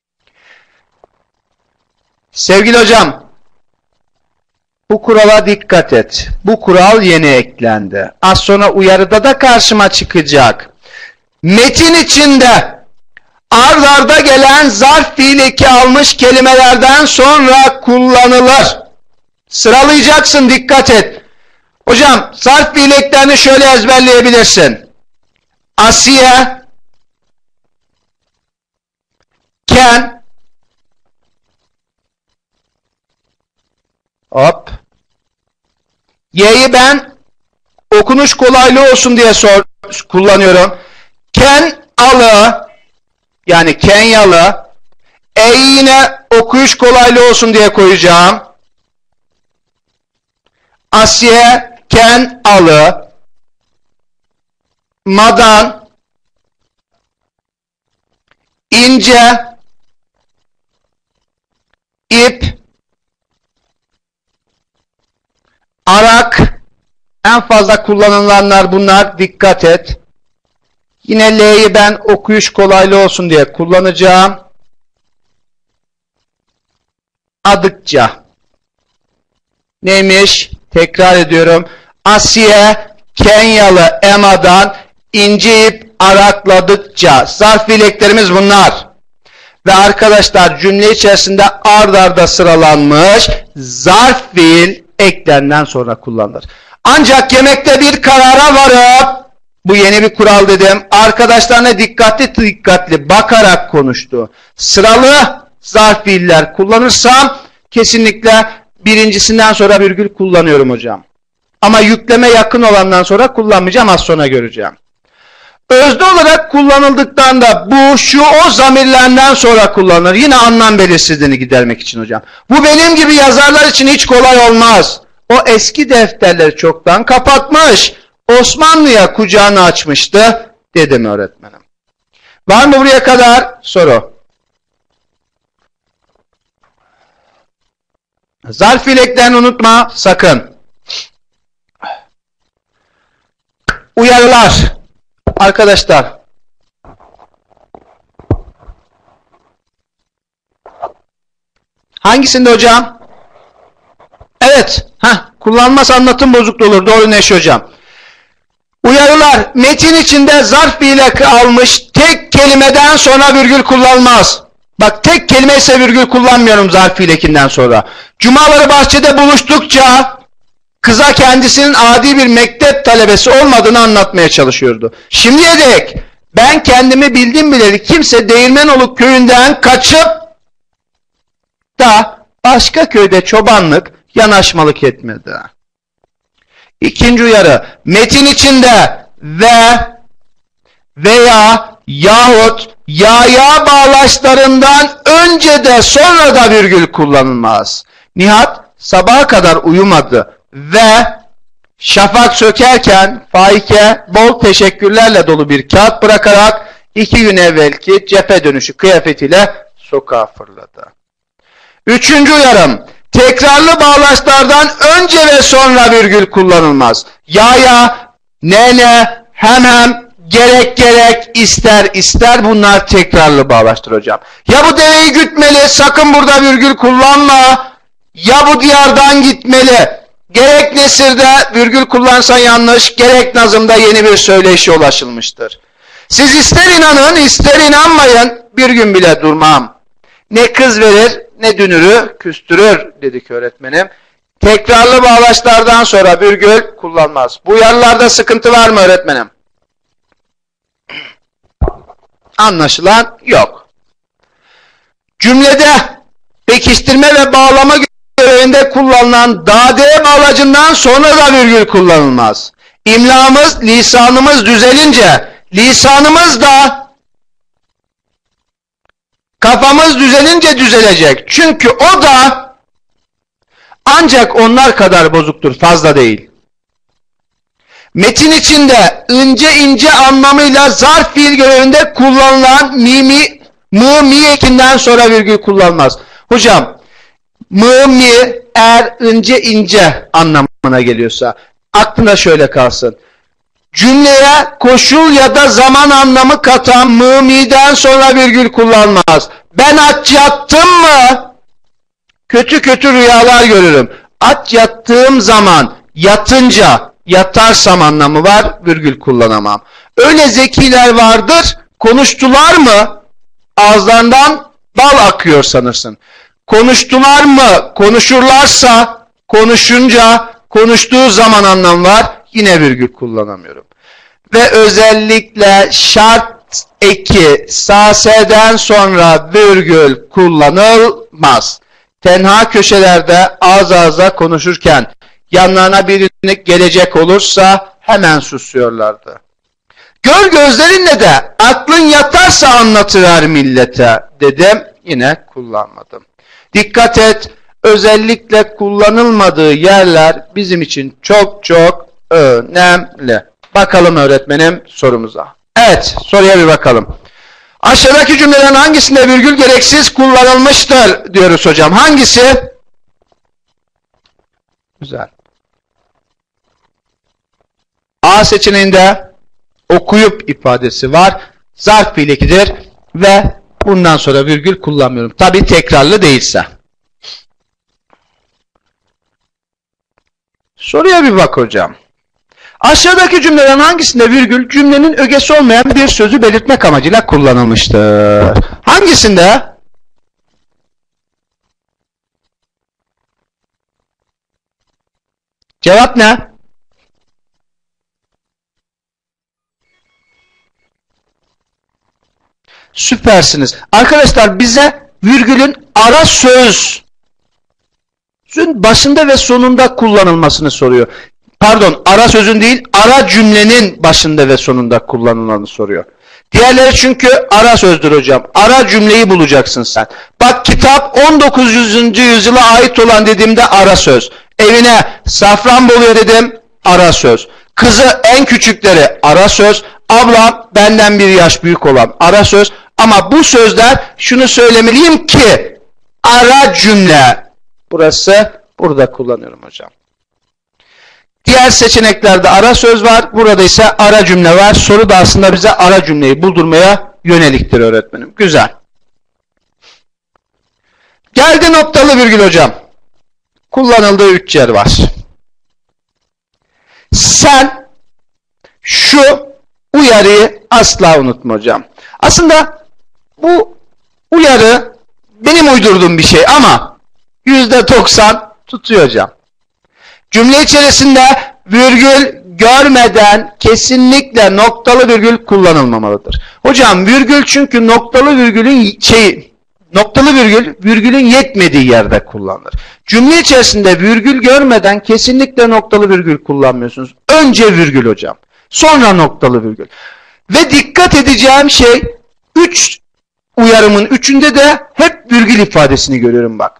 Sevgili hocam, bu kurala dikkat et. Bu kural yeni eklendi. Az sonra uyarıda da karşıma çıkacak. Metin içinde ard arda gelen zarf fiil eki almış kelimelerden sonra kullanılır. Sıralayacaksın, dikkat et. Hocam zarf fiil eklerini şöyle ezberleyebilirsin. Asiye, ken, hop, y'yi ben okunuş kolaylığı olsun diye kullanıyorum. Ken alı, yani Kenyalı, e'yi yine okuyuş kolaylığı olsun diye koyacağım. Asiye, ken alı, madan, ince, ip, arak, en fazla kullanılanlar bunlar, dikkat et. Yine L'yi ben okuyuş kolaylığı olsun diye kullanacağım. Adıkça. Neymiş? Tekrar ediyorum. Asiye, Kenyalı, emadan, ince ip, arakladıkça. Zarf fiileklerimiz bunlar. Ve arkadaşlar cümle içerisinde ard arda sıralanmış zarf fiil eklenden sonra kullanılır. Ancak yemekte bir karara varıp, bu yeni bir kural dedim, arkadaşlarına dikkatli bakarak konuştu. Sıralı zarf fiiller kullanırsam kesinlikle birincisinden sonra virgül kullanıyorum hocam. Ama yükleme yakın olandan sonra kullanmayacağım, az sonra göreceğim. Özne olarak kullanıldıktan da bu, şu, o zamirlerden sonra kullanılır. Yine anlam belirsizliğini gidermek için hocam. Bu benim gibi yazarlar için hiç kolay olmaz. O eski defterleri çoktan kapatmış, Osmanlı'ya kucağını açmıştı dedim öğretmenim. Var mı buraya kadar soru? Zarf fiileklerini unutma sakın. Uyarılar. Arkadaşlar. Hangisinde hocam? Evet. Kullanmaz anlatım bozukluğu olur. Doğru Neşe hocam. Uyarılar. Metin içinde zarf fiilek almış tek kelimeden sonra virgül kullanılmaz. Bak tek kelime ise virgül kullanmıyorum zarf fiilekinden sonra. Cumaları bahçede buluştukça kıza kendisinin adi bir mektep talebesi olmadığını anlatmaya çalışıyordu. Şimdiye dek ben kendimi bildim bileli kimse Değirmenoğlu köyünden kaçıp da başka köyde çobanlık, yanaşmalık etmedi. İkinci uyarı. Metin içinde ve veya yahut ya bağlaçlarından önce de sonra da virgül kullanılmaz. Nihat sabaha kadar uyumadı ve Şafak sökerken Faike bol teşekkürlerle dolu bir kağıt bırakarak 2 gün evvelki cephe dönüşü kıyafetiyle sokağa fırladı. Üçüncü uyarım. Tekrarlı bağlaçlardan önce ve sonra virgül kullanılmaz. Ya, ne, hem, gerek, ister bunlar tekrarlı bağlaçtır hocam. Ya bu deveyi gütmeli, sakın burada virgül kullanma. Ya bu diyardan gitmeli. Gerek nesirde virgül kullansan yanlış, gerek nazımda yeni bir söyleyişe ulaşılmıştır. Siz ister inanın, ister inanmayın, bir gün bile durmam. Ne kız verir, ne dünürü küstürür dedik öğretmenim. Tekrarlı bağlaçlardan sonra virgül kullanmaz. Bu uyarılarda sıkıntı var mı öğretmenim? Anlaşılan yok. Cümlede pekiştirme ve bağlama görevinde kullanılan dade bağlacından sonra da virgül kullanılmaz. İmlamız, lisanımız düzelince, lisanımız da kafamız düzelince düzelecek. Çünkü o da ancak onlar kadar bozuktur, fazla değil. Metin içinde ince anlamıyla zarf fiil görevinde kullanılan mi ekinden sonra virgül kullanmaz. Hocam, mi eğer ince anlamına geliyorsa aklına şöyle kalsın. Cümleye koşul ya da zaman anlamı katan mi'den sonra virgül kullanmaz. Ben aç yattım mı? Kötü rüyalar görürüm. Aç yattığım zaman, yatınca, yatarsam anlamı var, virgül kullanamam. Öyle zekiler vardır, konuştular mı? Ağızlarından bal akıyor sanırsın. Konuştular mı? Konuşurlarsa, konuşunca, konuştuğu zaman anlam var, yine virgül kullanamıyorum. Ve özellikle şart eki saseden sonra virgül kullanılmaz. Tenha köşelerde ağza konuşurken yanlarına biri gelecek olursa hemen susuyorlardı. Gör gözlerinle de aklın yatarsa anlatıver millete dedim, yine kullanmadım. Dikkat et, özellikle kullanılmadığı yerler bizim için çok önemli. Bakalım öğretmenim sorumuza. Evet, soruya bir bakalım. Aşağıdaki cümlelerin hangisinde virgül gereksiz kullanılmıştır diyoruz hocam. Hangisi? Güzel. A seçeneğinde okuyup ifadesi var. Zarf fiil ekidir ve bundan sonra virgül kullanmıyorum. Tabii tekrarlı değilse. Soruya bir bak hocam. Aşağıdaki cümlelerin hangisinde virgül cümlenin ögesi olmayan bir sözü belirtmek amacıyla kullanılmıştır? Hangisinde? Cevap ne? Süpersiniz. Arkadaşlar bize virgülün ara sözün başında ve sonunda kullanılmasını soruyor. Pardon, ara sözün değil, ara cümlenin başında ve sonunda kullanılanı soruyor. Diğerleri çünkü ara sözdür hocam. Ara cümleyi bulacaksın sen. Bak kitap 19. yüzyıla ait olan dediğimde ara söz. Evine Safranbolu'ya dedim, ara söz. Kızı en küçükleri ara söz. Ablam benden bir yaş büyük olan ara söz. Ama bu sözler şunu söylemeliyim ki ara cümle. Burası burada kullanıyorum hocam. Diğer seçeneklerde ara söz var. Burada ise ara cümle var. Soru da aslında bize ara cümleyi buldurmaya yöneliktir öğretmenim. Güzel. Geldi noktalı virgül hocam. Kullanıldığı 3 yer var. Sen şu uyarıyı asla unutma hocam. Aslında bu uyarı benim uydurduğum bir şey ama %90 tutuyor hocam. Cümle içerisinde virgül görmeden kesinlikle noktalı virgül kullanılmamalıdır. Hocam virgül çünkü noktalı virgülün yetmediği yerde kullanılır. Cümle içerisinde virgül görmeden kesinlikle noktalı virgül kullanmıyorsunuz. Önce virgül hocam. Sonra noktalı virgül. Ve dikkat edeceğim şey 3 uyarımın 3'ünde de hep virgül ifadesini görüyorum bak.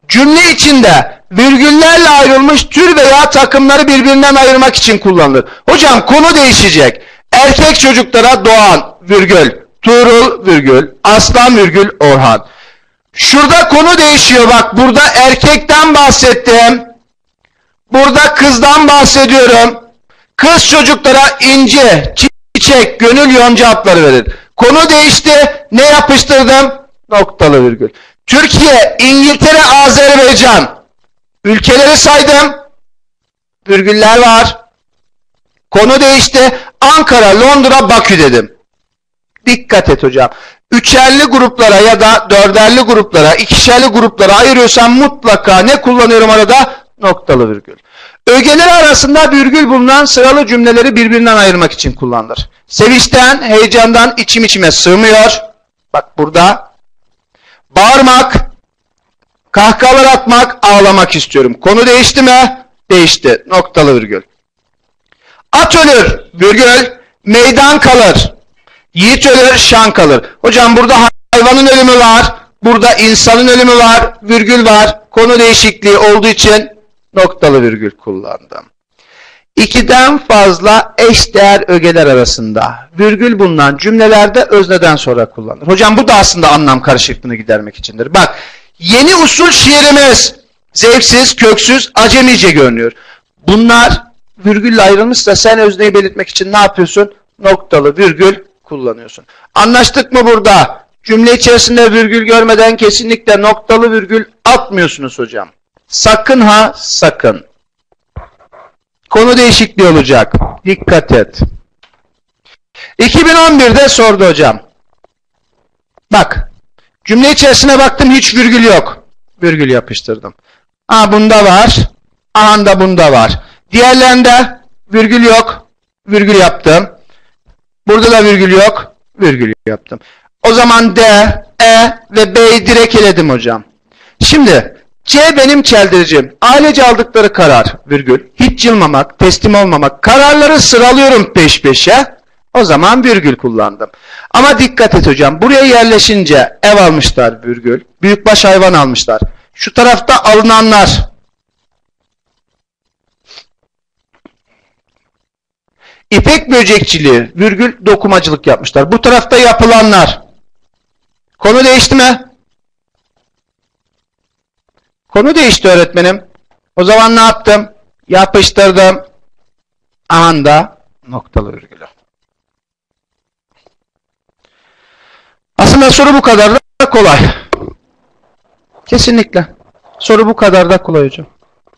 cümle içinde virgüllerle ayrılmış tür veya takımları birbirinden ayırmak için kullanılır. Hocam konu değişecek. Erkek çocuklara Doğan, virgül, Tuğrul, virgül, Aslan, virgül, Orhan. Şurada konu değişiyor bak. Burada erkekten bahsettim. Burada kızdan bahsediyorum. Kız çocuklara inci, çiçek, gönül, yonca adları verir. Konu değişti. Ne yapıştırdım? Noktalı virgül. Türkiye, İngiltere, Azerbaycan. Ülkeleri saydım. Virgüller var. Konu değişti. Ankara, Londra, Bakü dedim. Dikkat et hocam. Üçerli gruplara ya da dörderli gruplara, ikişerli gruplara ayırıyorsam mutlaka ne kullanıyorum arada? Noktalı virgül. Ögeler arasında virgül bulunan sıralı cümleleri birbirinden ayırmak için kullanılır. Sevinçten, heyecandan içim içime sığmıyor. Bak burada. Bağırmak, kahkahalar atmak, ağlamak istiyorum. Konu değişti mi? Değişti. Noktalı virgül. At ölür, virgül, meydan kalır. Yiğit ölür, şan kalır. Hocam burada hayvanın ölümü var. Burada insanın ölümü var. Virgül var. Konu değişikliği olduğu için noktalı virgül kullandım. İkiden fazla eşdeğer ögeler arasında virgül bulunan cümlelerde özneden sonra kullanılır. Hocam bu da aslında anlam karışıklığını gidermek içindir. Bak, yeni usul şiirimiz zevksiz, köksüz, acemice görünüyor. Bunlar virgülle ayrılmışsa sen özneyi belirtmek için ne yapıyorsun? Noktalı virgül kullanıyorsun. Anlaştık mı burada? Cümle içerisinde virgül görmeden kesinlikle noktalı virgül atmıyorsunuz hocam. Sakın ha sakın. Konu değişikliği olacak. Dikkat et. 2011'de sordu hocam. Bak. Cümle içerisine baktım hiç virgül yok. Virgül yapıştırdım. Bunda var. Da bunda var. Diğerlerinde virgül yok. Virgül yaptım. Burada da virgül yok. Virgül yaptım. O zaman D, E ve B'yi direkt eledim hocam. Şimdi C benim çeldiricim. Ailece aldıkları karar, virgül, hiç yılmamak, teslim olmamak. Kararları sıralıyorum peş peşe. O zaman virgül kullandım. Ama dikkat et hocam. Buraya yerleşince ev almışlar, virgül. Büyükbaş hayvan almışlar. Şu tarafta alınanlar. İpek böcekçiliği, virgül, dokumacılık yapmışlar. Bu tarafta yapılanlar. Konu değişti mi? Konu değişti öğretmenim. O zaman ne yaptım? Yapıştırdım. Da noktalı virgülü. Aslında soru bu kadar da kolay. Kesinlikle. Soru bu kadar da kolay hocam.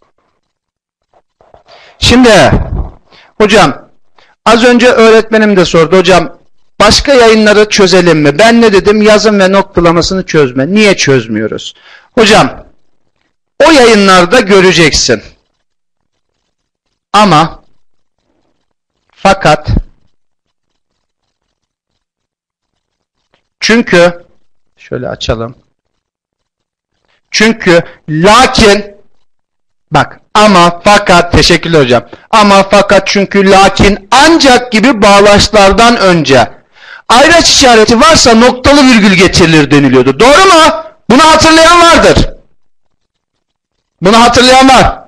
Şimdi hocam az önce öğretmenim de sordu. Hocam başka yayınları çözelim mi? Ben ne dedim? Yazım ve noktalamasını çözme. Niye çözmüyoruz? Hocam o yayınlarda göreceksin. Ama fakat çünkü şöyle açalım. Çünkü lakin bak ama fakat teşekkürler hocam. Ama fakat çünkü lakin ancak gibi bağlaçlardan önce ayraç işareti varsa noktalı virgül getirilir deniliyordu. Doğru mu? Bunu hatırlayan vardır. Bunu hatırlayan var.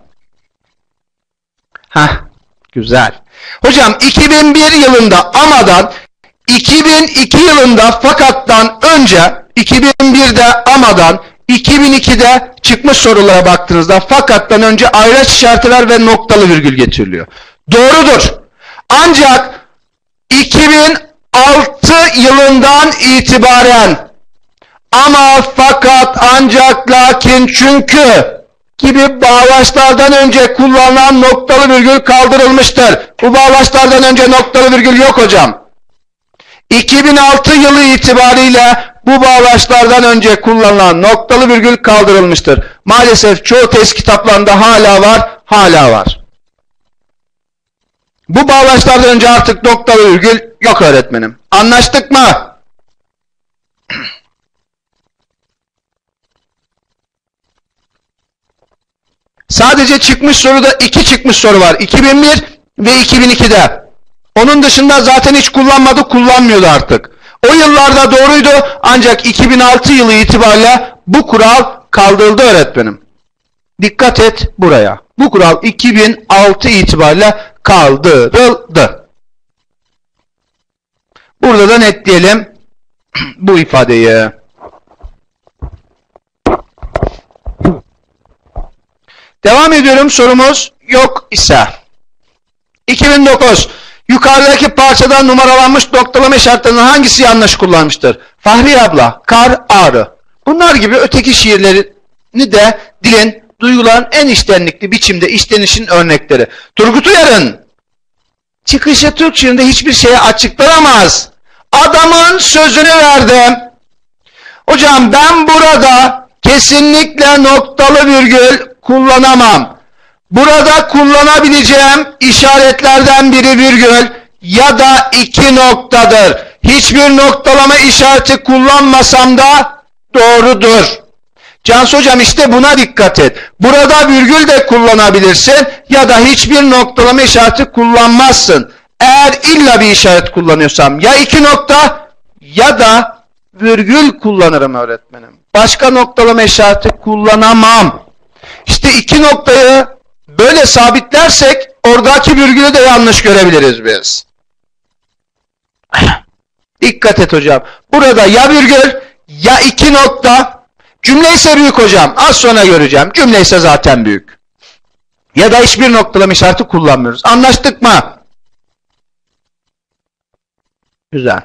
Güzel. Hocam 2001 yılında amadan, 2002 yılında fakattan önce, 2001'de amadan, 2002'de çıkmış sorulara baktığınızda fakattan önce ayraç işaretiler ve noktalı virgül getiriliyor. Doğrudur. Ancak 2006 yılından itibaren ama fakat ancak lakin çünkü gibi bağlaçlardan önce kullanılan noktalı virgül kaldırılmıştır. Bu bağlaçlardan önce noktalı virgül yok hocam. 2006 yılı itibariyle bu bağlaçlardan önce kullanılan noktalı virgül kaldırılmıştır. Maalesef çoğu test kitaplarında hala var, hala var. Bu bağlaçlardan önce artık noktalı virgül yok öğretmenim. Anlaştık mı? Sadece çıkmış soruda 2 çıkmış soru var. 2001 ve 2002'de. Onun dışında zaten hiç kullanmadı, kullanmıyordu artık. O yıllarda doğruydu ancak 2006 yılı itibariyle bu kural kaldırıldı öğretmenim. Dikkat et buraya. Bu kural 2006 itibariyle kaldırıldı. Burada da netleyelim bu ifadeyi. Devam ediyorum, sorumuz yok ise. 2009. Yukarıdaki parçadan numaralanmış noktalama işaretlerinin hangisi yanlış kullanmıştır? Fahriye abla, kar, ağrı. Bunlar gibi öteki şiirlerini de dilin, duyguların en içtenlikli biçimde işlenişin örnekleri. Turgut Uyar'ın çıkışı Türk şiirinde hiçbir şeye açıklanamaz. Adamın sözünü verdim. Hocam ben burada kesinlikle noktalı virgül kullanamam. Burada kullanabileceğim işaretlerden biri virgül ya da iki noktadır. Hiçbir noktalama işareti kullanmasam da doğrudur. Cansu hocam işte buna dikkat et. Burada virgül de kullanabilirsin ya da hiçbir noktalama işareti kullanmazsın. Eğer illa bir işaret kullanıyorsam ya iki nokta ya da virgül kullanırım öğretmenim. Başka noktalama işareti kullanamam. İşte iki noktayı böyle sabitlersek oradaki virgülü de yanlış görebiliriz biz. Dikkat et hocam. Burada ya virgül ya iki nokta. Cümle ise büyük hocam. Az sonra göreceğim. Cümle ise zaten büyük. Ya da hiçbir noktalama işareti kullanmıyoruz. Anlaştık mı? Güzel.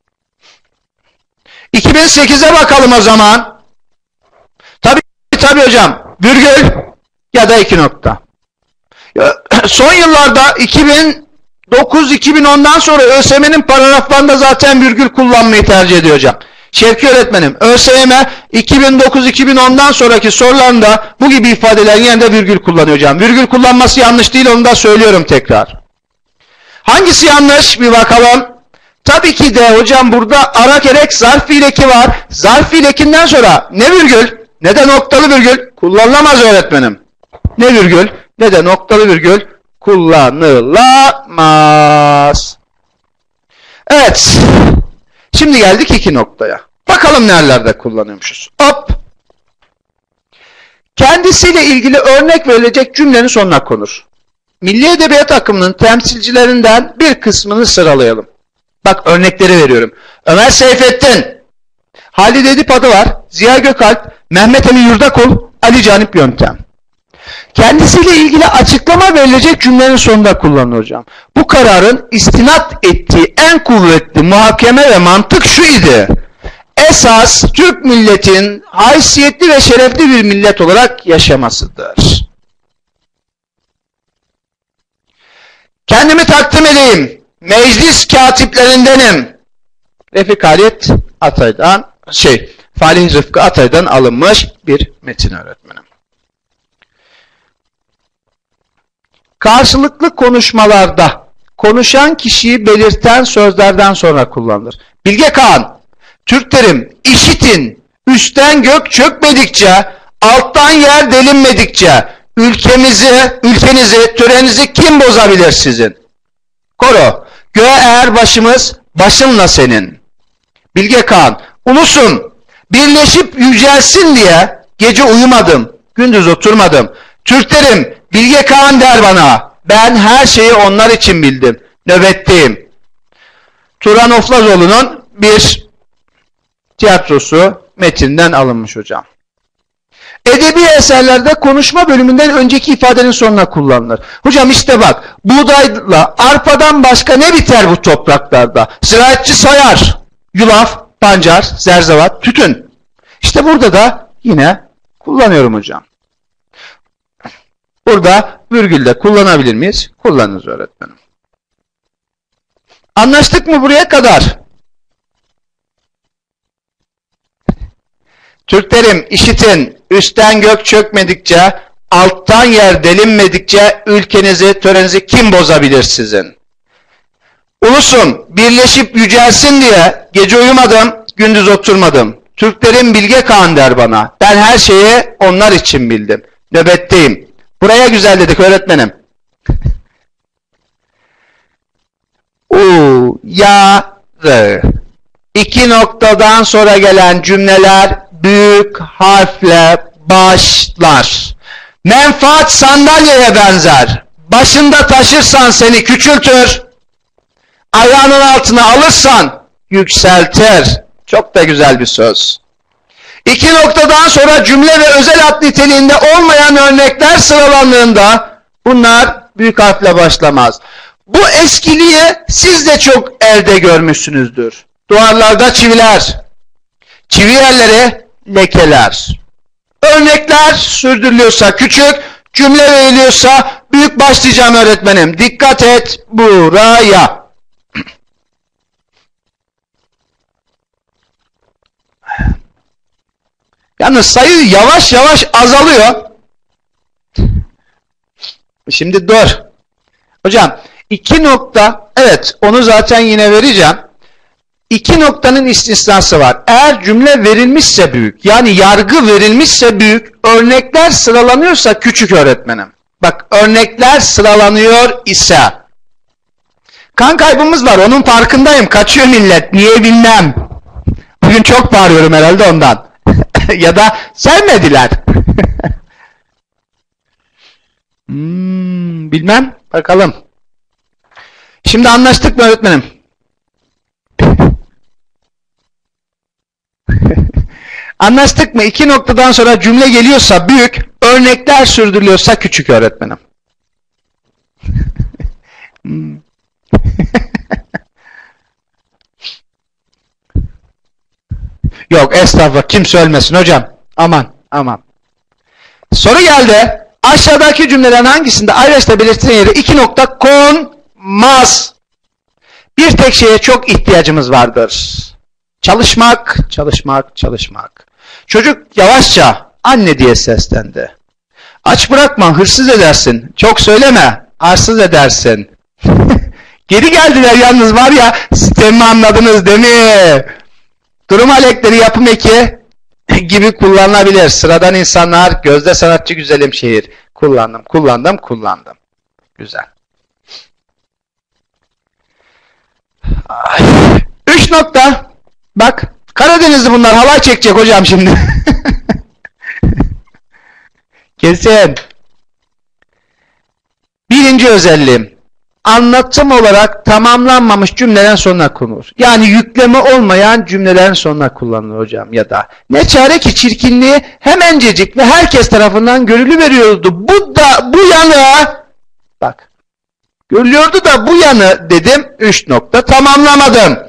2008'e bakalım o zaman. Tabii hocam. Virgül ya da iki nokta. Son yıllarda 2009-2010'dan sonra ÖSYM'nin paragraflarında zaten virgül kullanmayı tercih ediyor hocam. Şevki öğretmenim, ÖSYM 2009-2010'dan sonraki sorularında bu gibi ifadelerin yerine virgül kullanıyor hocam. Virgül kullanması yanlış değil, onu da söylüyorum tekrar. Hangisi yanlış? Bir bakalım. Tabii ki de hocam burada ara gerek zarf fiileki var. Zarf fiilekinden sonra ne virgül ne de noktalı virgül kullanılamaz öğretmenim. Ne virgül ne de noktalı virgül kullanılamaz. Evet. Şimdi geldik iki noktaya. Bakalım nerelerde kullanıyormuşuz. Hop. Kendisiyle ilgili örnek verilecek cümlenin sonuna konur. Milli Edebiyat akımının temsilcilerinden bir kısmını sıralayalım. Bak örnekleri veriyorum. Ömer Seyfettin, Halid Edip adı var, Ziya Gökalp, Mehmet Emin Yurdakul, Ali Canip Yöntem. Kendisiyle ilgili açıklama verilecek cümlenin sonunda kullanılır hocam. Bu kararın istinad ettiği en kuvvetli muhakeme ve mantık şu idi. Esas Türk milletin haysiyetli ve şerefli bir millet olarak yaşamasıdır. Kendimi takdim edeyim. Meclis katiplerindenim. Refik Halit Atay'dan, Falih Rıfkı Atay'dan alınmış bir metin öğretmenim. Karşılıklı konuşmalarda konuşan kişiyi belirten sözlerden sonra kullanılır. Bilge Kağan, Türklerim işitin, üstten gök çökmedikçe, alttan yer delinmedikçe, ülkenizi, törenizi kim bozabilir sizin? Koro, göğe eğer başımız, başımla senin. Bilge Kağan, ulusum, birleşip yücelsin diye gece uyumadım, gündüz oturmadım. Türklerim, Bilge Kağan der bana, ben her şeyi onlar için bildim, nöbetteyim. Turan Oflazoğlu'nun bir tiyatrosu metinden alınmış hocam. Edebi eserlerde konuşma bölümünden önceki ifadenin sonuna kullanılır. Hocam işte bak, buğdayla arpadan başka ne biter bu topraklarda? Ziraatçı sayar, yulaf, pancar, zerzevat, tütün. İşte burada da yine kullanıyorum hocam. Burada virgülde kullanabilir miyiz? Kullanırız öğretmenim. Anlaştık mı buraya kadar? Türklerim işitin, üstten gök çökmedikçe, alttan yer delinmedikçe ülkenizi, törenizi kim bozabilir sizin? Ulusum, birleşip yücelsin diye gece uyumadım, gündüz oturmadım. Türklerin Bilge Kağan der bana. Ben her şeyi onlar için bildim. Nöbetteyim. Buraya güzel dedik öğretmenim. Uyarı. İki noktadan sonra gelen cümleler büyük harfle başlar. Menfaat sandalyeye benzer. Başında taşırsan seni küçültür. Ayağının altına alırsan yükseltir. Çok da güzel bir söz. İki noktadan sonra cümle ve özel ad niteliğinde olmayan örnekler sıralandığında bunlar büyük harfle başlamaz. Bu eskiliği siz de çok elde görmüşsünüzdür. Duvarlarda çiviler, çivi yerleri lekeler. Örnekler sürdürülüyorsa küçük, cümle veriliyorsa büyük başlayacağım öğretmenim. Dikkat et buraya. Yalnız sayı yavaş yavaş azalıyor. Şimdi dur. Hocam 2 nokta, evet onu zaten yine vereceğim. 2 noktanın istisnası var. Eğer cümle verilmişse büyük, yani yargı verilmişse büyük, örnekler sıralanıyorsa küçük öğretmenim. Bak örnekler sıralanıyor ise. Kan kaybımız var, onun farkındayım. Kaçıyor millet, niye bilmem. Bugün çok bağırıyorum herhalde ondan. Ya da sevmediler. Bilmem, bakalım. Şimdi anlaştık mı öğretmenim? Anlaştık mı? 2 noktadan sonra cümle geliyorsa büyük, örnekler sürdürülüyorsa küçük öğretmenim. Yok estağfurullah, kimse ölmesin hocam. Aman aman. Soru geldi. Aşağıdaki cümlelerin hangisinde Ayraç'ta belirtilen yere 2 nokta konmaz? Bir tek şeye çok ihtiyacımız vardır. Çalışmak, çalışmak, çalışmak. Çocuk yavaşça anne diye seslendi. Aç bırakma, hırsız edersin. Çok söyleme, arsız edersin. Geri geldiler yalnız, var ya, sistemi anladınız değil mi? Durum alekleri yapım eki gibi kullanılabilir. Sıradan insanlar, gözde sanatçı güzelim şehir. Kullandım, kullandım, kullandım. Güzel. 3 nokta. Bak, Karadenizli bunlar, halay çekecek hocam şimdi. Kesin. Birinci özelliğim. Anlatım olarak tamamlanmamış cümlelerin sonuna konulur. Yani yükleme olmayan cümlelerin sonuna kullanılır hocam, ya da ne çare ki çirkinliği hemencecik ve herkes tarafından görülüveriyordu. Bu yanı, bak, görülüyordu da bu yanı dedim, 3 nokta, tamamlamadım.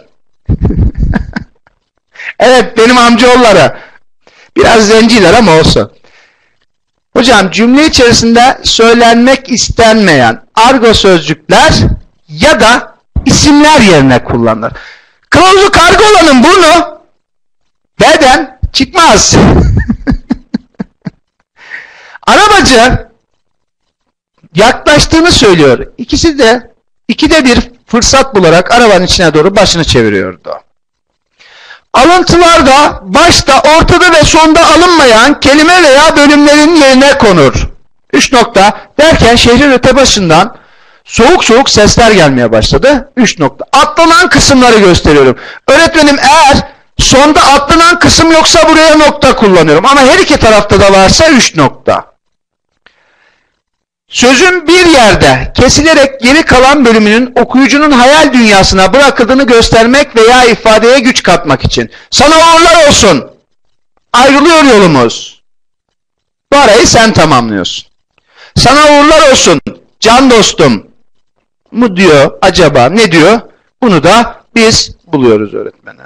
Evet, benim amcaoğulları biraz zenciler ama olsun. Hocam cümle içerisinde söylenmek istenmeyen argo sözcükler ya da isimler yerine kullanılır. Kılavuzu karga olanın burnu B'den çıkmaz. Arabacı yaklaştığını söylüyor. İkisi de ikide bir fırsat bularak arabanın içine doğru başını çeviriyordu. Alıntılarda başta, ortada ve sonda alınmayan kelime veya bölümlerin yerine konur. 3 nokta derken şehrin öte başından soğuk soğuk sesler gelmeye başladı. 3 nokta. Atlanan kısımları gösteriyorum. Öğretmenim eğer sonda atlanan kısım yoksa buraya nokta kullanıyorum. Ama her iki tarafta da varsa 3 nokta. Sözün bir yerde kesilerek geri kalan bölümünün okuyucunun hayal dünyasına bırakıldığını göstermek veya ifadeye güç katmak için. Sana uğurlar olsun. Ayrılıyor yolumuz. Bu arayı sen tamamlıyorsun. Sana uğurlar olsun. Can dostum. Mu diyor acaba? Ne diyor? Bunu da biz buluyoruz öğretmenim.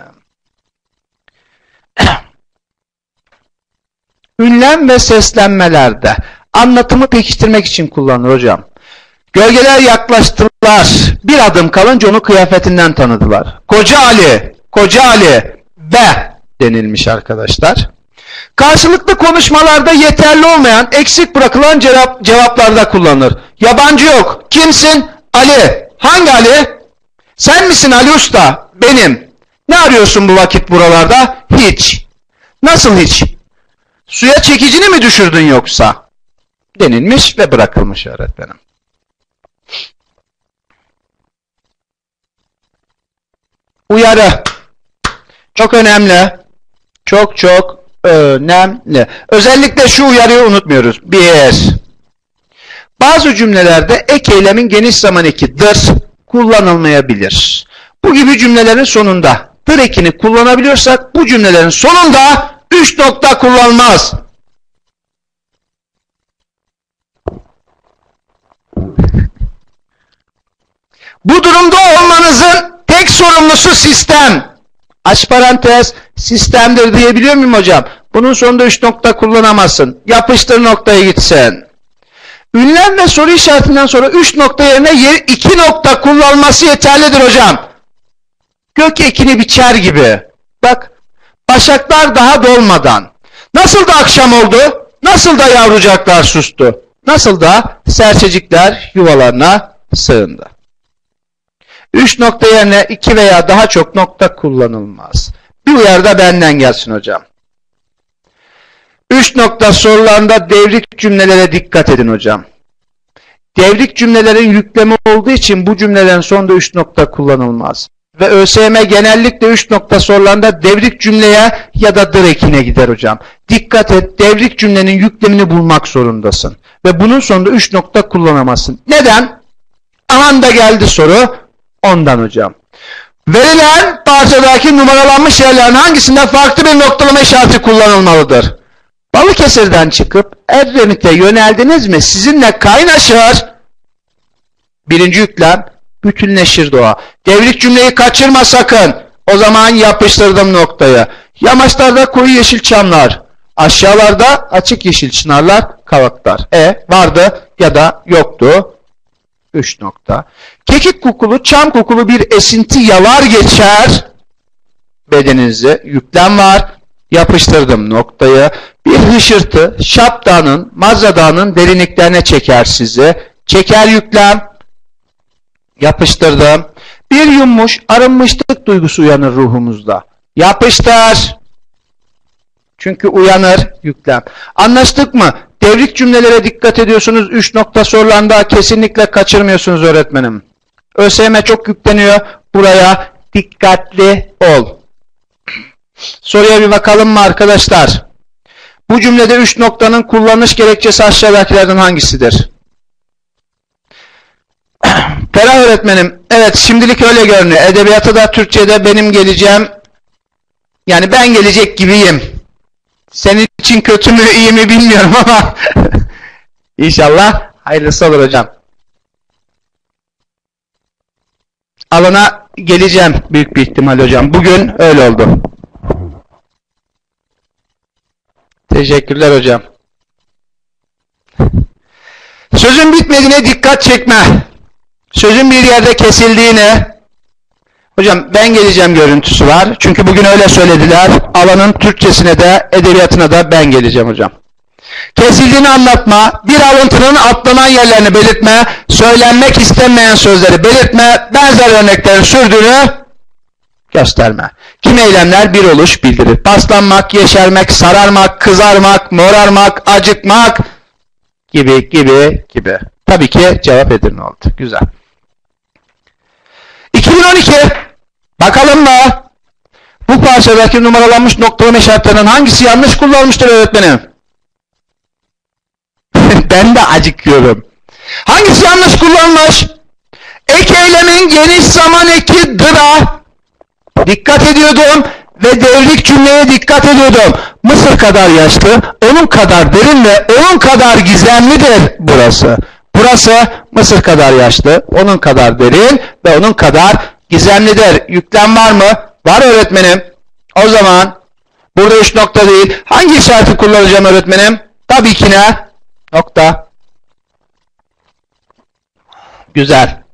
Ünlem ve seslenmelerde anlatımı pekiştirmek için kullanılır hocam. Gölgeler yaklaştılar. Bir adım kalınca onu kıyafetinden tanıdılar. Koca Ali, Koca Ali, be denilmiş arkadaşlar. Karşılıklı konuşmalarda yeterli olmayan, eksik bırakılan cevaplarda kullanılır. Yabancı yok. Kimsin? Ali. Hangi Ali? Sen misin Ali Usta? Benim. Ne arıyorsun bu vakit buralarda? Hiç. Nasıl hiç? Suya çekicini mi düşürdün yoksa? Denilmiş ve bırakılmış öğretmenim. Uyarı. Çok önemli. Çok önemli. Özellikle şu uyarıyı unutmuyoruz. Bir, bazı cümlelerde ek eylemin geniş zaman eki dır kullanılmayabilir. Bu gibi cümlelerin sonunda dır ekini kullanabiliyorsak bu cümlelerin sonunda 3 nokta kullanılmaz. Bu durumda olmanızın tek sorumlusu sistem. Aç parantez, sistemdir diyebiliyor muyum hocam? Bunun sonunda 3 nokta kullanamazsın. Yapıştır noktaya gitsin. Ünlem ve soru işaretinden sonra 3 nokta yerine 2 nokta kullanılması yeterlidir hocam. Gök ekini biçer gibi. Bak, başaklar daha dolmadan. Nasıl da akşam oldu? Nasıl da yavrucaklar sustu? Nasıl da serçecikler yuvalarına sığındı? 3 nokta yerine 2 veya daha çok nokta kullanılmaz. Bir uyarı da benden gelsin hocam. 3 nokta sorularında devrik cümlelere dikkat edin hocam. Devrik cümlelerin yüklemi olduğu için bu cümlelerin sonunda 3 nokta kullanılmaz. Ve ÖSYM genellikle 3 nokta sorularında devrik cümleye ya da dır ekine gider hocam. Dikkat et, devrik cümlenin yüklemini bulmak zorundasın. Ve bunun sonunda 3 nokta kullanamazsın. Neden? Ahanda geldi soru. Ondan hocam. Verilen parçadaki numaralanmış yerlerin hangisinde farklı bir noktalama işareti kullanılmalıdır? Balıkesir'den çıkıp Edremit'e yöneldiniz mi? Sizinle kaynaşır. Birinci yüklem bütünleşir doğa. Devrik cümleyi kaçırma sakın. O zaman yapıştırdım noktayı. Yamaçlarda koyu yeşil çamlar. Aşağılarda açık yeşil çınarlar, kavaklar. Vardı ya da yoktu. 3 nokta. Kekik kokulu, çam kokulu bir esinti yalar geçer bedeninizi. Yüklem var. Yapıştırdım noktayı. Bir hışırtı Şap Dağı'nın, Mazra Dağı'nın derinliklerine çeker sizi. Çeker yüklem. Yapıştırdım. Bir yummuş, arınmışlık duygusu uyanır ruhumuzda. Yapıştır. Çünkü uyanır yüklem. Anlaştık mı? Devrik cümlelere dikkat ediyorsunuz. 3 nokta sorularında kesinlikle kaçırmıyorsunuz öğretmenim. ÖSYM çok yükleniyor. Buraya dikkatli ol. Soruya bir bakalım mı arkadaşlar? Bu cümlede 3 noktanın kullanış gerekçesi aşağıdakilerden hangisidir? Ferah öğretmenim, evet şimdilik öyle görünüyor. Edebiyata da Türkçe'de benim geleceğim, yani ben gelecek gibiyim. Senin için kötü mü iyi mi bilmiyorum ama İnşallah hayırlısı olur hocam. Alana geleceğim büyük bir ihtimal hocam. Bugün öyle oldu. Teşekkürler hocam. Sözün bitmediğine dikkat çekme. Sözün bir yerde kesildiğine, hocam ben geleceğim görüntüsü var. Çünkü bugün öyle söylediler. Alanın Türkçesine de edebiyatına da ben geleceğim hocam. Kesildiğini anlatma, bir alıntının atlanan yerlerini belirtme, söylenmek istenmeyen sözleri belirtme, benzer örneklerin sürdüğünü gösterme. Kim eylemler bir oluş bildirir. Paslanmak, yeşermek, sararmak, kızarmak, morarmak, acıkmak gibi gibi gibi. Tabii ki cevap Edirne oldu. Güzel. 2012. Bakalım mı? Bu parçadaki numaralanmış noktalama işaretlerinin hangisi yanlış kullanılmıştır öğretmenim? Ben de acıkıyorum. Hangisi yanlış kullanılmış? Ek eylemin geniş zaman eki dıra dikkat ediyordum ve devrik cümleye dikkat ediyordum. Mısır kadar yaşlı, onun kadar derin ve onun kadar gizemlidir burası. Burası Mısır kadar yaşlı, onun kadar derin ve onun kadar gizemlidir. Yüklem var mı? Var öğretmenim. O zaman burada 3 nokta değil. Hangi işareti kullanacağım öğretmenim? Tabii ki ne? Nokta. Güzel.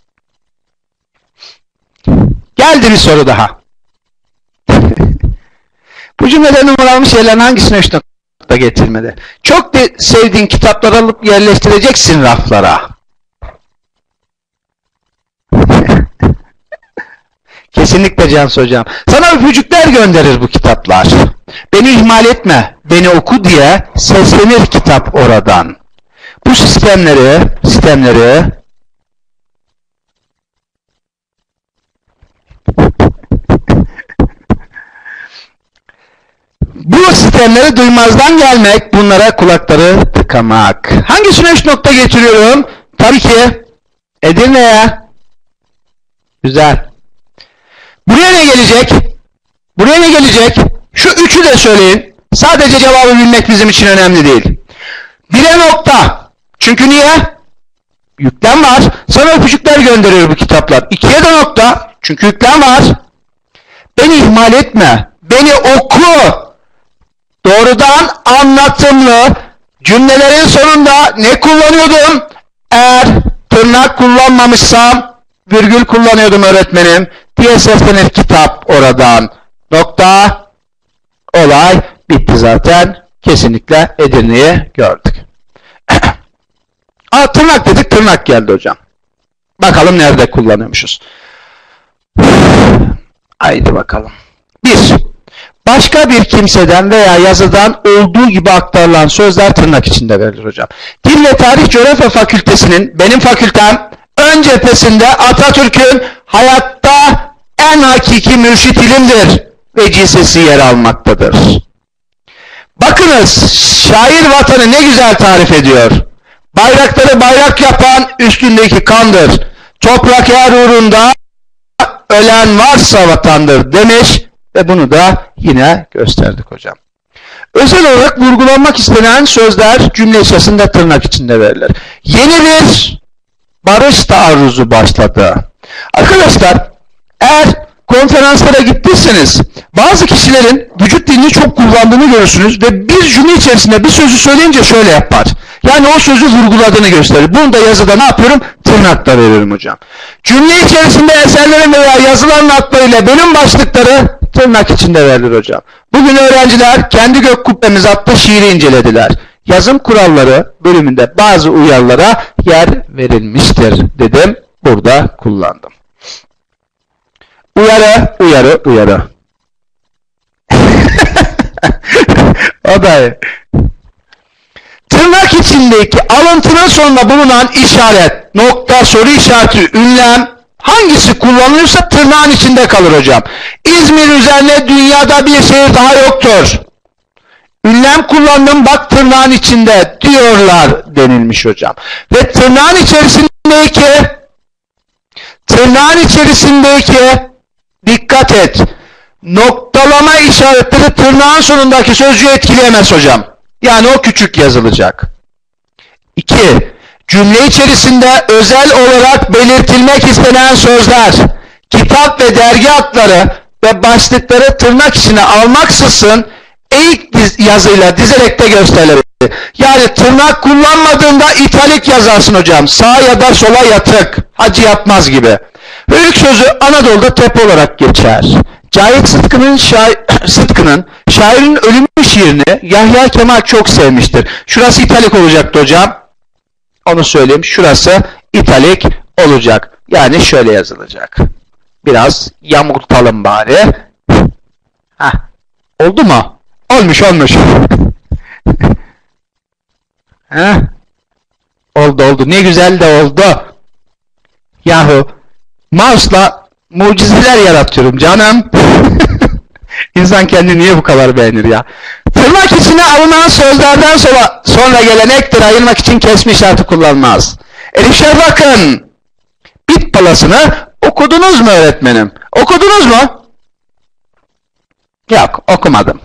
Geldi bir soru daha. Bu cümlede numaralanmış yerlerin hangisine 3 nokta getirmedi? Çok sevdiğin kitapları alıp yerleştireceksin raflara. Kesinlikle Cansu hocam. Sana öpücükler gönderir bu kitaplar. Beni ihmal etme, beni oku diye seslenir kitap oradan. Bu sistemleri Bu sistemleri duymazdan gelmek, bunlara kulakları tıkamak. Hangisine 3 nokta getiriyorum? Tabii ki Edirne'ye. Güzel. Buraya ne gelecek? Buraya ne gelecek? Şu üçü de söyleyin. Sadece cevabı bilmek bizim için önemli değil. Bire nokta. Çünkü niye? Yüklem var. Sana öpücükler gönderiyor bu kitaplar. İkiye de nokta. Çünkü yüklem var. Beni ihmal etme. Beni oku. Doğrudan anlatımlı cümlelerin sonunda ne kullanıyordum? Eğer tırnak kullanmamışsam virgül kullanıyordum öğretmenim. Diye seslenir kitap oradan. Nokta. Olay bitti zaten. Kesinlikle Edirne'yi gördük. Tırnak dedik, tırnak geldi hocam. Bakalım nerede kullanıyormuşuz. Haydi bakalım. 1. Başka bir kimseden veya yazıdan olduğu gibi aktarılan sözler tırnak içinde verilir hocam. Dil ve Tarih Coğrafya Fakültesinin, benim fakültem, ön cephesinde Atatürk'ün hayatta en hakiki mürşit ilimdir vecizesi yer almaktadır. Bakınız, şair vatanı ne güzel tarif ediyor. Bayrakları bayrak yapan üstündeki kandır. Toprak eğer uğrunda ölen varsa vatandır demiş ve bunu da yine gösterdik hocam. Özel olarak vurgulanmak istenen sözler cümle içerisinde tırnak içinde verilir. Yeni bir barış taarruzu başladı. Arkadaşlar, eğer konferanslara gittiyseniz bazı kişilerin vücut dilini çok kullandığını görürsünüz ve bir cümle içerisinde bir sözü söyleyince şöyle yapar. Yani o sözü vurguladığını gösterir. Bunu da yazıda ne yapıyorum? Tırnakla veriyorum hocam. Cümle içerisinde eserlerin veya yazıların adlarıyla bölüm başlıkları tırnak içinde verilir hocam. Bugün öğrenciler Kendi Gök Kubbemiz adlı şiiri incelediler. Yazım kuralları bölümünde bazı uyarılara yer verilmiştir dedim. Burada kullandım. Uyarı, uyarı, uyarı. O da iyi. Tırnak içindeki alıntının sonunda bulunan işaret, nokta, soru işareti, ünlem hangisi kullanılıyorsa tırnağın içinde kalır hocam. İzmir üzerine dünyada bir şehir daha yoktur. Ünlem kullandım, bak tırnağın içinde diyorlar denilmiş hocam. Ve tırnağın içerisindeki dikkat et, noktalama işaretleri tırnağın sonundaki sözcüğü etkileyemez hocam. Yani o küçük yazılacak. 2. Cümle içerisinde özel olarak belirtilmek istenen sözler, kitap ve dergi adları ve başlıkları tırnak içine almaksızın eğik yazıyla dizerek de gösterilir. Yani tırnak kullanmadığında italik yazarsın hocam. Sağa ya da sola yatık. Hacı yapmaz gibi. Ve ilk sözü Anadolu'da tepe olarak geçer. Cahit Sıtkı'nın şairin ölümü şiirini Yahya Kemal çok sevmiştir. Şurası italik olacaktı hocam. Onu söyleyeyim. Şurası italik olacak. Yani şöyle yazılacak. Biraz yamultalım bari. Heh. Oldu mu? Olmuş. Heh. Oldu. Ne güzel de oldu. Yahu mouse'la mucizeler yaratıyorum canım. İnsan kendini niye bu kadar beğenir ya? Tırnak içine alınan sözlerden sonra gelen ekleri ayırmak için kesme işareti kullanmaz. Elifşer bakın. Bit palasını okudunuz mu öğretmenim? Okudunuz mu? Yok, okumadım.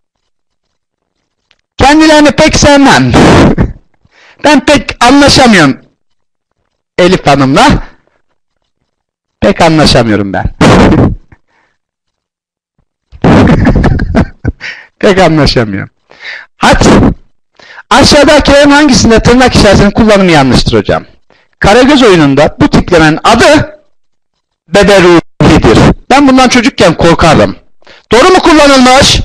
Kendilerini pek sevmem. Ben pek anlaşamıyorum Elif Hanım'la. Pek anlaşamıyorum ben. Pek anlaşamıyorum. Hadi. Aşağıdakilerin hangisinde tırnak işaretinin kullanımı yanlıştır hocam? Karagöz oyununda bu tiplemenin adı Bebe Ruhi'dir. Ben bundan çocukken korkardım. Doğru mu kullanılmış?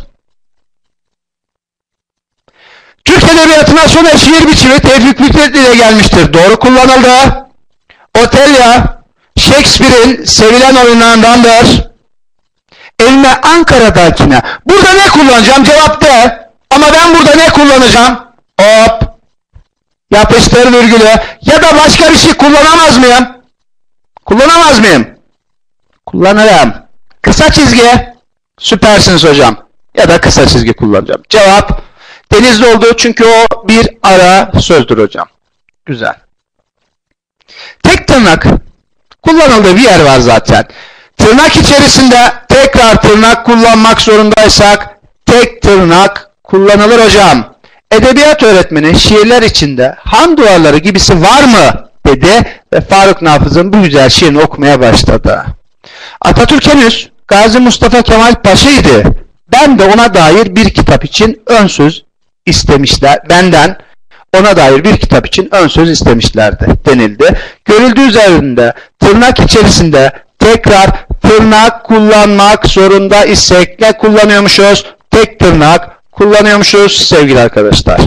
Türk Edebiyatı'na sonra şiir biçimi Tevfik Fikret ile gelmiştir. Doğru kullanıldı. Otelya, Shakespeare'in sevilen oyunlarındandır. Elime Ankara'dakine. Burada ne kullanacağım? Cevap de. Ama ben burada ne kullanacağım? Hop. Yapıştır virgülü. Ya da başka bir şey kullanamaz mıyım? Kullanamaz mıyım? Kullanırım. Kısa çizgi. Süpersiniz hocam. ya da kısa çizgi kullanacağım. Cevap Denizli oldu çünkü o bir ara sözdür hocam. Güzel. Tek tırnak kullanıldığı bir yer var zaten. Tırnak içerisinde tekrar tırnak kullanmak zorundaysak tek tırnak kullanılır hocam. Edebiyat öğretmeni şiirler içinde han duvarları gibisi var mı dedi ve Faruk Nafız'ın bu güzel şiirini okumaya başladı. Atatürk henüz Gazi Mustafa Kemal Paşa'ydı. Ben de ona dair bir kitap için ön söz istemişler. Benden ona dair bir kitap için ön söz istemişlerdi denildi. Görüldüğü üzerinde tırnak içerisinde tekrar tırnak kullanmak zorunda isek ne kullanıyormuşuz? Tek tırnak kullanıyormuşuz sevgili arkadaşlar.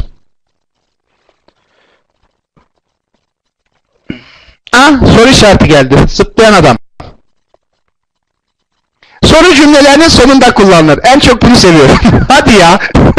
Soru işareti geldi. Zıplayan adam. Soru cümlelerinin sonunda kullanılır. En çok bunu seviyorum. Hadi ya.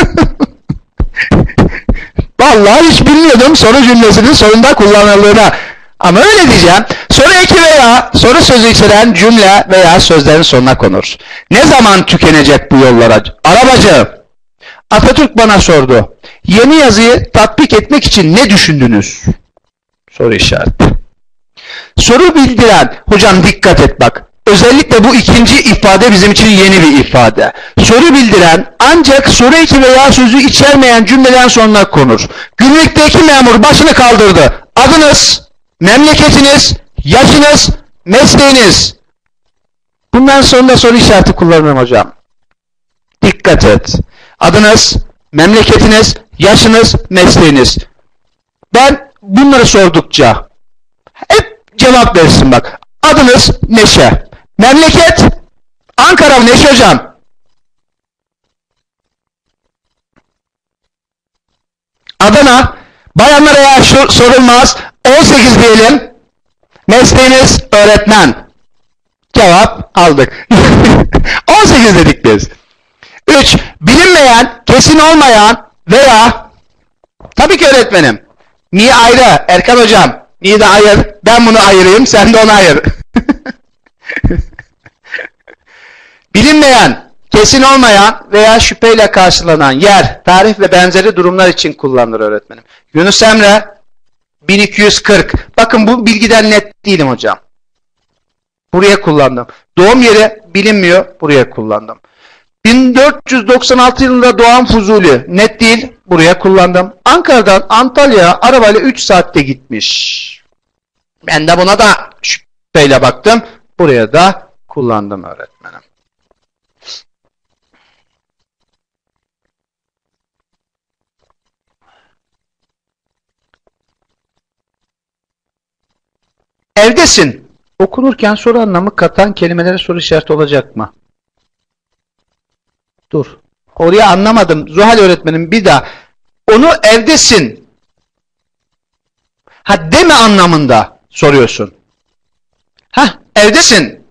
Vallahi hiç bilmiyordum soru cümlesinin sonunda kullanıldığını. Ama öyle diyeceğim. Soru eki veya soru sözü içeren cümle veya sözlerin sonuna konur. Ne zaman tükenecek bu yollar? Arabacı. Atatürk bana sordu. Yeni yazıyı tatbik etmek için ne düşündünüz? Soru işareti. Soru bildiren. Hocam dikkat et bak. Özellikle bu ikinci ifade bizim için yeni bir ifade. Soru bildiren ancak soru eki veya sözü içermeyen cümleden sonuna konur. Gümrükteki memur başını kaldırdı. Adınız, memleketiniz, yaşınız, mesleğiniz. Bundan sonunda soru işareti kullanırım hocam. Dikkat et. Adınız, memleketiniz, yaşınız, mesleğiniz. Ben bunları sordukça hep cevap versin bak. Adınız Neşe. Memleket Ankara mı Neşe hocam? Adana. Bayanlara yaş sorulmaz. 18 diyelim. Mesleğiniz öğretmen. Cevap aldık. 18 dedik biz. 3. Bilinmeyen, kesin olmayan veya tabii ki öğretmenim. Mi ayrı. Erkan hocam. Mi de ayır. Ben bunu ayırayım. Sen de onu ayır. Bilinmeyen, kesin olmayan veya şüpheyle karşılanan yer, tarih ve benzeri durumlar için kullanılır öğretmenim. Yunus Emre 1240. Bakın bu bilgiden net değilim hocam. Buraya kullandım. Doğum yeri bilinmiyor. Buraya kullandım. 1496 yılında doğan Fuzuli. Net değil. Buraya kullandım. Ankara'dan Antalya'ya arabayla 3 saatte gitmiş. Ben de buna da şüpheyle baktım. Buraya da kullandım öğretmenim. Evdesin. Okunurken soru anlamı katan kelimelere soru işareti olacak mı? Dur. Oraya anlamadım. Zuhal öğretmenim bir daha. Onu evdesin. Ha deme anlamında soruyorsun. Ha evdesin.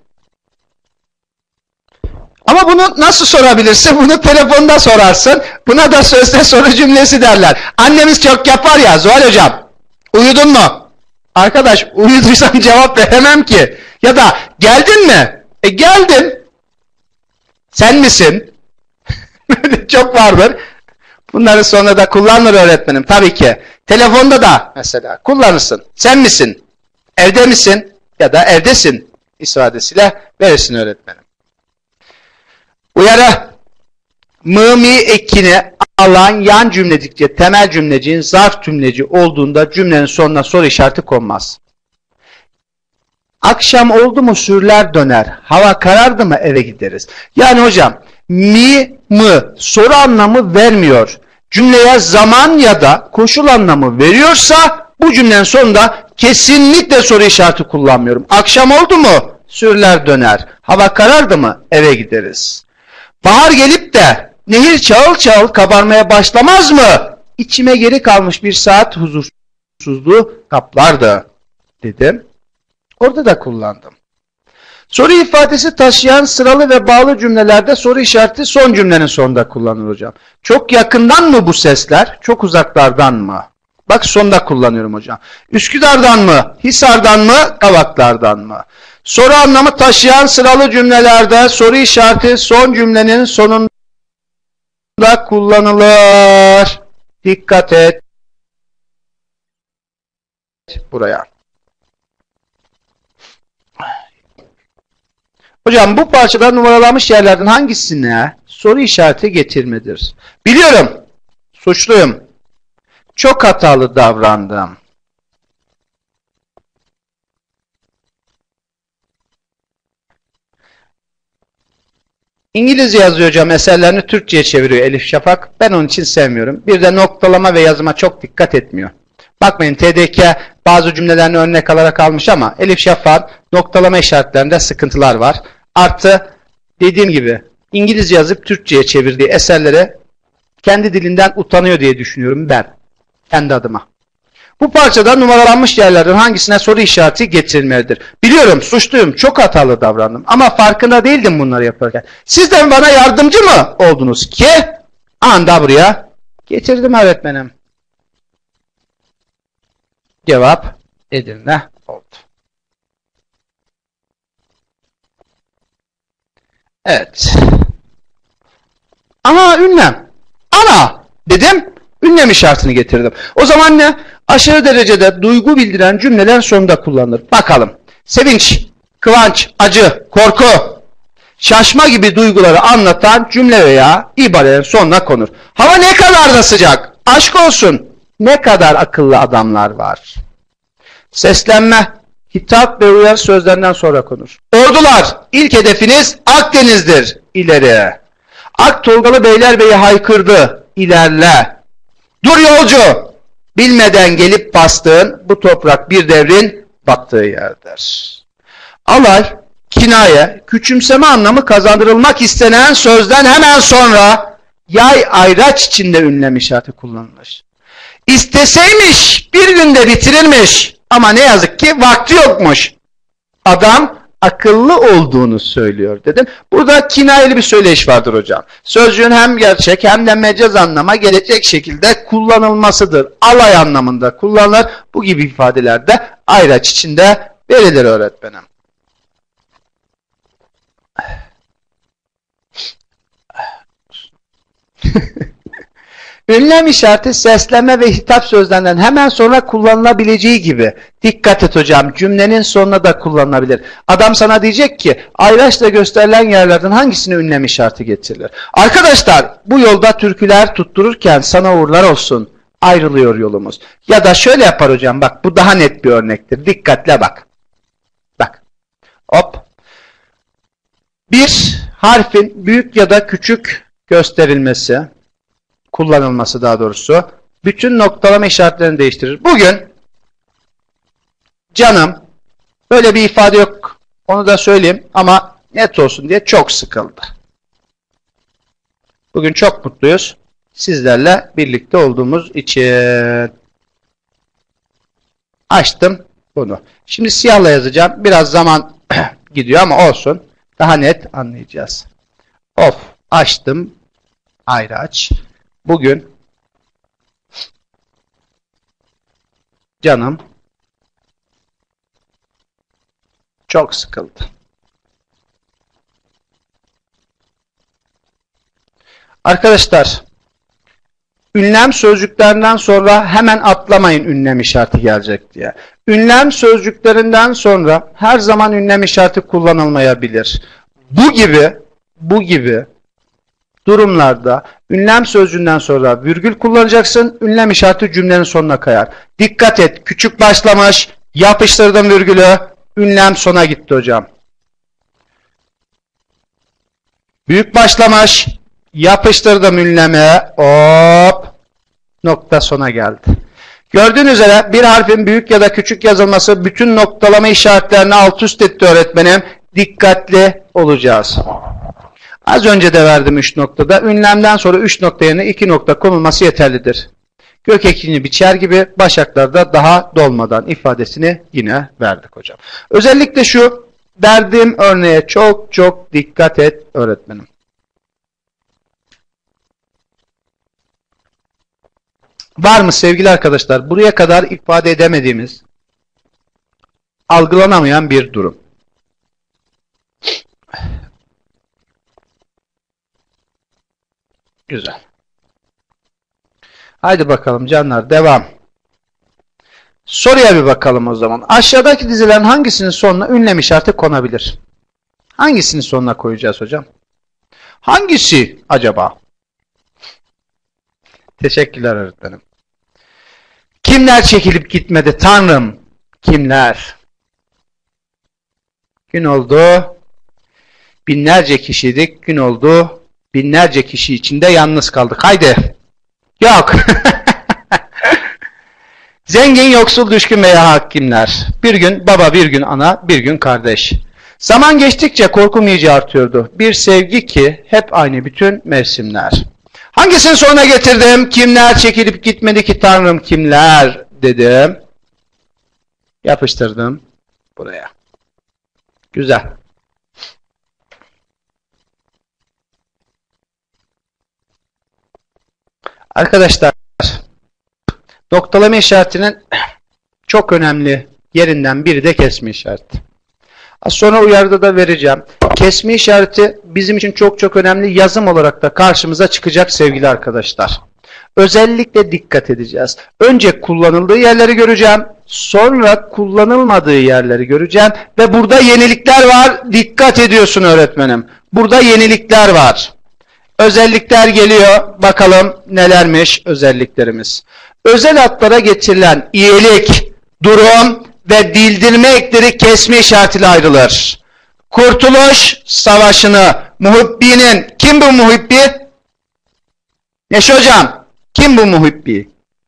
Ama bunu nasıl sorabilirsin? Bunu telefonda sorarsın. Buna da sözde soru cümlesi derler. Annemiz çok yapar ya Zuhal hocam. Uyudun mu? Arkadaş uyuduysam cevap veremem ki. Ya da geldin mi? Geldim. Sen misin? Çok vardır. Bunları sonra da kullanır öğretmenim. Tabii ki. Telefonda da mesela kullanırsın. Sen misin? Evde misin? Ya da evdesin ifadesiyle verirsin öğretmenim. Uyarı. Mı mi ekini alan yan cümledikçe temel cümleciğin zarf cümleci olduğunda cümlenin sonuna soru işareti konmaz. Akşam oldu mu sürüler döner. Hava karardı mı eve gideriz. Yani hocam mi mı soru anlamı vermiyor. Cümleye zaman ya da koşul anlamı veriyorsa bu cümlenin sonunda kesinlikle soru işareti kullanmıyorum. Akşam oldu mu sürüler döner. Hava karardı mı eve gideriz. Bahar gelip de nehir çağıl çağıl kabarmaya başlamaz mı? İçime geri kalmış bir saat huzursuzluğu kaplardı dedim. Orada da kullandım. Soru ifadesi taşıyan sıralı ve bağlı cümlelerde soru işareti son cümlenin sonunda kullanılır hocam. Çok yakından mı bu sesler? Çok uzaklardan mı? Bak sonda kullanıyorum hocam. Üsküdar'dan mı? Hisar'dan mı? Kavaklardan mı? Soru anlamı taşıyan sıralı cümlelerde soru işareti son cümlenin sonunda da kullanılır. Dikkat et. Buraya. Hocam bu parçada numaralanmış yerlerden hangisine soru işareti getirmedir? Biliyorum. Suçluyum. Çok hatalı davrandım. İngilizce yazıyor hocam. Eserlerini Türkçe'ye çeviriyor Elif Şafak. Ben onun için sevmiyorum. Bir de noktalama ve yazıma çok dikkat etmiyor. Bakmayın TDK bazı cümlelerini örnek alarak almış ama Elif Şafak noktalama işaretlerinde sıkıntılar var. Artı dediğim gibi İngilizce yazıp Türkçe'ye çevirdiği eserlere kendi dilinden utanıyor diye düşünüyorum ben. Kendi adıma. Bu parçada numaralanmış yerlerden hangisine soru işareti getirilmelidir? Biliyorum suçluyum, çok hatalı davrandım ama farkında değildim bunları yaparken. Siz de bana yardımcı mı oldunuz ki anda buraya getirdim öğretmenim. Cevap Edirne oldu. Evet. Ana ünlem. Ana dedim. Ünlem işaretini getirdim. O zaman ne? Aşırı derecede duygu bildiren cümleler sonunda kullanılır. Bakalım. Sevinç, kıvanç, acı, korku, şaşma gibi duyguları anlatan cümle veya ibarelerin sonuna konur. Hava ne kadar da sıcak. Aşk olsun. Ne kadar akıllı adamlar var. Seslenme, hitap ve uyarı sözlerinden sonra konur. Ordular, ilk hedefiniz Akdeniz'dir. İleri. Ak Tolgalı Beylerbeyi haykırdı. İlerle. Dur yolcu! Bilmeden gelip bastığın bu toprak bir devrin battığı yerdir. Alay, kinaye, küçümseme anlamı kazandırılmak istenen sözden hemen sonra yay ayraç içinde ünlem işareti kullanılır. İsteseymiş bir günde bitirirmiş ama ne yazık ki vakti yokmuş. Adam akıllı olduğunu söylüyor dedim. Burada kinayeli bir söyleyiş vardır hocam. Sözcüğün hem gerçek hem de mecaz anlama gelecek şekilde kullanılmasıdır. Alay anlamında kullanılır. Bu gibi ifadelerde ayraç içinde verilir öğretmenim. Ünlem işareti seslenme ve hitap sözlerinden hemen sonra kullanılabileceği gibi. Dikkat et hocam, cümlenin sonuna da kullanılabilir. Adam sana diyecek ki ayraçla gösterilen yerlerden hangisine ünlem işareti getirilir? Arkadaşlar bu yolda türküler tuttururken sana uğurlar olsun. Ayrılıyor yolumuz. Ya da şöyle yapar hocam, bak bu daha net bir örnektir. Dikkatle bak. Bak. Hop. Bir harfin büyük ya da küçük gösterilmesi, kullanılması daha doğrusu, bütün noktalama işaretlerini değiştirir. Bugün canım, böyle bir ifade yok, onu da söyleyeyim ama net olsun diye çok sıkıldı. Bugün çok mutluyuz. Sizlerle birlikte olduğumuz için. Açtım bunu. Şimdi siyahla yazacağım. Biraz zaman gidiyor ama olsun. Daha net anlayacağız. Of. Açtım. Ayraç. Bugün canım çok sıkıldı. Arkadaşlar, ünlem sözcüklerinden sonra hemen atlamayın ünlem işareti gelecek diye. Ünlem sözcüklerinden sonra her zaman ünlem işareti kullanılmayabilir. Bu gibi durumlarda ünlem sözcüğünden sonra virgül kullanacaksın. Ünlem işareti cümlenin sonuna kayar. Dikkat et. Küçük başlamış. Yapıştırdım virgülü. Ünlem sona gitti hocam. Büyük başlamış. Yapıştırdım ünlemi. Hop. Nokta sona geldi. Gördüğünüz üzere bir harfin büyük ya da küçük yazılması bütün noktalama işaretlerini alt üst etti öğretmenim. Dikkatli olacağız. Az önce de verdim 3 noktada. Ünlemden sonra 3 nokta yerine 2 nokta konulması yeterlidir. Gök ekini biçer gibi başaklarda daha dolmadan ifadesini yine verdik hocam. Özellikle şu verdiğim örneğe çok dikkat et öğretmenim. Var mı sevgili arkadaşlar buraya kadar ifade edemediğimiz, algılanamayan bir durum? Güzel. Haydi bakalım canlar, devam. Soruya bir bakalım o zaman. Aşağıdaki dizilerin hangisinin sonuna ünlem işareti konabilir? Hangisinin sonuna koyacağız hocam? Hangisi acaba? Teşekkürler öğretmenim. Kimler çekilip gitmedi Tanrım? Kimler? Gün oldu. Binlerce kişiydik. Gün oldu. Binlerce kişi içinde yalnız kaldık. Haydi. Yok. Zengin, yoksul, düşkün veya hak kimler? Bir gün baba, bir gün ana, bir gün kardeş. Zaman geçtikçe korkum iyice artıyordu. Bir sevgi ki hep aynı bütün mevsimler. Hangisini sonuna getirdim? Kimler çekilip gitmedi ki Tanrım, kimler dedim. Yapıştırdım buraya. Güzel. Arkadaşlar, noktalama işaretinin çok önemli yerinden biri de kesme işareti. Az sonra uyarıda da vereceğim. Kesme işareti bizim için çok önemli, yazım olarak da karşımıza çıkacak sevgili arkadaşlar. Özellikle dikkat edeceğiz. Önce kullanıldığı yerleri göreceğim. Sonra kullanılmadığı yerleri göreceğim. Ve burada yenilikler var. Dikkat ediyorsun öğretmenim. Burada yenilikler var. Özellikler geliyor. Bakalım nelermiş özelliklerimiz. Özel adlara getirilen iyilik, durum ve bildirme ekleri kesme işaretiyle ayrılır. Kurtuluş Savaşı'nı muhibbinin, kim bu muhibbi? Neşe hocam, kim bu muhibbi?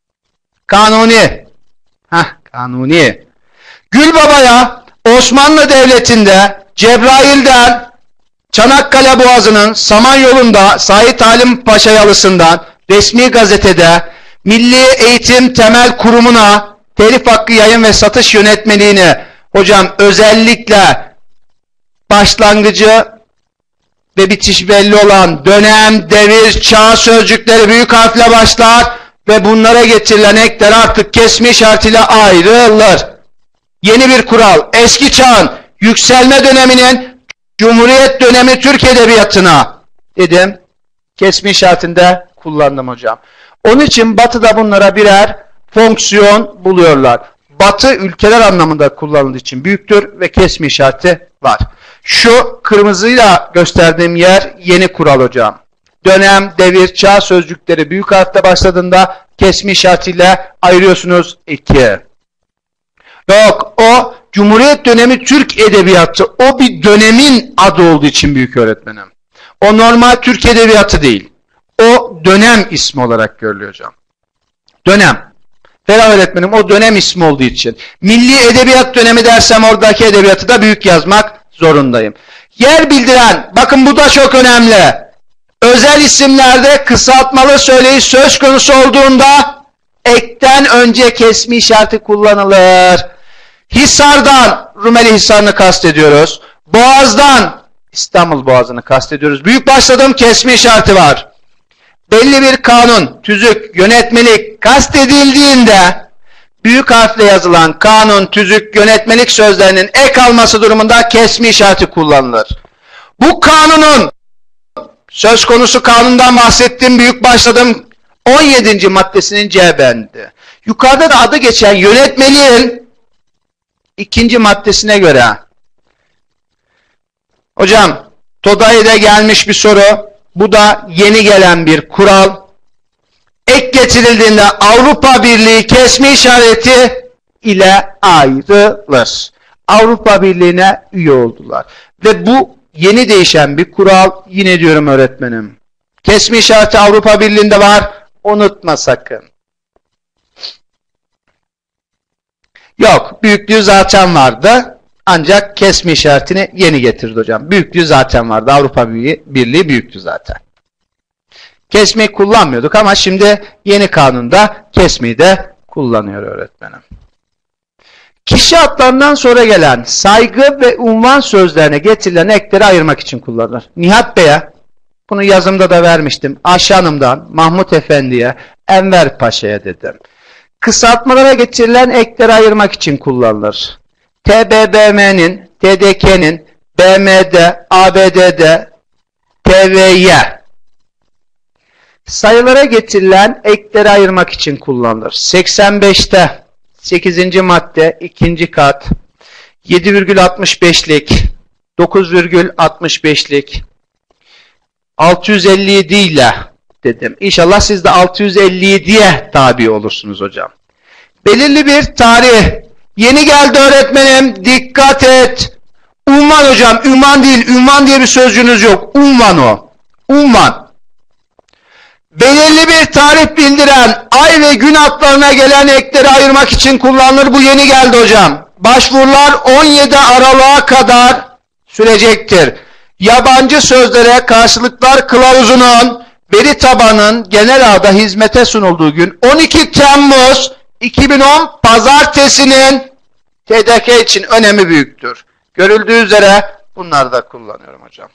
Kanuni. Kanuni. Gülbaba'ya Osmanlı Devleti'nde Cebrail'den Çanakkale Boğazı'nın Samanyolu'nda Said Halim Paşa Yalısı'ndan resmi gazetede Milli Eğitim Temel Kurumu'na telif hakkı yayın ve satış yönetmeliğini hocam özellikle başlangıcı ve bitiş belli olan dönem, devir, çağ sözcükleri büyük harfle başlar ve bunlara getirilen ekler artık kesme işaretiyle ayrılır. Yeni bir kural, eski çağın yükselme döneminin Cumhuriyet dönemi Türk Edebiyatı'na dedim. Kesme işaretinde kullandım hocam. Onun için Batı'da bunlara birer fonksiyon buluyorlar. Batı ülkeler anlamında kullanıldığı için büyüktür ve kesme işareti var. Şu kırmızıyla gösterdiğim yer yeni kural hocam. Dönem, devir, çağ sözcükleri büyük harfle başladığında kesme işaretiyle ayırıyorsunuz 2. Yok, o Cumhuriyet dönemi Türk Edebiyatı, o bir dönemin adı olduğu için büyük öğretmenim. O normal Türk Edebiyatı değil. O dönem ismi olarak görülüyor hocam. Dönem. Ferah öğretmenim, o dönem ismi olduğu için. Milli Edebiyat dönemi dersem oradaki edebiyatı da büyük yazmak zorundayım. Yer bildiren, bakın bu da çok önemli. Özel isimlerde kısaltmalı söyleyiş söz konusu olduğunda ekten önce kesme işareti kullanılır. Hisar'dan Rumeli Hisarı'nı kastediyoruz. Boğaz'dan İstanbul Boğazı'nı kastediyoruz. Büyük başladığım kesme işareti var. Belli bir kanun, tüzük, yönetmelik kastedildiğinde büyük harfle yazılan kanun, tüzük, yönetmelik sözlerinin ek alması durumunda kesme işareti kullanılır. Bu kanunun, söz konusu kanundan bahsettiğim büyük başladığım 17. maddesinin C bendi. Yukarıda da adı geçen yönetmeliğin 2. maddesine göre. Hocam, TODAY'da gelmiş bir soru. Bu da yeni gelen bir kural. Ek getirildiğinde Avrupa Birliği kesme işareti ile ayrılır. Avrupa Birliği'ne üye oldular. Ve bu yeni değişen bir kural. Yine diyorum öğretmenim. Kesme işareti Avrupa Birliği'nde var. Unutma sakın. Yok, büyüklüğü zaten vardı. Ancak kesme işaretini yeni getirdi hocam. Büyüklüğü zaten vardı. Avrupa Birliği büyüktü zaten. Kesmeyi kullanmıyorduk ama şimdi yeni kanunda kesmeyi de kullanıyor öğretmenim. Kişi adlarından sonra gelen saygı ve unvan sözlerine getirilen ekleri ayırmak için kullanılır. Nihat Bey'e, bunu yazımda da vermiştim. Ayşe Hanım'dan Mahmut Efendi'ye, Enver Paşa'ya dedim. Kısaltmalara getirilen ekleri ayırmak için kullanılır. TBMM'nin, TDK'nin, BM'de, ABD'de, TV'ye. Sayılara getirilen ekleri ayırmak için kullanılır. 85'te 8. madde 2. kat 7,65'lik 9,65'lik 657 ile dedim. İnşallah siz de 657'ye tabi olursunuz hocam. Belirli bir tarih. Yeni geldi öğretmenim. Dikkat et. Unvan hocam. Ünvan değil. Ünvan diye bir sözcüğünüz yok. Unvan o. Unvan. Belirli bir tarih bildiren ay ve gün adlarına gelen ekleri ayırmak için kullanılır. Bu yeni geldi hocam. Başvurular 17 Aralık'a kadar sürecektir. Yabancı sözlere karşılıklar kılavuzunun veri tabanının genel ağda hizmete sunulduğu gün 12 Temmuz 2010 Pazartesinin TDK için önemi büyüktür. Görüldüğü üzere bunları da kullanıyorum hocam.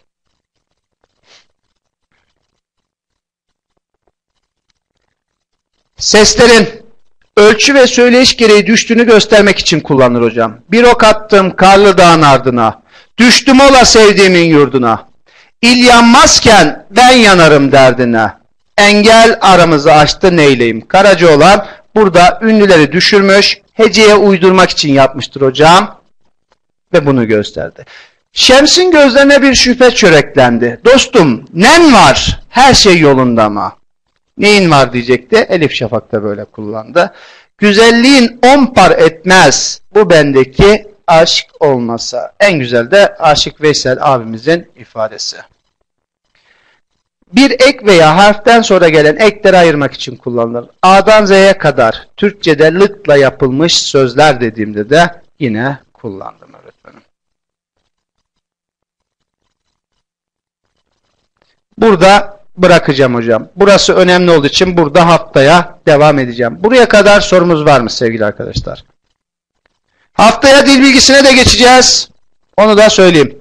Seslerin ölçü ve söyleyiş gereği düştüğünü göstermek için kullanılır hocam. Bir ok attım karlı dağın ardına, düştüm ola sevdiğimin yurduna. İl yanmazken ben yanarım derdine. Engel aramızı açtı neyleyim. Karacaoğlan burada ünlüleri düşürmüş, heceye uydurmak için yapmıştır hocam. Ve bunu gösterdi. Şems'in gözlerine bir şüphe çöreklendi. Dostum, nen var? Her şey yolunda mı? Neyin var diyecekti. Elif Şafak da böyle kullandı. Güzelliğin 10 par etmez. Bu bendeki aşk olmasa. En güzel de Aşık Veysel abimizin ifadesi. Bir ek veya harften sonra gelen ekleri ayırmak için kullanılır. A'dan Z'ye kadar Türkçe'de lıkla yapılmış sözler dediğimde de yine kullandım öğretmenim. Burada bırakacağım hocam. Burası önemli olduğu için burada haftaya devam edeceğim. Buraya kadar sorumuz var mı sevgili arkadaşlar? Haftaya dil bilgisine de geçeceğiz. Onu da söyleyeyim.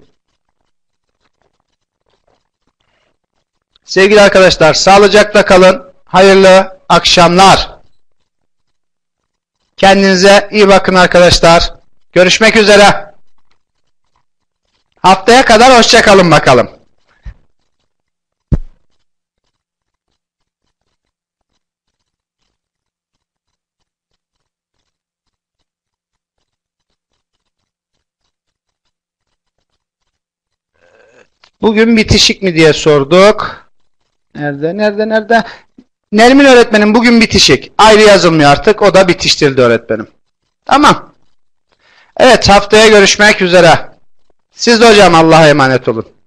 Sevgili arkadaşlar, sağlıcakla kalın. Hayırlı akşamlar. Kendinize iyi bakın arkadaşlar. Görüşmek üzere. Haftaya kadar hoşça kalın bakalım. Bugün bitişik mi diye sorduk. Nerede? Nermin öğretmenim bugün bitişik. Ayrı yazılmıyor artık. O da bitiştirdi öğretmenim. Tamam. Evet, haftaya görüşmek üzere. Siz de hocam Allah'a emanet olun.